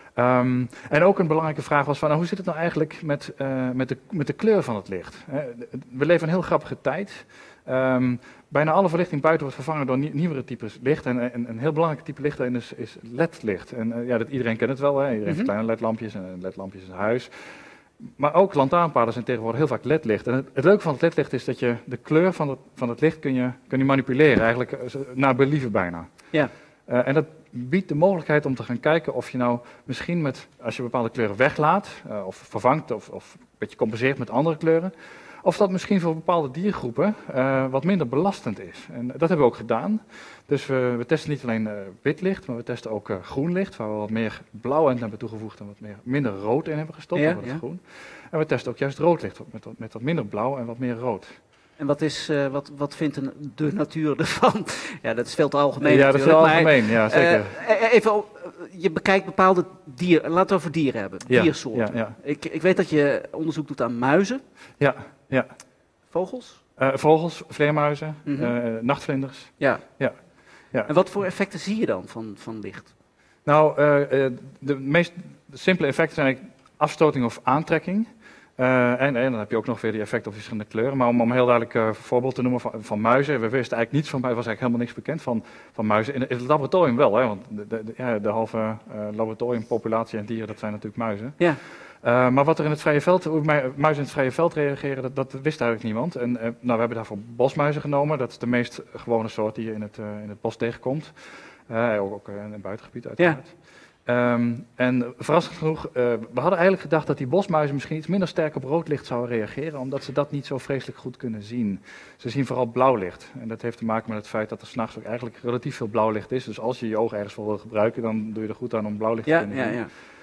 Um, en ook een belangrijke vraag was van, nou, hoe zit het nou eigenlijk met, uh, met, de, met de kleur van het licht? He, we leven een heel grappige tijd. Um, bijna alle verlichting buiten wordt vervangen door nie, nieuwere types licht. En, en een heel belangrijk type licht daarin is, is L E D-licht. En uh, ja, dat, iedereen kent het wel, hè? Iedereen heeft mm-hmm. kleine L E D-lampjes en L E D-lampjes in huis. Maar ook lantaarnpalen zijn tegenwoordig heel vaak L E D-licht. En het, het leuke van het L E D-licht is dat je de kleur van het, van het licht kun je, kun je manipuleren, eigenlijk uh, naar believen bijna. Ja. Uh, en dat biedt de mogelijkheid om te gaan kijken of je nou misschien met, als je bepaalde kleuren weglaat, uh, of vervangt, of, of een beetje compenseert met andere kleuren, of dat misschien voor bepaalde diergroepen uh, wat minder belastend is. En dat hebben we ook gedaan. Dus we, we testen niet alleen uh, wit licht, maar we testen ook uh, groen licht, waar we wat meer blauw in hebben toegevoegd en wat meer, minder rood in hebben gestopt. Ja, en wat ja. groen. En we testen ook juist rood licht, met, met wat minder blauw en wat meer rood. En wat, is, uh, wat, wat vindt de, de natuur ervan? Ja, dat is veel te algemeen. Ja, dat is heel algemeen, maar, ja, zeker. Uh, even, je bekijkt bepaalde dieren, laten we over dieren hebben, ja, diersoorten. Ja, ja. Ik, ik weet dat je onderzoek doet aan muizen. Ja, ja. Vogels? Uh, vogels, vleermuizen, mm-hmm. uh, nachtvlinders. Ja. Ja, ja. En wat voor effecten zie je dan van, van licht? Nou, uh, uh, de meest simpele effecten zijn eigenlijk afstoting of aantrekking. Uh, en, en dan heb je ook nog weer die effecten op verschillende kleuren. Maar om, om een heel duidelijk uh, voorbeeld te noemen van, van muizen. We wisten eigenlijk niets van muizen, was eigenlijk helemaal niks bekend van, van muizen. In, in het laboratorium wel, hè, want de, de, de, ja, de halve uh, laboratoriumpopulatie en dieren, dat zijn natuurlijk muizen. Ja. Uh, maar wat er in het vrije veld, hoe muizen in het vrije veld reageren, dat, dat wist eigenlijk niemand. En uh, nou, we hebben daarvoor bosmuizen genomen. Dat is de meest gewone soort die je in het, uh, in het bos tegenkomt. Uh, ook ook uh, in het buitengebied uiteraard. Ja. Um, en verrassend genoeg, uh, we hadden eigenlijk gedacht dat die bosmuizen misschien iets minder sterk op rood licht zouden reageren, omdat ze dat niet zo vreselijk goed kunnen zien. Ze zien vooral blauw licht. En dat heeft te maken met het feit dat er 's nachts ook eigenlijk relatief veel blauw licht is. Dus als je je ogen ergens voor wil gebruiken, dan doe je er goed aan om blauw licht ja, te kunnen ja, zien. Ja.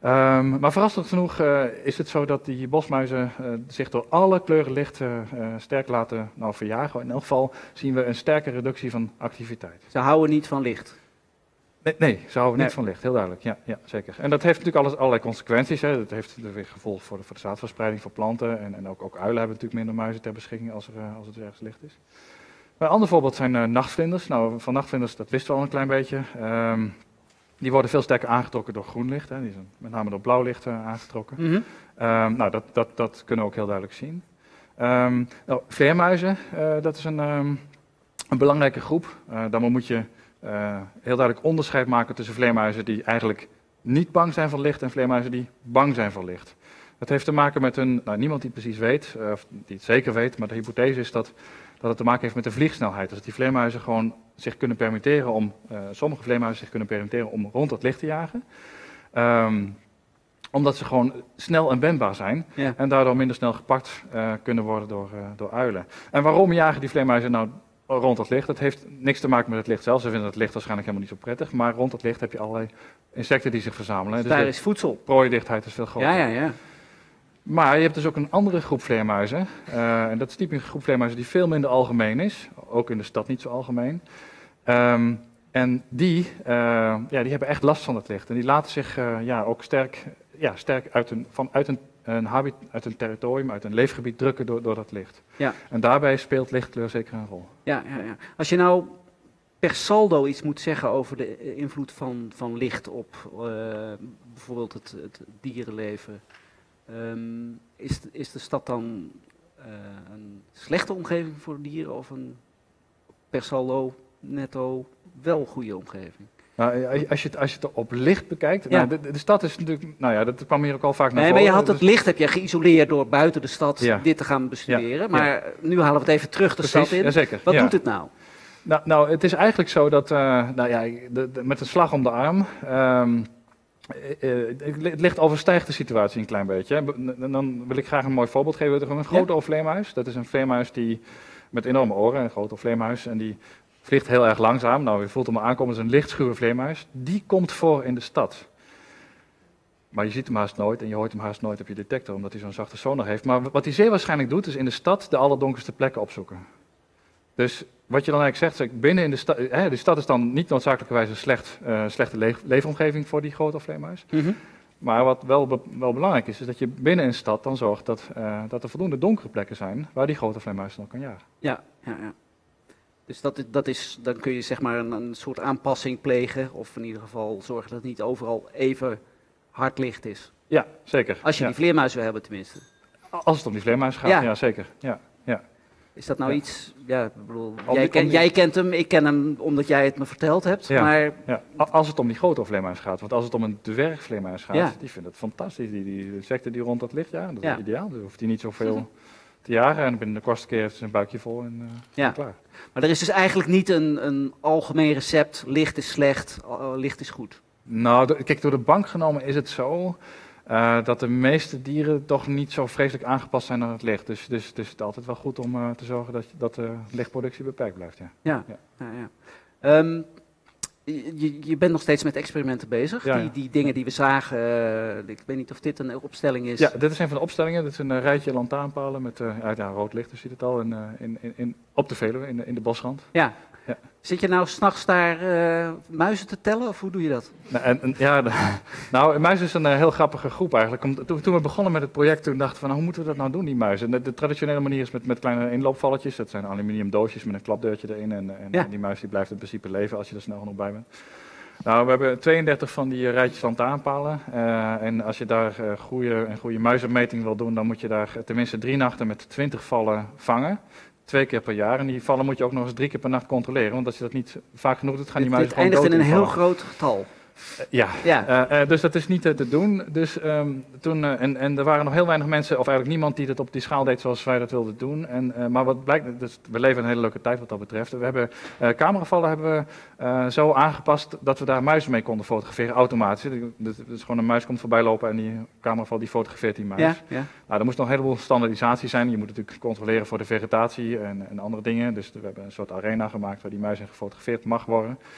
Um, maar verrassend genoeg uh, is het zo dat die bosmuizen uh, zich door alle kleuren licht uh, uh, sterk laten nou, verjagen. In elk geval zien we een sterke reductie van activiteit. Ze houden niet van licht? Nee, nee ze houden nee. niet van licht, heel duidelijk. Ja, ja, zeker. En dat heeft natuurlijk alles, allerlei consequenties. Hè. Dat heeft weer gevolgen voor de, voor de zaadverspreiding van planten. En, en ook, ook uilen hebben natuurlijk minder muizen ter beschikking als, er, uh, als het ergens licht is. Maar een ander voorbeeld zijn uh, nachtvlinders. Nou, van nachtvlinders, dat wisten we al een klein beetje. Um, Die worden veel sterker aangetrokken door groen licht. Hè. Die zijn met name door blauw licht uh, aangetrokken. Mm-hmm. um, nou, dat, dat, dat kunnen we ook heel duidelijk zien. Um, nou, vleermuizen, uh, dat is een, um, een belangrijke groep. Uh, dan moet je uh, heel duidelijk onderscheid maken tussen vleermuizen die eigenlijk niet bang zijn voor licht en vleermuizen die bang zijn voor licht. Dat heeft te maken met een, nou, niemand die het precies weet, uh, of die het zeker weet, maar de hypothese is dat, dat het te maken heeft met de vliegsnelheid. Dus dat die vleermuizen gewoon zich kunnen permitteren om, uh, sommige vleermuizen zich kunnen permitteren om rond het licht te jagen. Um, omdat ze gewoon snel en wendbaar zijn ja. en daardoor minder snel gepakt uh, kunnen worden door, uh, door uilen. En waarom jagen die vleermuizen nou rond het licht? Dat heeft niks te maken met het licht zelf. Ze vinden het licht waarschijnlijk helemaal niet zo prettig, maar rond het licht heb je allerlei insecten die zich verzamelen. Dus dus daar is voedsel. Prooidichtheid is veel groter. Ja, ja, ja. Maar je hebt dus ook een andere groep vleermuizen. Uh, en dat is typisch een groep vleermuizen die veel minder algemeen is. Ook in de stad niet zo algemeen. Um, en die, uh, ja, die hebben echt last van het licht. En die laten zich uh, ja, ook sterk, ja, sterk uit, een, van, uit, een, een habit, uit een territorium, uit een leefgebied drukken door, door dat licht. Ja. En daarbij speelt lichtkleur zeker een rol. Ja, ja, ja. Als je nou per saldo iets moet zeggen over de invloed van, van licht op uh, bijvoorbeeld het, het dierenleven. Um, is, de, is de stad dan uh, een slechte omgeving voor dieren of een per saldo netto wel goede omgeving? Nou, als je het, als je het op licht bekijkt, ja. nou, de, de stad is natuurlijk, nou ja, dat kwam hier ook al vaak naar nee, voren. Maar je had dus het licht heb je geïsoleerd door buiten de stad ja. dit te gaan bestuderen, ja. maar ja. nu halen we het even terug de Precies, stad in. Ja, zeker. Wat ja. doet het nou? Nou, nou, het is eigenlijk zo dat, uh, nou ja, de, de, met een slag om de arm, um, uh, het licht overstijgt de situatie een klein beetje. Hè. En dan wil ik graag een mooi voorbeeld geven. Een grote ja. vleermuis, dat is een vleermuis die met enorme oren, een grote vleermuis, en die vliegt heel erg langzaam. Nou, je voelt hem al aankomen, het is een lichtschuwe vleermuis. Die komt voor in de stad. Maar je ziet hem haast nooit en je hoort hem haast nooit op je detector, omdat hij zo'n zachte sonar heeft. Maar wat hij zeer waarschijnlijk doet, is in de stad de allerdonkerste plekken opzoeken. Dus wat je dan eigenlijk zegt, binnen in de stad, hè, de stad is dan niet noodzakelijkerwijs een slecht, uh, slechte le leefomgeving voor die grote vleermuis. Mm-hmm. Maar wat wel, be wel belangrijk is, is dat je binnen een stad dan zorgt dat, uh, dat er voldoende donkere plekken zijn waar die grote vleermuis dan kan jagen. Ja, ja, ja. Dus dat, dat is, dan kun je zeg maar een, een soort aanpassing plegen, of in ieder geval zorgen dat het niet overal even hard licht is. Ja, zeker. Als je ja. die vleermuis wil hebben tenminste. Als het om die vleermuis gaat, ja, ja zeker. Ja, ja. Is dat nou ja. iets, ja, ik bedoel, om jij, die, ken, die... jij kent hem, ik ken hem omdat jij het me verteld hebt, ja, maar... Ja. Als het om die grote vleermuis gaat, want als het om een dwergvleermuis gaat, ja. die vinden het fantastisch, die, die insecten die rond dat licht, ja, dat is ja. ideaal, dan hoeft hij niet zoveel te jagen en binnen de kortste keer heeft zijn buikje vol en, uh, ja. en klaar. Maar er is dus eigenlijk niet een, een algemeen recept, licht is slecht, licht is goed. Nou, de, kijk, door de bank genomen is het zo uh, dat de meeste dieren toch niet zo vreselijk aangepast zijn aan het licht. Dus, dus, dus het is altijd wel goed om uh, te zorgen dat, dat de lichtproductie beperkt blijft. Ja, ja. ja. ja, ja. Um, je, je bent nog steeds met experimenten bezig. Ja, ja. Die, die dingen die we zagen, uh, ik weet niet of dit een opstelling is. Ja, dit is een van de opstellingen. Dit is een uh, rijtje lantaarnpalen met uh, ja, rood licht, dus ziet het al, in, uh, in, in, in, op de Veluwe, in de, in de bosrand. Ja. Ja. Zit je nou s'nachts daar uh, muizen te tellen of hoe doe je dat? Nou, en, en, ja, de, nou, muizen is een uh, heel grappige groep eigenlijk. Om, toen, toen we begonnen met het project, toen dachten we van, nou, hoe moeten we dat nou doen, die muizen? De, de traditionele manier is met, met kleine inloopvalletjes. Dat zijn aluminium doosjes met een klapdeurtje erin. En, en, ja. en die muis die blijft in principe leven als je er snel genoeg bij bent. Nou, we hebben tweeëndertig van die uh, rijtjes lantaarnpalen. Uh, en als je daar uh, goede, een goede muizenmeting wil doen, dan moet je daar uh, tenminste drie nachten met twintig vallen vangen. Twee keer per jaar. En die vallen moet je ook nog eens drie keer per nacht controleren. Want als je dat niet vaak genoeg doet, gaan die muizen gewoon dood. Het eindigt in een heel groot getal. Uh, ja, ja. Uh, uh, dus dat is niet uh, te doen. Dus, um, toen, uh, en, en er waren nog heel weinig mensen, of eigenlijk niemand die dat op die schaal deed zoals wij dat wilden doen. En, uh, maar wat blijkt, dus we leven in een hele leuke tijd wat dat betreft. We hebben uh, cameravallen hebben we uh, zo aangepast dat we daar muizen mee konden fotograferen automatisch. Dus, dus gewoon een muis komt voorbij lopen en die cameraval die fotografeert die muis. Ja, ja. Nou, er moest nog een heleboel standaardisatie zijn. Je moet natuurlijk controleren voor de vegetatie en, en andere dingen. Dus we hebben een soort arena gemaakt waar die muis in gefotografeerd mag worden.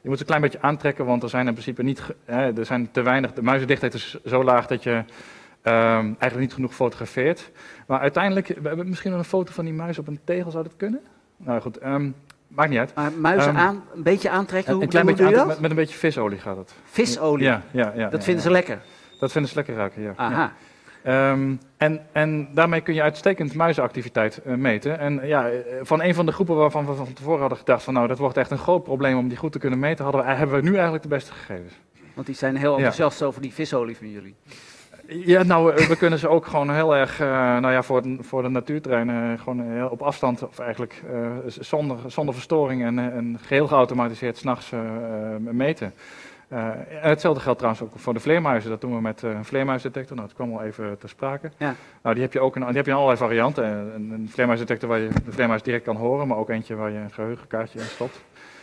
je moet ze een klein beetje aantrekken, want er zijn in principe niet, ge- hè, er zijn te weinig, de muizendichtheid is zo laag dat je um, eigenlijk niet genoeg fotografeert. Maar uiteindelijk, we hebben misschien nog een foto van die muis op een tegel, zou dat kunnen? Nou goed, um, maakt niet uit. Maar muizen Um, aan, een beetje aantrekken, hoe, een klein hoe beetje doe je aantrekken, met, met een beetje visolie gaat het. Visolie? Ja, ja, ja. Dat ja, vinden ja. ze lekker? Dat vinden ze lekker ruiken, ja. Aha. Ja. Um, en, en daarmee kun je uitstekend muizenactiviteit uh, meten. En uh, ja, uh, van een van de groepen waarvan we van tevoren hadden gedacht van nou, dat wordt echt een groot probleem om die goed te kunnen meten, hadden we, hebben we nu eigenlijk de beste gegevens. Want die zijn heel enthousiast ja. over die visolie van jullie. Ja, nou, we kunnen ze ook gewoon heel erg, uh, nou ja, voor de, voor de natuurterreinen gewoon heel op afstand, of eigenlijk uh, zonder, zonder verstoring en, en geheel geautomatiseerd 's nachts uh, meten. Uh, en hetzelfde geldt trouwens ook voor de vleermuizen. Dat doen we met uh, een vleermuisdetector. Nou, dat kwam al even ter sprake. Ja. Nou, die heb je ook in, die heb je in allerlei varianten. Een, een vleermuisdetector waar je de vleermuis direct kan horen, maar ook eentje waar je een geheugenkaartje in stopt.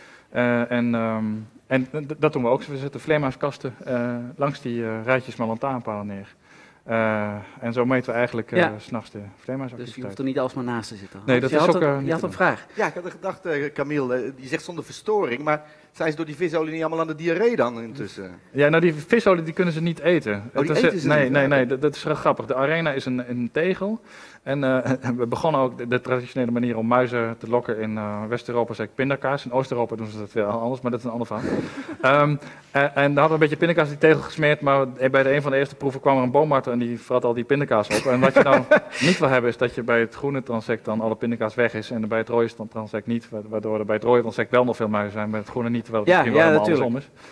Uh, en um, en dat doen we ook. We zetten vleermuiskasten uh, langs die uh, rijtjes met lantaarnpalen neer. Uh, en zo meten we eigenlijk uh, ja. 's nachts de vleermuisactiviteit. Dus je hoeft er niet alsmaar naast te zitten. Nee, dat je is had ook... Een, uh, je had een vraag. Ja, ik had gedacht, uh, Camille, uh, die zegt zonder verstoring, maar zijn ze door die visolie niet allemaal aan de diarree dan intussen? Ja, nou die visolie die kunnen ze niet eten. Oh, die het is, eten ze nee, niet? nee, nee, dat, dat is wel grappig. De arena is een, een tegel. En uh, we begonnen ook de, de traditionele manier om muizen te lokken in uh, West-Europa, zeg ik pindakaas. In Oost-Europa doen ze dat wel anders, maar dat is een ander verhaal. um, en, en daar hadden we een beetje pindakaas in die tegel gesmeerd, maar bij de een van de eerste proeven kwam er een boommarter en die vrat al die pindakaas op. En wat je nou niet wil hebben is dat je bij het groene transect dan alle pindakaas weg is en bij het rode transect niet, waardoor er bij het rode transect wel nog veel muizen zijn, bij het groene niet, terwijl het ja, misschien wel ja, allemaal andersom is.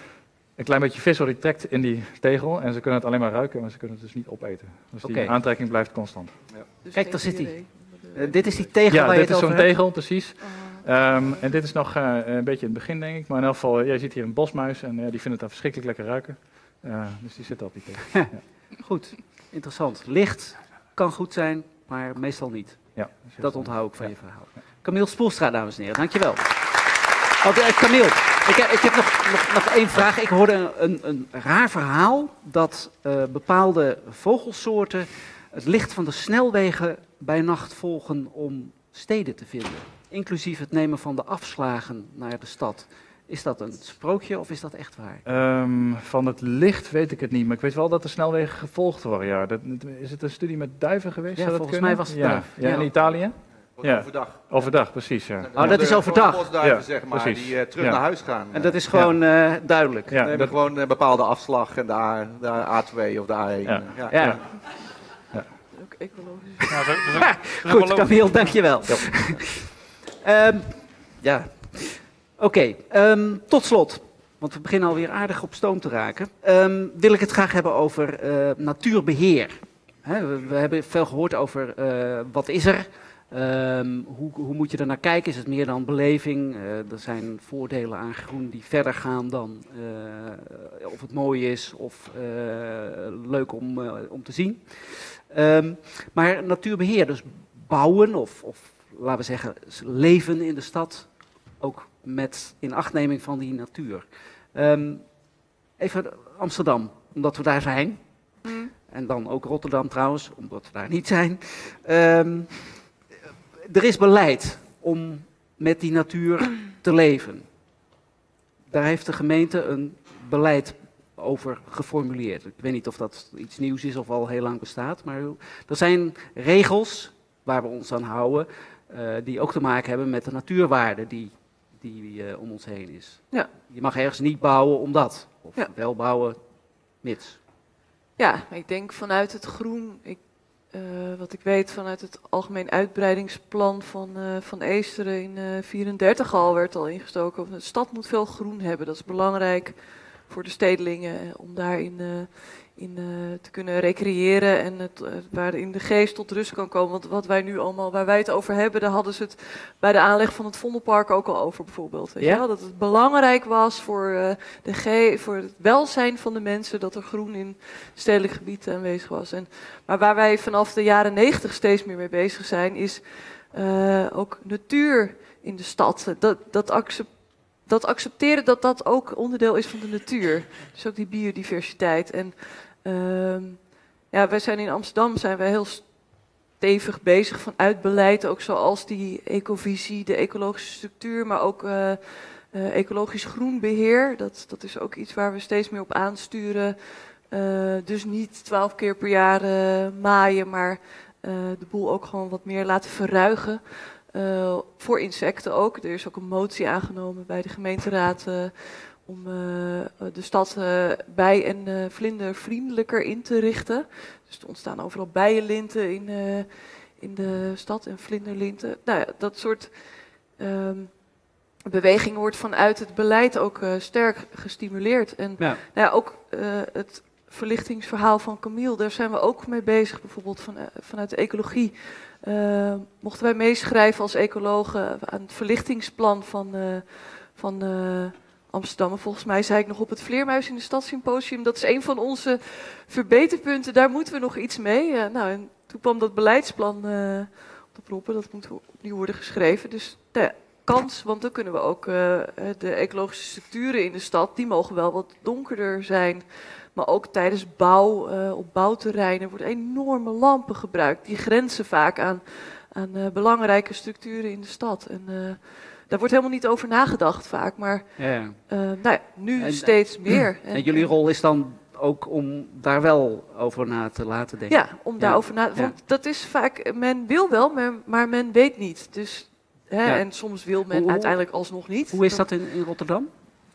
Een klein beetje visolie trekt in die tegel en ze kunnen het alleen maar ruiken, maar ze kunnen het dus niet opeten. Dus die okay. aantrekking blijft constant. Ja. Dus kijk, daar zit hij. Uh, dit is die tegel ja, waar je dit het is over zo'n hebt? tegel, precies. Uh-huh. Um, en dit is nog uh, een beetje in het begin, denk ik. Maar in elk geval, uh, jij ziet hier een bosmuis en uh, die vindt het daar verschrikkelijk lekker ruiken. Uh, dus die zit op die tegel. Ja. Ja. Goed, interessant. Licht kan goed zijn, maar meestal niet. Ja, dat onthoud ik van ja. je verhaal. Camille Spoelstra, dames en heren, dankjewel. Oh, uh, Camille, ik, ik heb nog, nog, nog één vraag. Ik hoorde een, een, een raar verhaal dat uh, bepaalde vogelsoorten het licht van de snelwegen bij nacht volgen om steden te vinden. Inclusief het nemen van de afslagen naar de stad. Is dat een sprookje of is dat echt waar? Um, van het licht weet ik het niet, maar ik weet wel dat de snelwegen gevolgd worden. Ja. Dat, is het een studie met duiven geweest? Ja, dat volgens kunnen? mij was het ja. duif. Ja, ja. in Italië? Ja. Overdag. Overdag, precies. Ja. Oh, dat is overdag. Bosduiven, ja, zeg maar, precies. die uh, terug ja. naar huis gaan. En dat is gewoon ja. uh, duidelijk. Ja, hebben dat... gewoon een bepaalde afslag en de, A, de A twee of de A één. Ja. Ja. Ja. Ja. Ja. Ook ecologisch. Ja, dat is ook, dat is goed, Camille, dankjewel. Ja, um, ja. oké. Okay, um, tot slot. Want we beginnen alweer aardig op stoom te raken. Um, wil ik het graag hebben over uh, natuurbeheer. He, we, we hebben veel gehoord over uh, wat is er, um, hoe, hoe moet je er naar kijken, is het meer dan beleving? Uh, er zijn voordelen aan groen die verder gaan dan uh, of het mooi is of uh, leuk om, uh, om te zien. Um, maar natuurbeheer, dus bouwen of, of laten we zeggen leven in de stad, ook met inachtneming van die natuur. Um, even Amsterdam, omdat we daar zijn. Mm. En dan ook Rotterdam trouwens, omdat we daar niet zijn. Um, er is beleid om met die natuur te leven. Daar heeft de gemeente een beleid over geformuleerd. Ik weet niet of dat iets nieuws is of al heel lang bestaat. Maar er zijn regels waar we ons aan houden, uh, die ook te maken hebben met de natuurwaarde die, die uh, om ons heen is. Ja. Je mag ergens niet bouwen omdat, of ja. wel bouwen mits. Ja, ik denk vanuit het groen, ik, uh, wat ik weet vanuit het algemeen uitbreidingsplan van, uh, van Eesteren in uh, vierendertig al werd al ingestoken. De stad moet veel groen hebben, dat is belangrijk voor de stedelingen om daarin uh, in, uh, te kunnen recreëren en het, uh, waarin de geest tot rust kan komen. Want wat wij nu allemaal, waar wij het over hebben, daar hadden ze het bij de aanleg van het Vondelpark ook al over bijvoorbeeld. Weet ja? je wel? Dat het belangrijk was voor, uh, de ge voor het welzijn van de mensen, dat er groen in stedelijk gebied aanwezig was. En, maar waar wij vanaf de jaren negentig steeds meer mee bezig zijn, is uh, ook natuur in de stad. Dat, dat accepteren. Dat accepteren dat dat ook onderdeel is van de natuur. Dus ook die biodiversiteit. En uh, ja, wij zijn in Amsterdam zijn wij heel stevig bezig vanuit beleid, ook zoals die ecovisie, de ecologische structuur, maar ook uh, uh, ecologisch groenbeheer. Dat, dat is ook iets waar we steeds meer op aansturen. Uh, dus niet twaalf keer per jaar uh, maaien, maar uh, de boel ook gewoon wat meer laten verruigen. Uh, voor insecten ook. Er is ook een motie aangenomen bij de gemeenteraad uh, om uh, de stad uh, bij- en uh, vlindervriendelijker in te richten. Dus er ontstaan overal bijenlinten in, uh, in de stad en vlinderlinten. Nou ja, dat soort um, bewegingen wordt vanuit het beleid ook uh, sterk gestimuleerd. En ja. Nou ja, ook uh, het verlichtingsverhaal van Camille, daar zijn we ook mee bezig. Bijvoorbeeld van, uh, vanuit de ecologie uh, mochten wij meeschrijven als ecologen aan het verlichtingsplan van, uh, van uh, Amsterdam. En volgens mij zei ik nog op het Vleermuis in de Stadssymposium, dat is een van onze verbeterpunten, daar moeten we nog iets mee. Uh, nou, en toen kwam dat beleidsplan uh, op de proppen, dat moet opnieuw worden geschreven. Dus de kans, want dan kunnen we ook uh, de ecologische structuren in de stad, die mogen wel wat donkerder zijn. Maar ook tijdens bouw, uh, op bouwterreinen worden enorme lampen gebruikt. Die grenzen vaak aan, aan uh, belangrijke structuren in de stad. En uh, daar wordt helemaal niet over nagedacht vaak, maar ja, ja. Uh, nou ja, nu en, steeds meer. En, en jullie rol is dan ook om daar wel over na te laten denken? Ja, om daarover ja. na te Want ja. dat is vaak, men wil wel, maar, maar men weet niet. Dus, hè, ja. En soms wil men hoe, uiteindelijk alsnog niet. Hoe is dat in, in Rotterdam?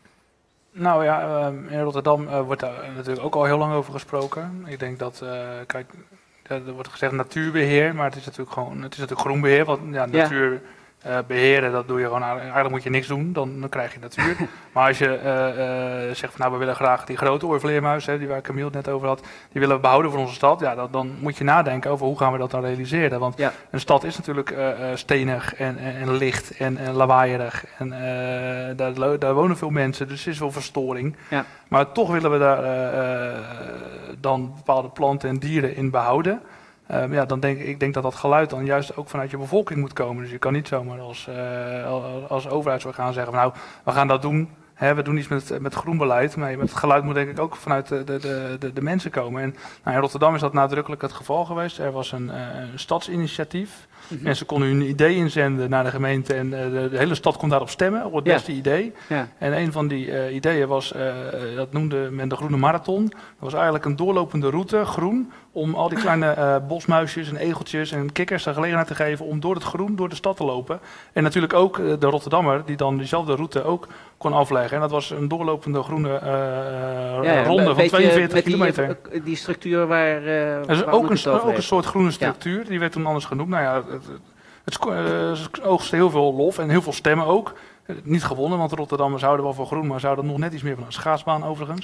Nou ja, in Rotterdam uh, wordt daar natuurlijk ook al heel lang over gesproken. Ik denk dat, uh, kijk, er wordt gezegd natuurbeheer, maar het is natuurlijk gewoon, het is natuurlijk groenbeheer. Want ja, natuur uh, beheren, dat doe je gewoon, eigenlijk moet je niks doen, dan, dan krijg je natuur. Maar als je uh, uh, zegt van nou, we willen graag die grote oorvleermuis, hè, die waar Camille het net over had, die willen we behouden voor onze stad. Ja, dan, dan moet je nadenken over hoe gaan we dat dan realiseren. Want ja. een stad is natuurlijk uh, stenig en, en, en licht en, en lawaaierig. En uh, daar, daar wonen veel mensen, dus er is wel verstoring. Ja. Maar toch willen we daar uh, uh, dan bepaalde planten en dieren in behouden. Uh, ja, dan denk ik denk dat dat geluid dan juist ook vanuit je bevolking moet komen. Dus je kan niet zomaar als, uh, als overheidsorgaan zeggen van nou, we gaan dat doen. Hè, we doen iets met, met groenbeleid. Maar met het geluid moet denk ik ook vanuit de, de, de, de mensen komen. En nou, in Rotterdam is dat nadrukkelijk het geval geweest. Er was een, uh, een stadsinitiatief. Mm-hmm. Mensen konden hun idee inzenden naar de gemeente en uh, de, de hele stad kon daarop stemmen, op het ja. beste idee. Ja. En een van die uh, ideeën was, uh, dat noemde men de Groene Marathon. Dat was eigenlijk een doorlopende route, groen, om al die kleine uh, bosmuisjes en egeltjes en kikkers de gelegenheid te geven om door het groen, door de stad te lopen. En natuurlijk ook uh, de Rotterdammer, die dan diezelfde route ook kon afleggen. En dat was een doorlopende groene uh, ja, ja, ronde van tweeënveertig kilometer. Die, die structuur waar... Uh, dat is waar ook, een, ook een soort groene structuur, ja. die werd toen anders genoemd. Nou ja, het, het, het oogste heel veel lof en heel veel stemmen ook. Niet gewonnen, want de Rotterdammers houden wel van groen, maar zouden nog net iets meer van een schaatsbaan overigens.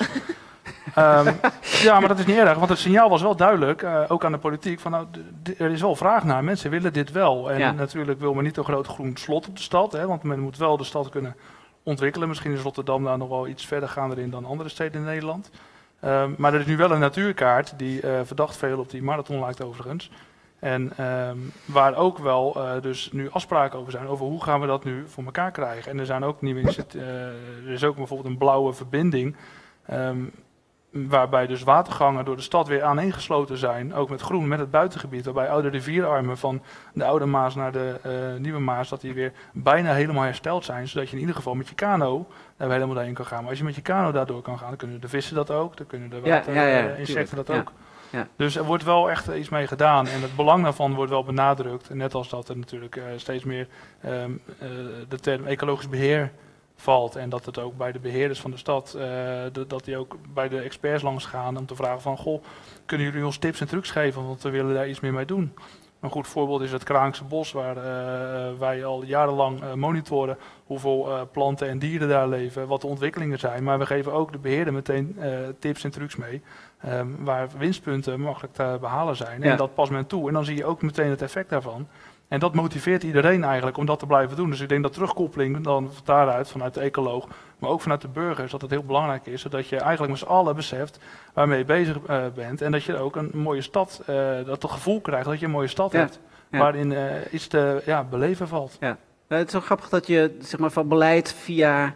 um, ja, maar dat is niet erg, want het signaal was wel duidelijk, uh, ook aan de politiek, van nou, d- er is wel vraag naar, mensen willen dit wel. En ja. natuurlijk wil men niet een groot groen slot op de stad, hè, want men moet wel de stad kunnen ontwikkelen. Misschien is Rotterdam daar nog wel iets verder gaande in dan andere steden in Nederland. Um, maar er is nu wel een natuurkaart die uh, verdacht veel op die marathon lijkt overigens. En um, waar ook wel uh, dus nu afspraken over zijn, over hoe gaan we dat nu voor elkaar krijgen. En er zijn ook nieuwe uh, er is ook bijvoorbeeld een blauwe verbinding, um, waarbij dus watergangen door de stad weer aaneengesloten zijn, ook met groen, met het buitengebied, waarbij oude rivierarmen van de oude Maas naar de uh, nieuwe Maas, dat die weer bijna helemaal hersteld zijn, zodat je in ieder geval met je kano daar helemaal daarheen kan gaan. Maar als je met je kano daardoor kan gaan, dan kunnen de vissen dat ook, dan kunnen de water, ja, ja, ja, uh, insecten dat ja. ook. Ja. Dus er wordt wel echt iets mee gedaan en het belang daarvan wordt wel benadrukt. En net als dat er natuurlijk uh, steeds meer um, uh, de term ecologisch beheer valt en dat het ook bij de beheerders van de stad, uh, de, dat die ook bij de experts langs gaan om te vragen van, goh, kunnen jullie ons tips en trucs geven, want we willen daar iets meer mee doen. Een goed voorbeeld is het Kraankse Bos, waar uh, wij al jarenlang uh, monitoren hoeveel uh, planten en dieren daar leven, wat de ontwikkelingen zijn. Maar we geven ook de beheerder meteen uh, tips en trucs mee, um, waar winstpunten makkelijk te behalen zijn. Ja. En dat past men toe. En dan zie je ook meteen het effect daarvan. En dat motiveert iedereen eigenlijk om dat te blijven doen. Dus ik denk dat terugkoppeling dan daaruit, vanuit de ecoloog, maar ook vanuit de burgers, dat het heel belangrijk is. Zodat je eigenlijk met z'n allen beseft waarmee je bezig uh, bent. En dat je ook een mooie stad, uh, dat het gevoel krijgt dat je een mooie stad ja. hebt. Ja. Waarin uh, iets te ja, beleven valt. Ja. Nou, het is zo grappig dat je zeg maar, van beleid via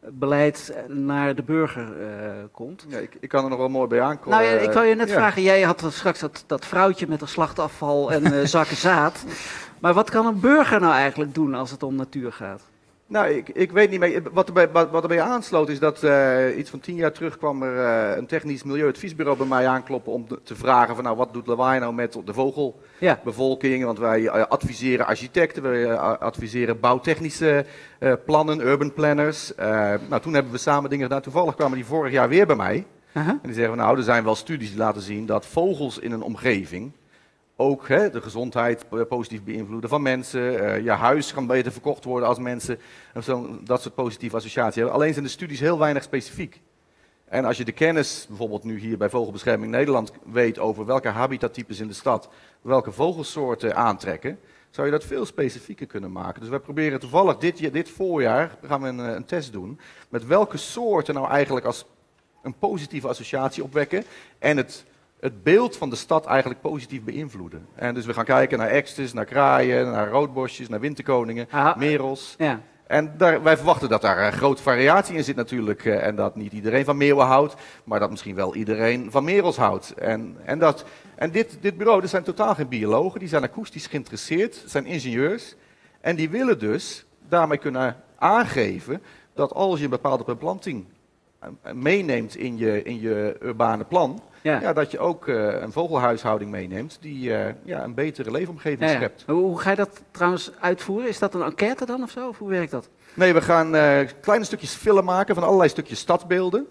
beleid naar de burger uh, komt. Ja, ik, ik kan er nog wel mooi bij aankomen. Nou ja, ik wou je net ja. vragen, jij had straks dat, dat vrouwtje met een slachtafval en uh, zakken zaad. Maar wat kan een burger nou eigenlijk doen als het om natuur gaat? Nou, ik, ik weet niet meer. Wat erbij, wat erbij aansloot is dat uh, iets van tien jaar terug kwam er uh, een technisch milieuadviesbureau bij mij aankloppen om te, te vragen van nou, wat doet lawaai nou met de vogelbevolking? Ja. Want wij uh, adviseren architecten, wij uh, adviseren bouwtechnische uh, plannen, urban planners. Uh, nou, toen hebben we samen dingen gedaan. Toevallig kwamen die vorig jaar weer bij mij. Uh-huh. En die zeggen van nou, er zijn wel studies die laten zien dat vogels in een omgeving ook hè, de gezondheid positief beïnvloeden van mensen. Uh, je huis kan beter verkocht worden als mensen zo, dat soort positieve associaties hebben. Alleen zijn de studies heel weinig specifiek. En als je de kennis bijvoorbeeld nu hier bij Vogelbescherming Nederland weet over welke habitattypes in de stad welke vogelsoorten aantrekken, zou je dat veel specifieker kunnen maken. Dus wij proberen toevallig dit, dit voorjaar gaan we een, een test doen met welke soorten nou eigenlijk als een positieve associatie opwekken en het het beeld van de stad eigenlijk positief beïnvloeden. En dus we gaan kijken naar eksters, naar kraaien, naar roodborstjes, naar winterkoningen, Aha. merels. Ja. En daar, wij verwachten dat daar uh, grote variatie in zit natuurlijk. Uh, en dat niet iedereen van meeuwen houdt, maar dat misschien wel iedereen van merels houdt. En, en, dat, en dit, dit bureau, dat zijn totaal geen biologen, die zijn akoestisch geïnteresseerd, zijn ingenieurs. En die willen dus daarmee kunnen aangeven dat als je een bepaalde beplanting uh, meeneemt in je, in je urbane plan, Ja. Ja, dat je ook uh, een vogelhuishouding meeneemt die uh, ja, een betere leefomgeving ja, ja. schept. Hoe, hoe ga je dat trouwens uitvoeren? Is dat een enquête dan of zo? Of hoe werkt dat? Nee, we gaan uh, kleine stukjes film maken van allerlei stukjes stadsbeelden.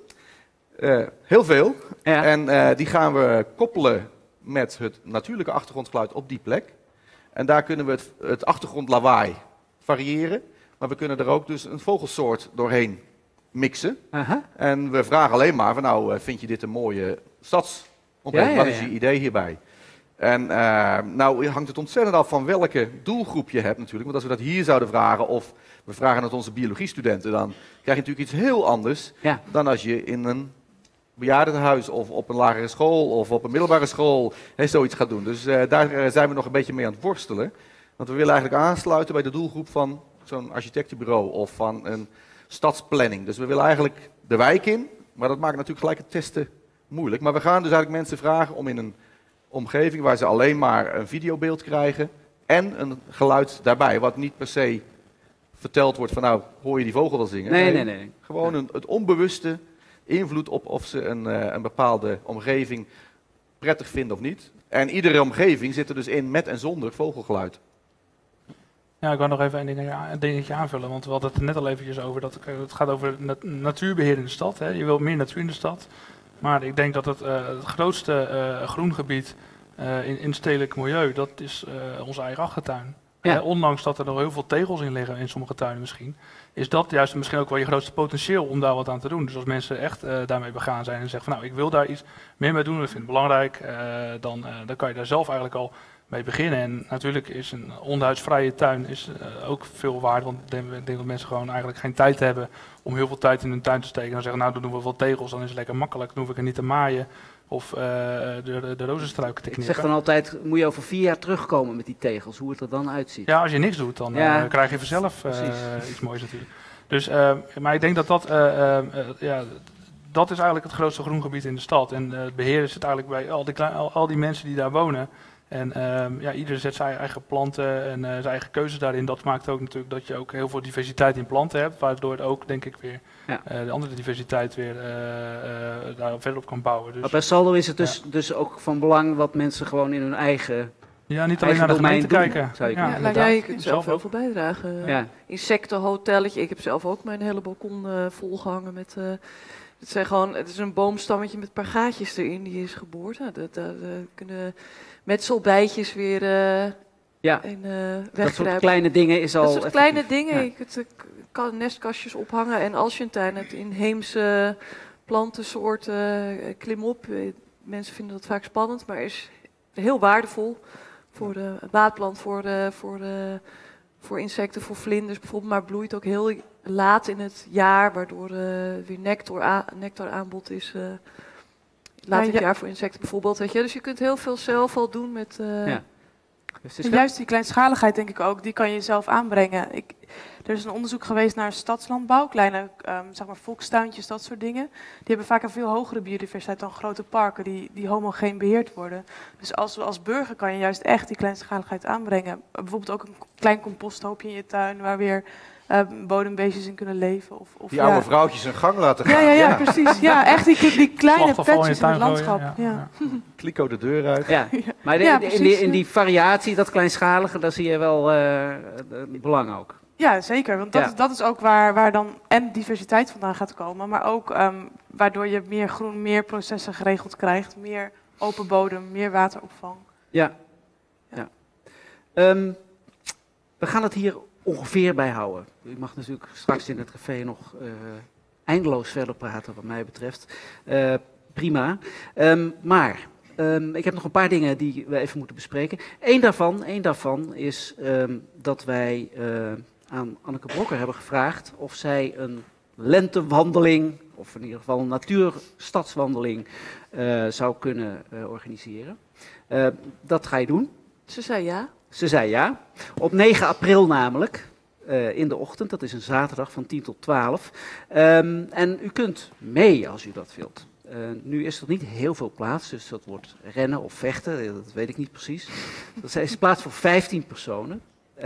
Uh, heel veel. Ja. En uh, die gaan we koppelen met het natuurlijke achtergrondgeluid op die plek. En daar kunnen we het, het achtergrondlawaai variëren. Maar we kunnen er ook dus een vogelsoort doorheen mixen. Uh-huh. En we vragen alleen maar van nou, vind je dit een mooie stadsomgeving? Ja, ja, ja. Wat is je idee hierbij? En uh, nou hangt het ontzettend af van welke doelgroep je hebt natuurlijk. Want als we dat hier zouden vragen of we vragen het onze biologiestudenten, dan krijg je natuurlijk iets heel anders ja. dan als je in een bejaardentehuis of op een lagere school of op een middelbare school he, zoiets gaat doen. Dus uh, daar uh, zijn we nog een beetje mee aan het worstelen. Want we willen eigenlijk aansluiten bij de doelgroep van zo'n architectenbureau of van een stadsplanning. Dus we willen eigenlijk de wijk in, maar dat maakt natuurlijk gelijk het testen moeilijk. Maar we gaan dus eigenlijk mensen vragen om in een omgeving waar ze alleen maar een videobeeld krijgen en een geluid daarbij, wat niet per se verteld wordt van nou, hoor je die vogel wel zingen? Nee, nee, nee. nee. Gewoon een, het onbewuste invloed op of ze een, uh, een bepaalde omgeving prettig vinden of niet. En iedere omgeving zit er dus in met en zonder vogelgeluid. Ja, ik wil nog even een dingetje, een dingetje aanvullen, want we hadden het er net al eventjes over. Dat, het gaat over nat natuurbeheer in de stad. Hè. Je wilt meer natuur in de stad. Maar ik denk dat het, uh, het grootste uh, groengebied uh, in, in stedelijk milieu, dat is uh, onze eigen achtertuin. Ja. Uh, ondanks dat er nog heel veel tegels in liggen, in sommige tuinen misschien, is dat juist misschien ook wel je grootste potentieel om daar wat aan te doen. Dus als mensen echt uh, daarmee begaan zijn en zeggen van nou, ik wil daar iets meer mee doen, dat vind ik belangrijk, uh, dan, uh, dan kan je daar zelf eigenlijk al mee beginnen. En natuurlijk is een onderhuidsvrije tuin is, uh, ook veel waard, want ik denk, ik denk dat mensen gewoon eigenlijk geen tijd hebben om heel veel tijd in hun tuin te steken. En dan zeggen nou, dan doen we wat tegels, dan is het lekker makkelijk, dan hoef ik er niet te maaien of uh, de, de, de rozenstruiken te knippen. Ik zeg dan altijd, moet je over vier jaar terugkomen met die tegels, hoe het er dan uitziet. Ja, als je niks doet, dan ja. uh, krijg je vanzelf uh, iets moois natuurlijk. Dus, uh, maar ik denk dat dat, uh, uh, uh, ja, dat is eigenlijk het grootste groengebied in de stad. En uh, het beheer zit eigenlijk bij al die, al, al die mensen die daar wonen. En um, ja, ieder zet zijn eigen planten en uh, zijn eigen keuzes daarin. Dat maakt ook natuurlijk dat je ook heel veel diversiteit in planten hebt. Waardoor het ook, denk ik, weer ja. uh, de andere diversiteit weer uh, uh, daar verder op kan bouwen. Dus, maar bij Saldo is het dus, ja. dus ook van belang wat mensen gewoon in hun eigen... Ja, niet alleen naar de gemeente doen, kijken. Zou je ja, ja, je kunt zelf heel veel bijdragen. Ja. Insectenhotelletje. Ik heb zelf ook mijn hele balkon uh, volgehangen met... Uh, het, zijn gewoon, het is een boomstammetje met een paar gaatjes erin die is geboord. Nou, dat, dat, dat kunnen metselbijtjes weer uh, ja. in, uh, wegkruipen. Dat soort kleine dingen is al Dat soort effectief. kleine dingen. Ja. Je kunt uh, nestkastjes ophangen. En als je een tuin hebt, inheemse plantensoorten, uh, klim op. Uh, mensen vinden dat vaak spannend, maar is heel waardevol. Voor de maatplant, voor, de, voor, de, voor insecten, voor vlinders bijvoorbeeld. Maar bloeit ook heel laat in het jaar, waardoor uh, weer nectar, a, nectar aanbod is. Uh, laat in het jaar voor insecten bijvoorbeeld. Weet je. Dus je kunt heel veel zelf al doen met... Uh, ja. Juist die kleinschaligheid denk ik ook, die kan je zelf aanbrengen. Ik, er is een onderzoek geweest naar stadslandbouw, kleine um, zeg maar volkstuintjes, dat soort dingen. Die hebben vaak een veel hogere biodiversiteit dan grote parken die, die homogeen beheerd worden. Dus als, als burger kan je juist echt die kleinschaligheid aanbrengen. Bijvoorbeeld ook een klein composthoopje in je tuin waar weer uh, bodembeestjes in kunnen leven. Of, of, die oude ja. vrouwtjes hun gang laten gaan. Ja, ja, ja, ja. precies. Ja, echt die, die kleine Slachtafval in je petjes in het tuin landschap. gooien, Ja. ja. Kliko de deur uit. Ja, maar de- Ja, de- in, precies, die, in die variatie, dat kleinschalige, daar zie je wel eh, het belang ook. Ja, zeker. Want dat, Ja. is, dat is ook waar, waar dan en diversiteit vandaan gaat komen. Maar ook um, waardoor je meer groen, meer processen geregeld krijgt. Meer open bodem, meer wateropvang. Ja. ja. Ehm, we gaan het hier ongeveer bij houden. U mag natuurlijk straks in het café nog uh, eindeloos verder praten wat mij betreft. Uh, prima. Um, maar um, ik heb nog een paar dingen die we even moeten bespreken. Eén daarvan, één daarvan is um, dat wij uh, aan Anneke Blokker hebben gevraagd of zij een lentewandeling, of in ieder geval een natuurstadswandeling, uh, zou kunnen uh, organiseren. Uh, dat ga je doen. Ze zei ja. Ze zei ja. Op negen april namelijk, uh, in de ochtend, dat is een zaterdag van tien tot twaalf. Um, en u kunt mee als u dat wilt. Uh, nu is er niet heel veel plaats, dus dat wordt rennen of vechten, dat weet ik niet precies. Er is plaats voor vijftien personen.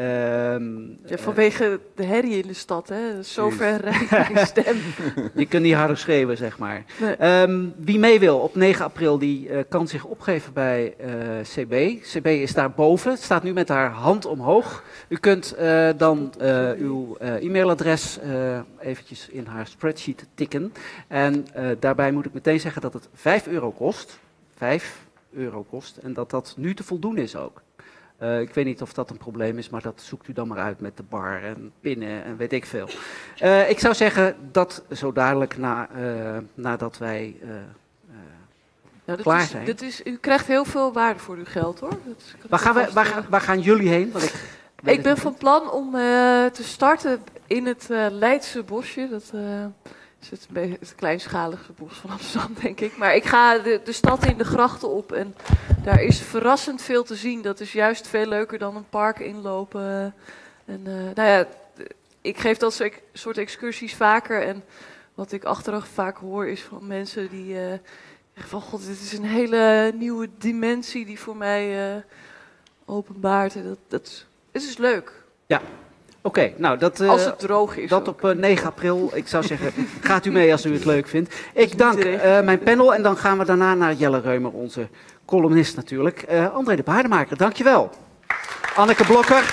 Um, ja, vanwege de herrie in de stad, hè? Zover rijdt mijn stem. Je kunt niet harder schreeuwen, zeg maar. Nee. Um, wie mee wil op negen april, die uh, kan zich opgeven bij uh, C B. C B is daar boven, staat nu met haar hand omhoog. U kunt uh, dan uh, uw uh, e-mailadres uh, eventjes in haar spreadsheet tikken. En uh, daarbij moet ik meteen zeggen dat het vijf euro kost. vijf euro kost. En dat dat nu te voldoen is ook. Uh, ik weet niet of dat een probleem is, maar dat zoekt u dan maar uit met de bar en pinnen en weet ik veel. Uh, ik zou zeggen dat zo dadelijk na, uh, nadat wij uh, uh, nou, klaar is, zijn. Dit is, u krijgt heel veel waarde voor uw geld, hoor. Dat is, waar, gaan we, waar, gaan, waar gaan jullie heen? Want ik ik ben van plan om uh, te starten in het uh, Leidse bosje. Dat uh, is het, het kleinschaligste bos van Amsterdam, denk ik. Maar ik ga de, de stad in, de grachten op. En daar is verrassend veel te zien. Dat is juist veel leuker dan een park inlopen. En, uh, nou ja, ik geef dat soort excursies vaker. En wat ik achteraf vaak hoor is van mensen die uh, zeggen van... God, dit is een hele nieuwe dimensie die voor mij uh, openbaart. En dat, dat, het is leuk. Ja. Oké, okay, nou dat, uh, als het droog is. Dat ook. Op uh, negen april. Ik zou zeggen, gaat u mee als u het leuk vindt. Ik dank uh, mijn panel en dan gaan we daarna naar Jelle Reumer, onze columnist natuurlijk. Uh, André de Paardenmaker, dankjewel. Anneke Blokker,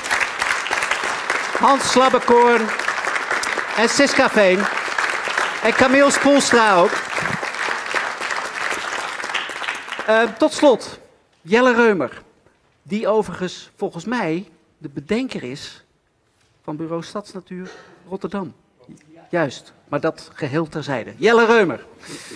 Hans Slabbekoorn en Siska Veen. En Camille Spoelstra ook. Uh, tot slot, Jelle Reumer, die overigens volgens mij de bedenker is van Bureau Stadsnatuur Rotterdam. Juist, maar dat geheel terzijde. Jelle Reumer.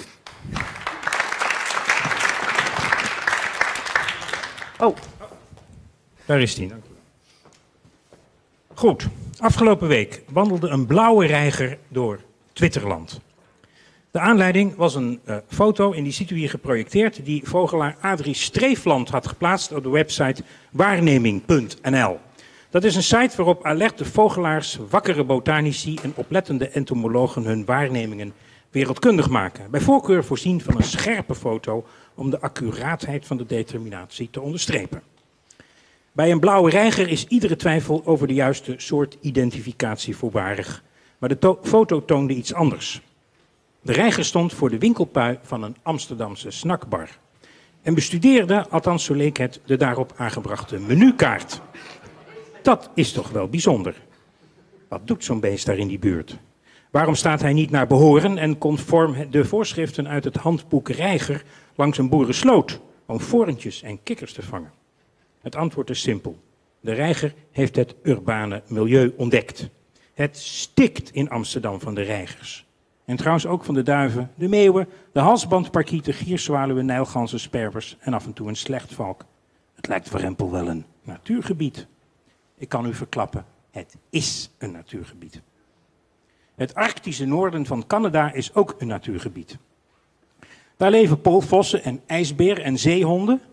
Oh. Daar is hij. Goed, afgelopen week wandelde een blauwe reiger door Twitterland. De aanleiding was een uh, foto, en die ziet u hier geprojecteerd, die vogelaar Adrie Streefland had geplaatst op de website waarneming punt n l. Dat is een site waarop alerte vogelaars, wakkere botanici en oplettende entomologen hun waarnemingen wereldkundig maken. Bij voorkeur voorzien van een scherpe foto om de accuraatheid van de determinatie te onderstrepen. Bij een blauwe reiger is iedere twijfel over de juiste soort identificatie voorbarig. Maar de to- foto toonde iets anders. De reiger stond voor de winkelpui van een Amsterdamse snackbar. En bestudeerde, althans zo leek het, de daarop aangebrachte menukaart. Dat is toch wel bijzonder. Wat doet zo'n beest daar in die buurt? Waarom staat hij niet naar behoren en conform de voorschriften uit het handboek Reiger langs een boerensloot om vorentjes en kikkers te vangen? Het antwoord is simpel. De reiger heeft het urbane milieu ontdekt. Het stikt in Amsterdam van de reigers. En trouwens ook van de duiven, de meeuwen, de halsbandparkieten, gierzwaluwen, nijlganzen, sperwers en af en toe een slechtvalk. Het lijkt voor Rempel wel een natuurgebied. Ik kan u verklappen, het is een natuurgebied. Het Arctische noorden van Canada is ook een natuurgebied. Daar leven poolvossen en ijsberen en zeehonden.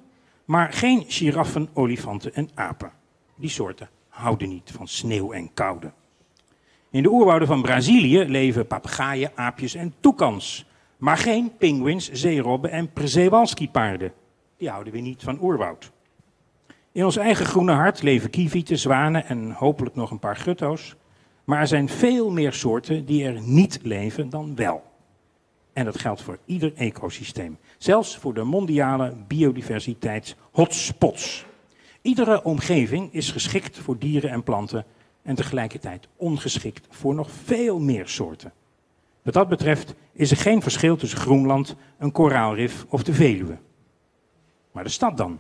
Maar geen giraffen, olifanten en apen. Die soorten houden niet van sneeuw en koude. In de oerwouden van Brazilië leven papegaaien, aapjes en toekans. Maar geen pinguïns, zeerobben en Przewalski-paarden. Die houden weer niet van oerwoud. In ons eigen groene hart leven kievieten, zwanen en hopelijk nog een paar gutto's. Maar er zijn veel meer soorten die er niet leven dan wel. En dat geldt voor ieder ecosysteem. Zelfs voor de mondiale biodiversiteits-hotspots. Iedere omgeving is geschikt voor dieren en planten en tegelijkertijd ongeschikt voor nog veel meer soorten. Wat dat betreft is er geen verschil tussen Groenland, een koraalrif of de Veluwe. Maar de stad dan?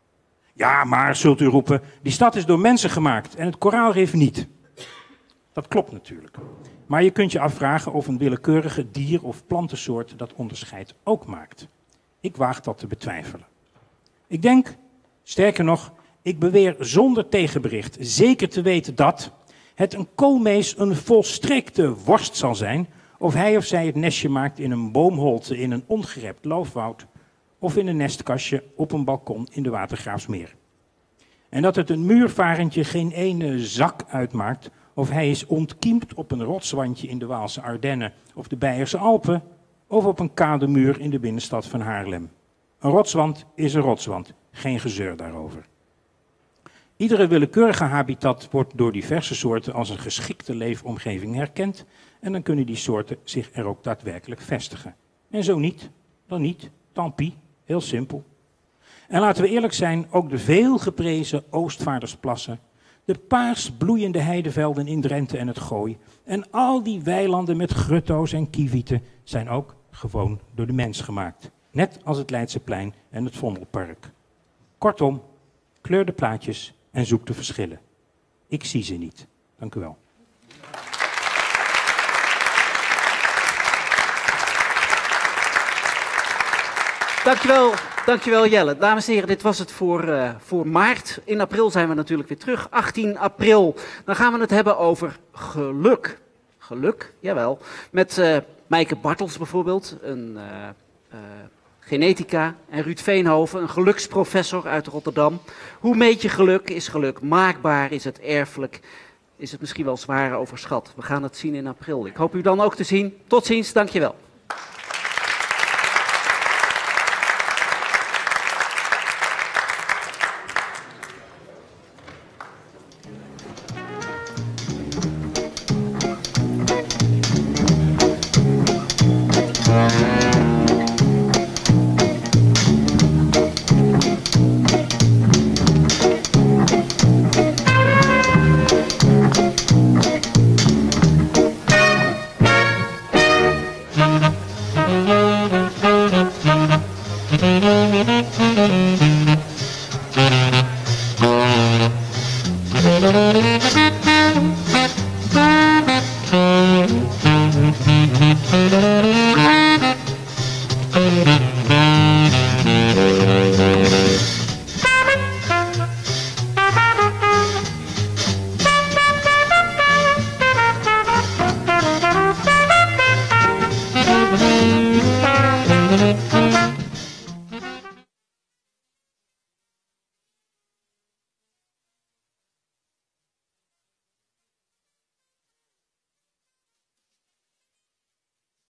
Ja, maar, zult u roepen, die stad is door mensen gemaakt en het koraalrif niet. Dat klopt natuurlijk. Maar je kunt je afvragen of een willekeurige dier- of plantensoort dat onderscheid ook maakt. Ik waag dat te betwijfelen. Ik denk, sterker nog, ik beweer zonder tegenbericht zeker te weten dat het een koolmees een volstrekte worst zal zijn of hij of zij het nestje maakt in een boomholte in een ongerept loofwoud of in een nestkastje op een balkon in de Watergraafsmeer. En dat het een muurvarentje geen ene zak uitmaakt of hij is ontkiemd op een rotswandje in de Waalse Ardennen of de Beierse Alpen of op een kademuur in de binnenstad van Haarlem. Een rotswand is een rotswand, geen gezeur daarover. Iedere willekeurige habitat wordt door diverse soorten als een geschikte leefomgeving herkend en dan kunnen die soorten zich er ook daadwerkelijk vestigen. En zo niet, dan niet, tant pis, heel simpel. En laten we eerlijk zijn, ook de veelgeprezen Oostvaardersplassen, de paars bloeiende heidevelden in Drenthe en het Gooi en al die weilanden met grutto's en kievieten zijn ook gewoon door de mens gemaakt. Net als het Leidseplein en het Vondelpark. Kortom, kleur de plaatjes en zoek de verschillen. Ik zie ze niet. Dank u wel. Dankjewel, dankjewel Jelle. Dames en heren, dit was het voor, uh, voor maart. In april zijn we natuurlijk weer terug. achttien april. Dan gaan we het hebben over geluk. Geluk, jawel. Met uh, Mijke Bartels bijvoorbeeld, een uh, uh, genetica. En Ruud Veenhoven, een geluksprofessor uit Rotterdam. Hoe meet je geluk? Is geluk maakbaar? Is het erfelijk? Is het misschien wel zwaar overschat? We gaan het zien in april. Ik hoop u dan ook te zien. Tot ziens, dankjewel.